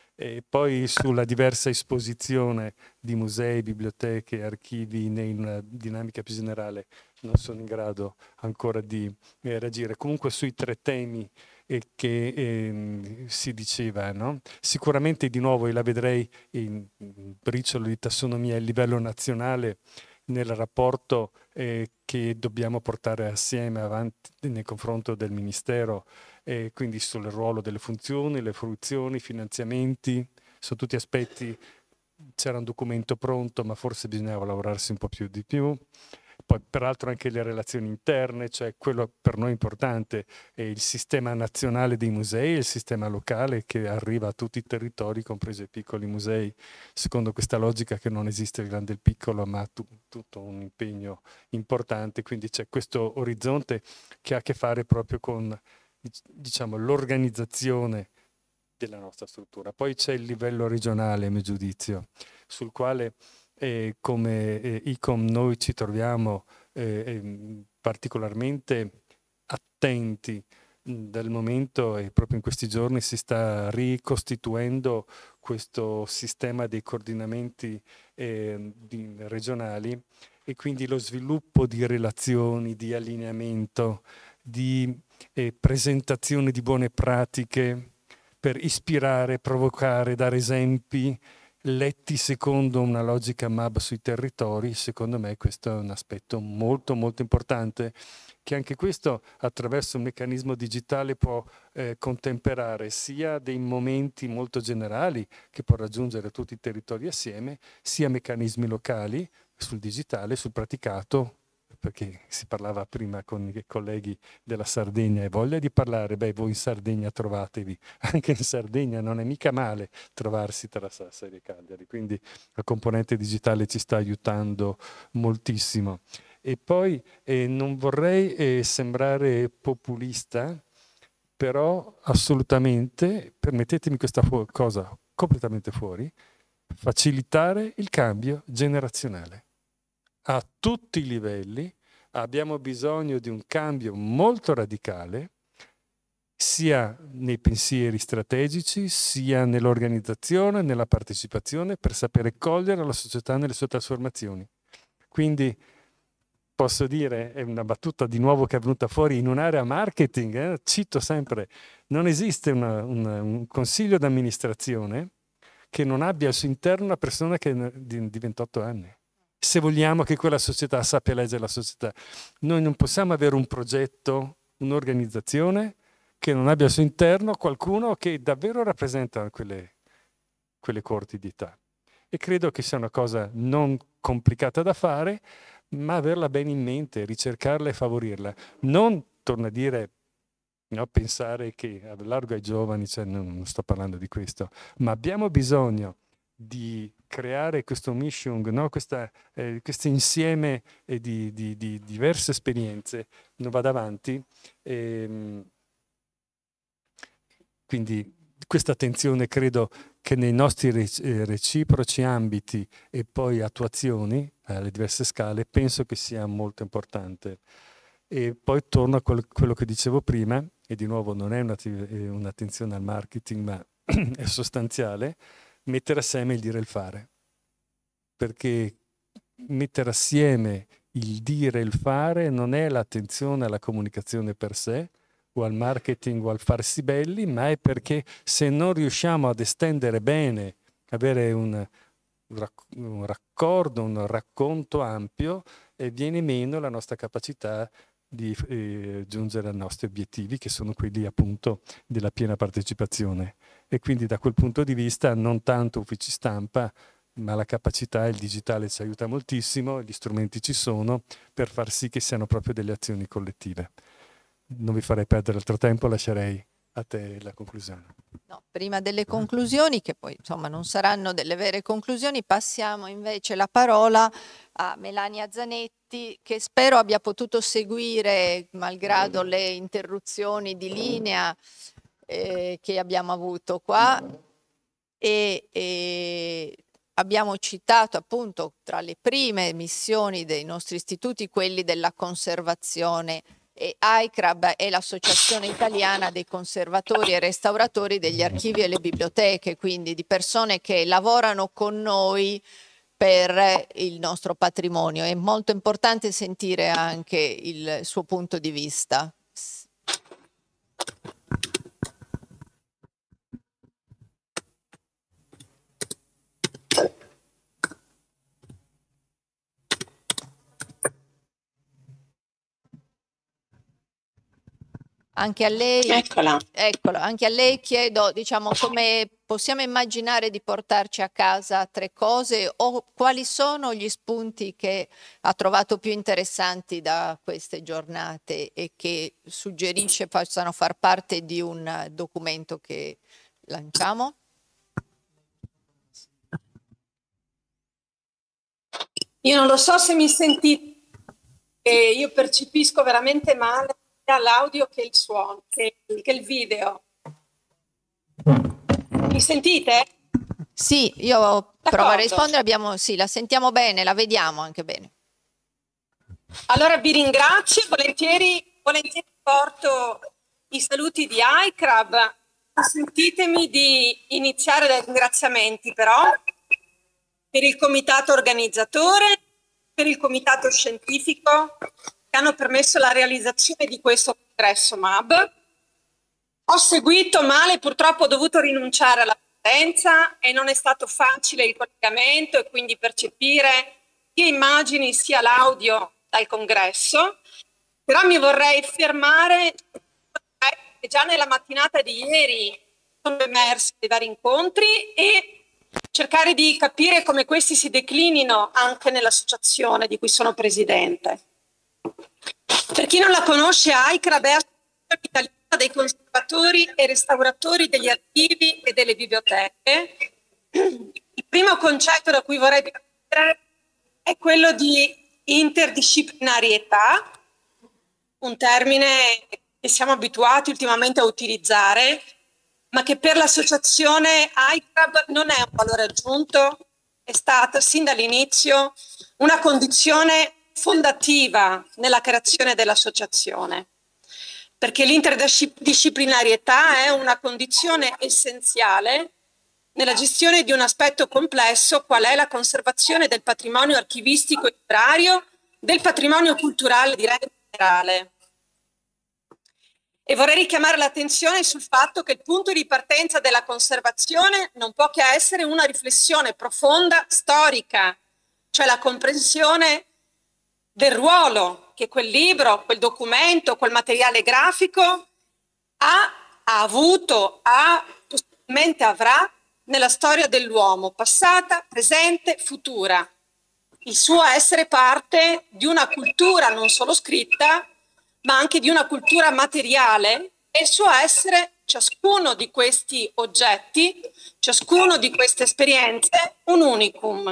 E poi sulla diversa esposizione di musei, biblioteche, archivi in una dinamica più generale non sono in grado ancora di eh, reagire. Comunque sui tre temi e che eh, si diceva, no? Sicuramente di nuovo, e la vedrei in briciolo di tassonomia a livello nazionale nel rapporto eh, che dobbiamo portare assieme avanti nel confronto del Ministero, eh, quindi sul ruolo delle funzioni, le fruizioni, i finanziamenti, sono tutti aspetti. C'era un documento pronto, ma forse bisognava lavorarsi un po' più di più. Poi peraltro anche le relazioni interne, cioè quello per noi importante è il sistema nazionale dei musei e il sistema locale che arriva a tutti i territori, compreso i piccoli musei, secondo questa logica che non esiste il grande e il piccolo, ma tu, tutto un impegno importante. Quindi c'è questo orizzonte che ha a che fare proprio con, diciamo, l'organizzazione della nostra struttura. Poi c'è il livello regionale, a mio giudizio, sul quale E come eh, I C O M noi ci troviamo eh, eh, particolarmente attenti mh, dal momento, e proprio in questi giorni si sta ricostituendo questo sistema dei coordinamenti eh, di, regionali, e quindi lo sviluppo di relazioni, di allineamento, di eh, presentazione di buone pratiche per ispirare, provocare, dare esempi letti secondo una logica M A B sui territori. Secondo me questo è un aspetto molto molto importante, che anche questo attraverso un meccanismo digitale può eh, contemperare sia dei momenti molto generali che può raggiungere tutti i territori assieme, sia meccanismi locali sul digitale, sul praticato, perché si parlava prima con i colleghi della Sardegna e voglia di parlare, beh, voi in Sardegna trovatevi, anche in Sardegna non è mica male trovarsi tra Sassari e Cagliari, quindi la componente digitale ci sta aiutando moltissimo. E poi eh, non vorrei eh, sembrare populista, però assolutamente, permettetemi questa cosa completamente fuori, facilitare il cambio generazionale a tutti i livelli, Abbiamo bisogno di un cambio molto radicale, sia nei pensieri strategici, sia nell'organizzazione, nella partecipazione, per sapere cogliere la società nelle sue trasformazioni. Quindi posso dire, è una battuta di nuovo che è venuta fuori in un'area marketing, eh, cito sempre, non esiste una, una, un consiglio d'amministrazione che non abbia al suo interno una persona che è di, di ventotto anni. Se vogliamo che quella società sappia leggere la società, noi non possiamo avere un progetto, un'organizzazione che non abbia al suo interno qualcuno che davvero rappresenta quelle, quelle corti di età. E credo che sia una cosa non complicata da fare, ma averla bene in mente, ricercarla e favorirla. Non, torno a dire, no, pensare che allargo ai giovani, cioè non, non sto parlando di questo, ma abbiamo bisogno di creare questo mission, no? Questa, eh, questo insieme eh, di, di, di diverse esperienze, non vado avanti. Ehm, quindi questa attenzione credo che nei nostri reciproci ambiti e poi attuazioni alle diverse scale penso che sia molto importante. E poi torno a quello che dicevo prima, e di nuovo non è un'attenzione al marketing, ma è sostanziale, mettere assieme il dire e il fare. Perché mettere assieme il dire e il fare non è l'attenzione alla comunicazione per sé, o al marketing o al farsi belli, ma è perché se non riusciamo ad estendere bene, avere un, un raccordo, un racconto ampio, eh, viene meno la nostra capacità di eh, giungere ai nostri obiettivi, che sono quelli appunto della piena partecipazione. E quindi da quel punto di vista non tanto uffici stampa, ma la capacità, il digitale ci aiuta moltissimo, gli strumenti ci sono per far sì che siano proprio delle azioni collettive. Non vi farei perdere altro tempo, lascerei a te la conclusione. No, prima delle conclusioni, che poi insomma non saranno delle vere conclusioni, passiamo invece la parola a Melania Zanetti, che spero abbia potuto seguire, malgrado le interruzioni di linea eh, che abbiamo avuto qua. E, e abbiamo citato appunto tra le prime missioni dei nostri istituti quelli della conservazione, e AICRAB è l'Associazione Italiana dei Conservatori e Restauratori degli Archivi e le Biblioteche, quindi di persone che lavorano con noi per il nostro patrimonio. È molto importante sentire anche il suo punto di vista. Anche a lei, eccola. Eccola, anche a lei chiedo, diciamo, come possiamo immaginare di portarci a casa tre cose, o quali sono gli spunti che ha trovato più interessanti da queste giornate e che suggerisce possano far parte di un documento che lanciamo? Io non lo so se mi sentite, eh, io percepisco veramente male l'audio che il suono, che, che il video. Mi sentite? Sì, io provo a rispondere, abbiamo, sì, la sentiamo bene, la vediamo anche bene. Allora vi ringrazio, volentieri, volentieri porto i saluti di AICRAB. Sentitemi di iniziare dai ringraziamenti però per il comitato organizzatore, per il comitato scientifico che hanno permesso la realizzazione di questo congresso M A B. Ho seguito male, purtroppo ho dovuto rinunciare alla presenza e non è stato facile il collegamento e quindi percepire sia immagini sia l'audio dal congresso, però mi vorrei fermare che già nella mattinata di ieri sono emersi dei vari incontri e cercare di capire come questi si declinino anche nell'associazione di cui sono presidente. Per chi non la conosce, AICRAB è l'Associazione Italiana dei Conservatori e Restauratori degli Archivi e delle Biblioteche. Il primo concetto da cui vorrei partire è quello di interdisciplinarietà, un termine che siamo abituati ultimamente a utilizzare, ma che per l'associazione AICRAB non è un valore aggiunto, è stata sin dall'inizio una condizione fondativa nella creazione dell'associazione, perché l'interdisciplinarietà è una condizione essenziale nella gestione di un aspetto complesso qual è la conservazione del patrimonio archivistico e librario, del patrimonio culturale direi in generale. E vorrei richiamare l'attenzione sul fatto che il punto di partenza della conservazione non può che essere una riflessione profonda, storica, cioè la comprensione del ruolo che quel libro, quel documento, quel materiale grafico ha, ha avuto, ha, possibilmente avrà nella storia dell'uomo, passata, presente, futura. Il suo essere parte di una cultura non solo scritta, ma anche di una cultura materiale, e il suo essere, ciascuno di questi oggetti, ciascuno di queste esperienze, un unicum.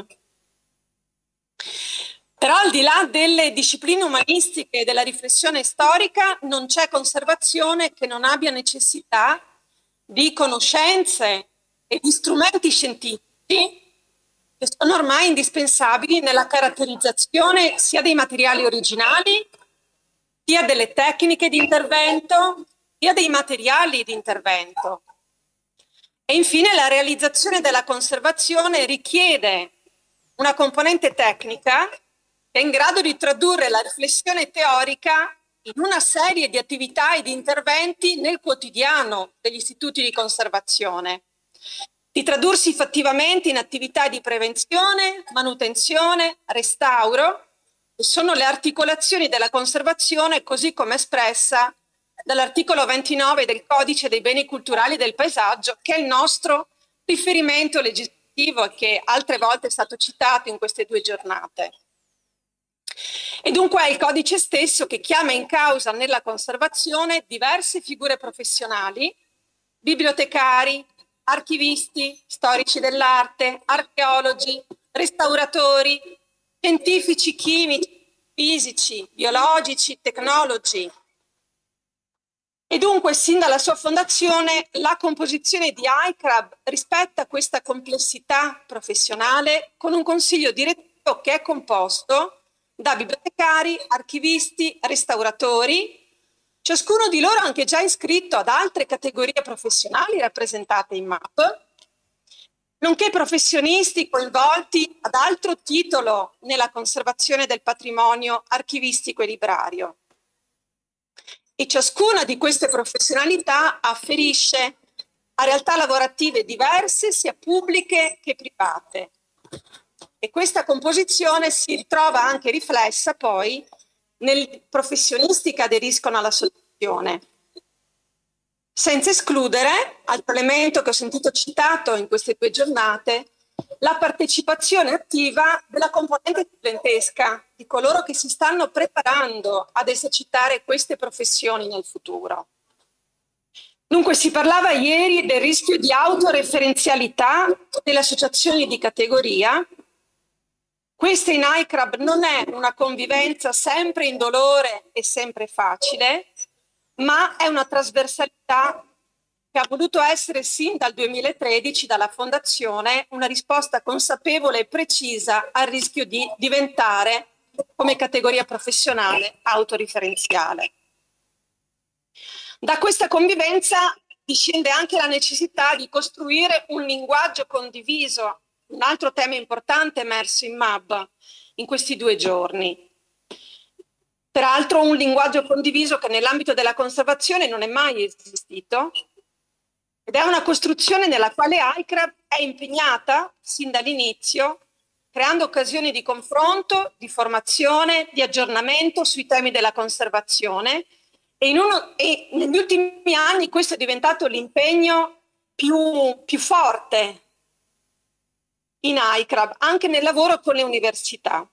Però al di là delle discipline umanistiche e della riflessione storica non c'è conservazione che non abbia necessità di conoscenze e di strumenti scientifici che sono ormai indispensabili nella caratterizzazione sia dei materiali originali, sia delle tecniche di intervento, sia dei materiali di intervento. E infine la realizzazione della conservazione richiede una componente tecnica che è in grado di tradurre la riflessione teorica in una serie di attività e di interventi nel quotidiano degli istituti di conservazione, di tradursi fattivamente in attività di prevenzione, manutenzione, restauro, che sono le articolazioni della conservazione così come espressa dall'articolo ventinove del Codice dei beni culturali e del paesaggio, che è il nostro riferimento legislativo e che altre volte è stato citato in queste due giornate. E dunque è il codice stesso che chiama in causa nella conservazione diverse figure professionali, bibliotecari, archivisti, storici dell'arte, archeologi, restauratori, scientifici, chimici, fisici, biologici, tecnologi. E dunque, sin dalla sua fondazione, la composizione di I C R A B rispetta questa complessità professionale con un consiglio direttivo che è composto da bibliotecari, archivisti, restauratori, ciascuno di loro anche già iscritto ad altre categorie professionali rappresentate in M A P, nonché professionisti coinvolti ad altro titolo nella conservazione del patrimonio archivistico e librario. E ciascuna di queste professionalità afferisce a realtà lavorative diverse, sia pubbliche che private. E questa composizione si ritrova anche riflessa poi nei professionisti che aderiscono all'associazione. Senza escludere, altro elemento che ho sentito citato in queste due giornate, la partecipazione attiva della componente studentesca, di coloro che si stanno preparando ad esercitare queste professioni nel futuro. Dunque si parlava ieri del rischio di autoreferenzialità delle associazioni di categoria. Questa in I C R A B non è una convivenza sempre indolore e sempre facile, ma è una trasversalità che ha voluto essere sin dal duemilatredici, dalla Fondazione, una risposta consapevole e precisa al rischio di diventare, come categoria professionale, autoriferenziale. Da questa convivenza discende anche la necessità di costruire un linguaggio condiviso, un altro tema importante emerso in M A B in questi due giorni. Peraltro un linguaggio condiviso che nell'ambito della conservazione non è mai esistito ed è una costruzione nella quale I C R A B è impegnata sin dall'inizio, creando occasioni di confronto, di formazione, di aggiornamento sui temi della conservazione e, in uno, e negli ultimi anni questo è diventato l'impegno più, più forte in I C R A B, anche nel lavoro con le università.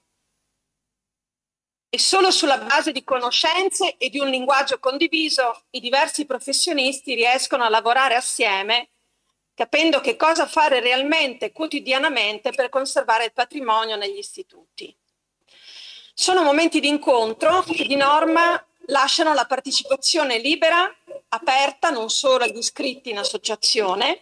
E solo sulla base di conoscenze e di un linguaggio condiviso i diversi professionisti riescono a lavorare assieme, capendo che cosa fare realmente, quotidianamente, per conservare il patrimonio negli istituti. Sono momenti di incontro che di norma lasciano la partecipazione libera, aperta non solo agli iscritti in associazione,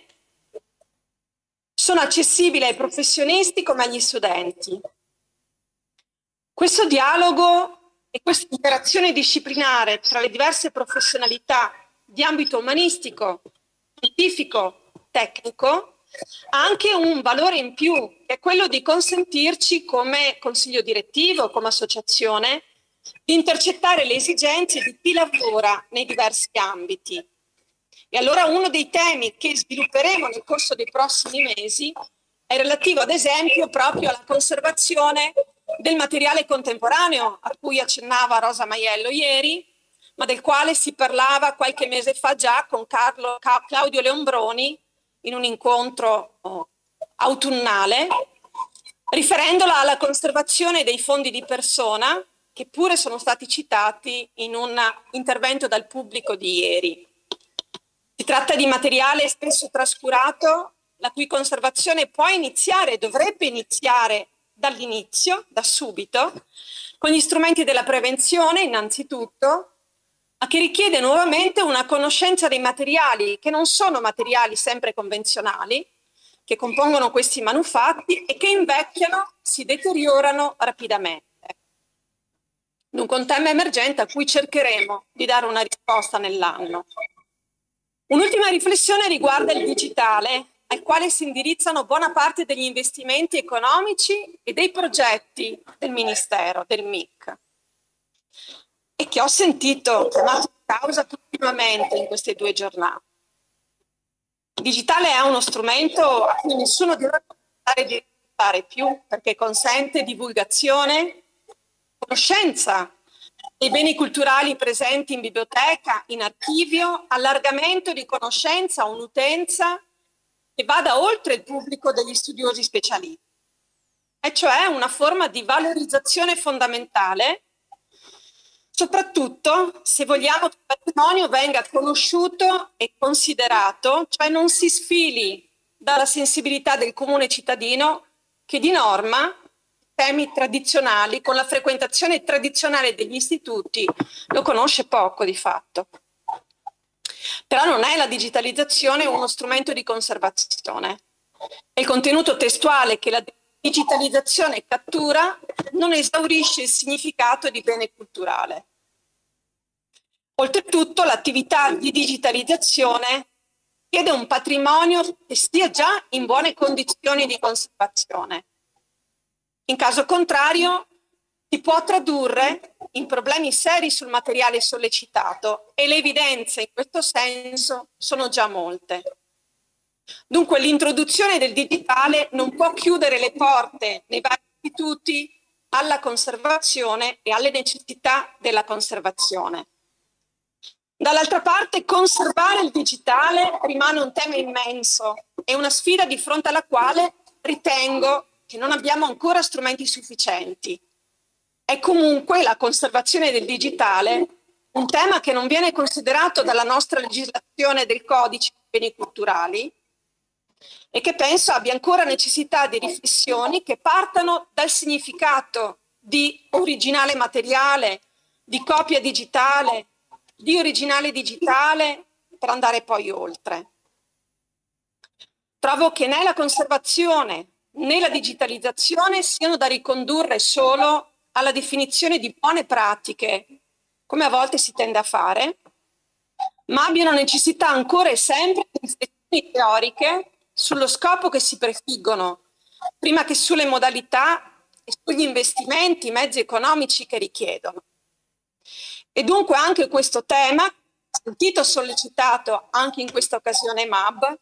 sono accessibili ai professionisti come agli studenti. Questo dialogo e questa interazione disciplinare tra le diverse professionalità di ambito umanistico, scientifico, tecnico, ha anche un valore in più, che è quello di consentirci come consiglio direttivo, come associazione, di intercettare le esigenze di chi lavora nei diversi ambiti. E allora uno dei temi che svilupperemo nel corso dei prossimi mesi è relativo ad esempio proprio alla conservazione del materiale contemporaneo, a cui accennava Rosa Maiello ieri, ma del quale si parlava qualche mese fa già con Carlo, Claudio Leombroni in un incontro oh, autunnale, riferendola alla conservazione dei fondi di persona, che pure sono stati citati in un intervento dal pubblico di ieri. Si tratta di materiale spesso trascurato, la cui conservazione può iniziare, dovrebbe iniziare dall'inizio, da subito, con gli strumenti della prevenzione innanzitutto, ma che richiede nuovamente una conoscenza dei materiali, che non sono materiali sempre convenzionali, che compongono questi manufatti e che invecchiano, si deteriorano rapidamente. Dunque un tema emergente a cui cercheremo di dare una risposta nell'anno. Un'ultima riflessione riguarda il digitale, al quale si indirizzano buona parte degli investimenti economici e dei progetti del Ministero, del M I C, e che ho sentito chiamato in causa continuamente in queste due giornate. Il digitale è uno strumento a cui nessuno deve pensare più, perché consente divulgazione, conoscenza dei beni culturali presenti in biblioteca, in archivio, allargamento di conoscenza a un'utenza che vada oltre il pubblico degli studiosi specialisti, e cioè una forma di valorizzazione fondamentale, soprattutto se vogliamo che il patrimonio venga conosciuto e considerato, cioè non si sfili dalla sensibilità del comune cittadino che di norma temi tradizionali, con la frequentazione tradizionale degli istituti, lo conosce poco di fatto. Però non è la digitalizzazione uno strumento di conservazione. È il contenuto testuale che la digitalizzazione cattura non esaurisce il significato di bene culturale. Oltretutto l'attività di digitalizzazione chiede un patrimonio che sia già in buone condizioni di conservazione. In caso contrario si può tradurre in problemi seri sul materiale sollecitato e le evidenze in questo senso sono già molte. Dunque l'introduzione del digitale non può chiudere le porte nei vari istituti alla conservazione e alle necessità della conservazione. Dall'altra parte, conservare il digitale rimane un tema immenso e una sfida di fronte alla quale ritengo che non abbiamo ancora strumenti sufficienti. È comunque la conservazione del digitale un tema che non viene considerato dalla nostra legislazione del codice dei beni culturali e che penso abbia ancora necessità di riflessioni che partano dal significato di originale materiale, di copia digitale, di originale digitale, per andare poi oltre. Trovo che né la conservazione né la digitalizzazione siano da ricondurre solo alla definizione di buone pratiche, come a volte si tende a fare, ma abbiano necessità ancora e sempre di riflessioni teoriche sullo scopo che si prefiggono, prima che sulle modalità e sugli investimenti, i mezzi economici che richiedono. E dunque anche questo tema, sentito sollecitato anche in questa occasione M A B,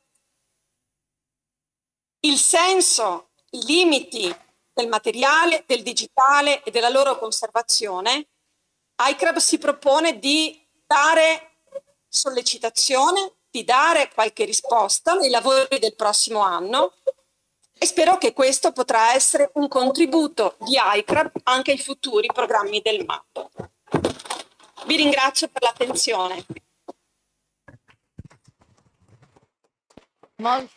il senso, i limiti del materiale, del digitale e della loro conservazione, I C R A B si propone di dare sollecitazione, di dare qualche risposta nei lavori del prossimo anno e spero che questo potrà essere un contributo di I C R A B anche ai futuri programmi del M A B. Vi ringrazio per l'attenzione. Molto.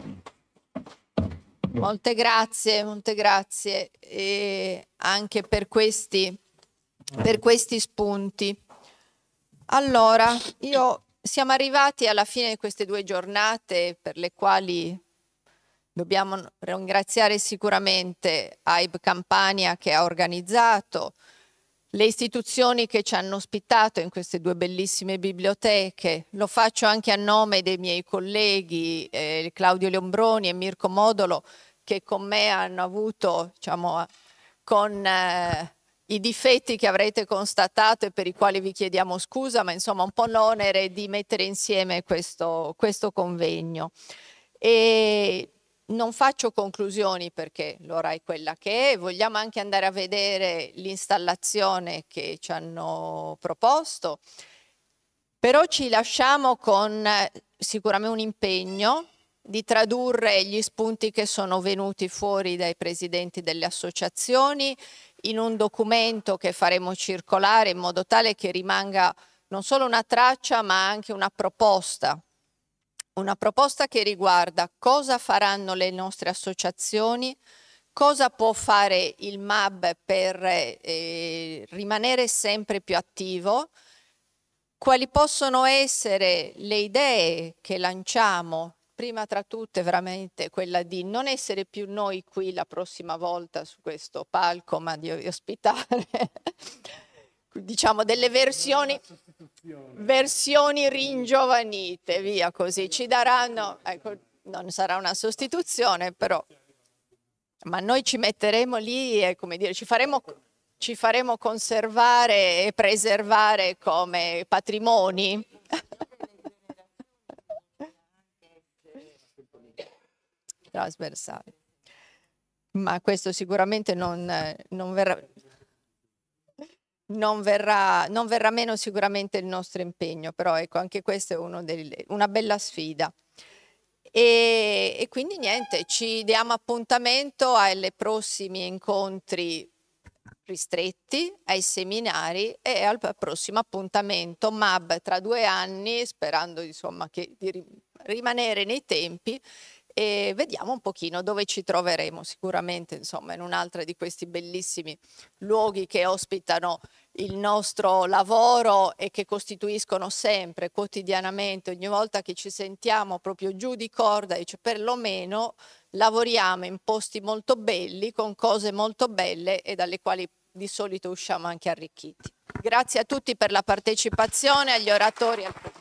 Molte grazie, molte grazie e anche per questi, per questi spunti. Allora, io siamo arrivati alla fine di queste due giornate per le quali Dobbiamo ringraziare sicuramente A I B Campania che ha organizzato, le istituzioni che ci hanno ospitato in queste due bellissime biblioteche. Lo faccio anche a nome dei miei colleghi eh, Claudio Leombroni e Mirko Modolo, che con me hanno avuto, diciamo, con eh, i difetti che avrete constatato e per i quali vi chiediamo scusa, ma insomma un po' l'onere di mettere insieme questo, questo convegno. E non faccio conclusioni perché l'ora è quella che è, vogliamo anche andare a vedere l'installazione che ci hanno proposto, però ci lasciamo con sicuramente un impegno di tradurre gli spunti che sono venuti fuori dai presidenti delle associazioni in un documento che faremo circolare in modo tale che rimanga non solo una traccia ma anche una proposta. Una proposta che riguarda cosa faranno le nostre associazioni, cosa può fare il M A B per eh, rimanere sempre più attivo, quali possono essere le idee che lanciamo, prima tra tutte veramente quella di non essere più noi qui la prossima volta su questo palco, ma di ospitare diciamo delle versioni, versioni ringiovanite, via così, ci daranno, ecco, non sarà una sostituzione però, ma noi ci metteremo lì e come dire, ci faremo, ci faremo conservare e preservare come patrimoni. Trasversali. Ma questo sicuramente non, non verrà... Non verrà, non verrà meno sicuramente il nostro impegno, però ecco, anche questa è uno delle, una bella sfida. E, e quindi niente, ci diamo appuntamento ai prossimi incontri ristretti, ai seminari e al prossimo appuntamento M A B tra due anni, sperando insomma che, di rimanere nei tempi, e vediamo un pochino dove ci troveremo, sicuramente insomma in un'altra di questi bellissimi luoghi che ospitano il nostro lavoro e che costituiscono sempre, quotidianamente, ogni volta che ci sentiamo proprio giù di corda, dice perlomeno lavoriamo in posti molto belli, con cose molto belle e dalle quali di solito usciamo anche arricchiti. Grazie a tutti per la partecipazione, agli oratori. Al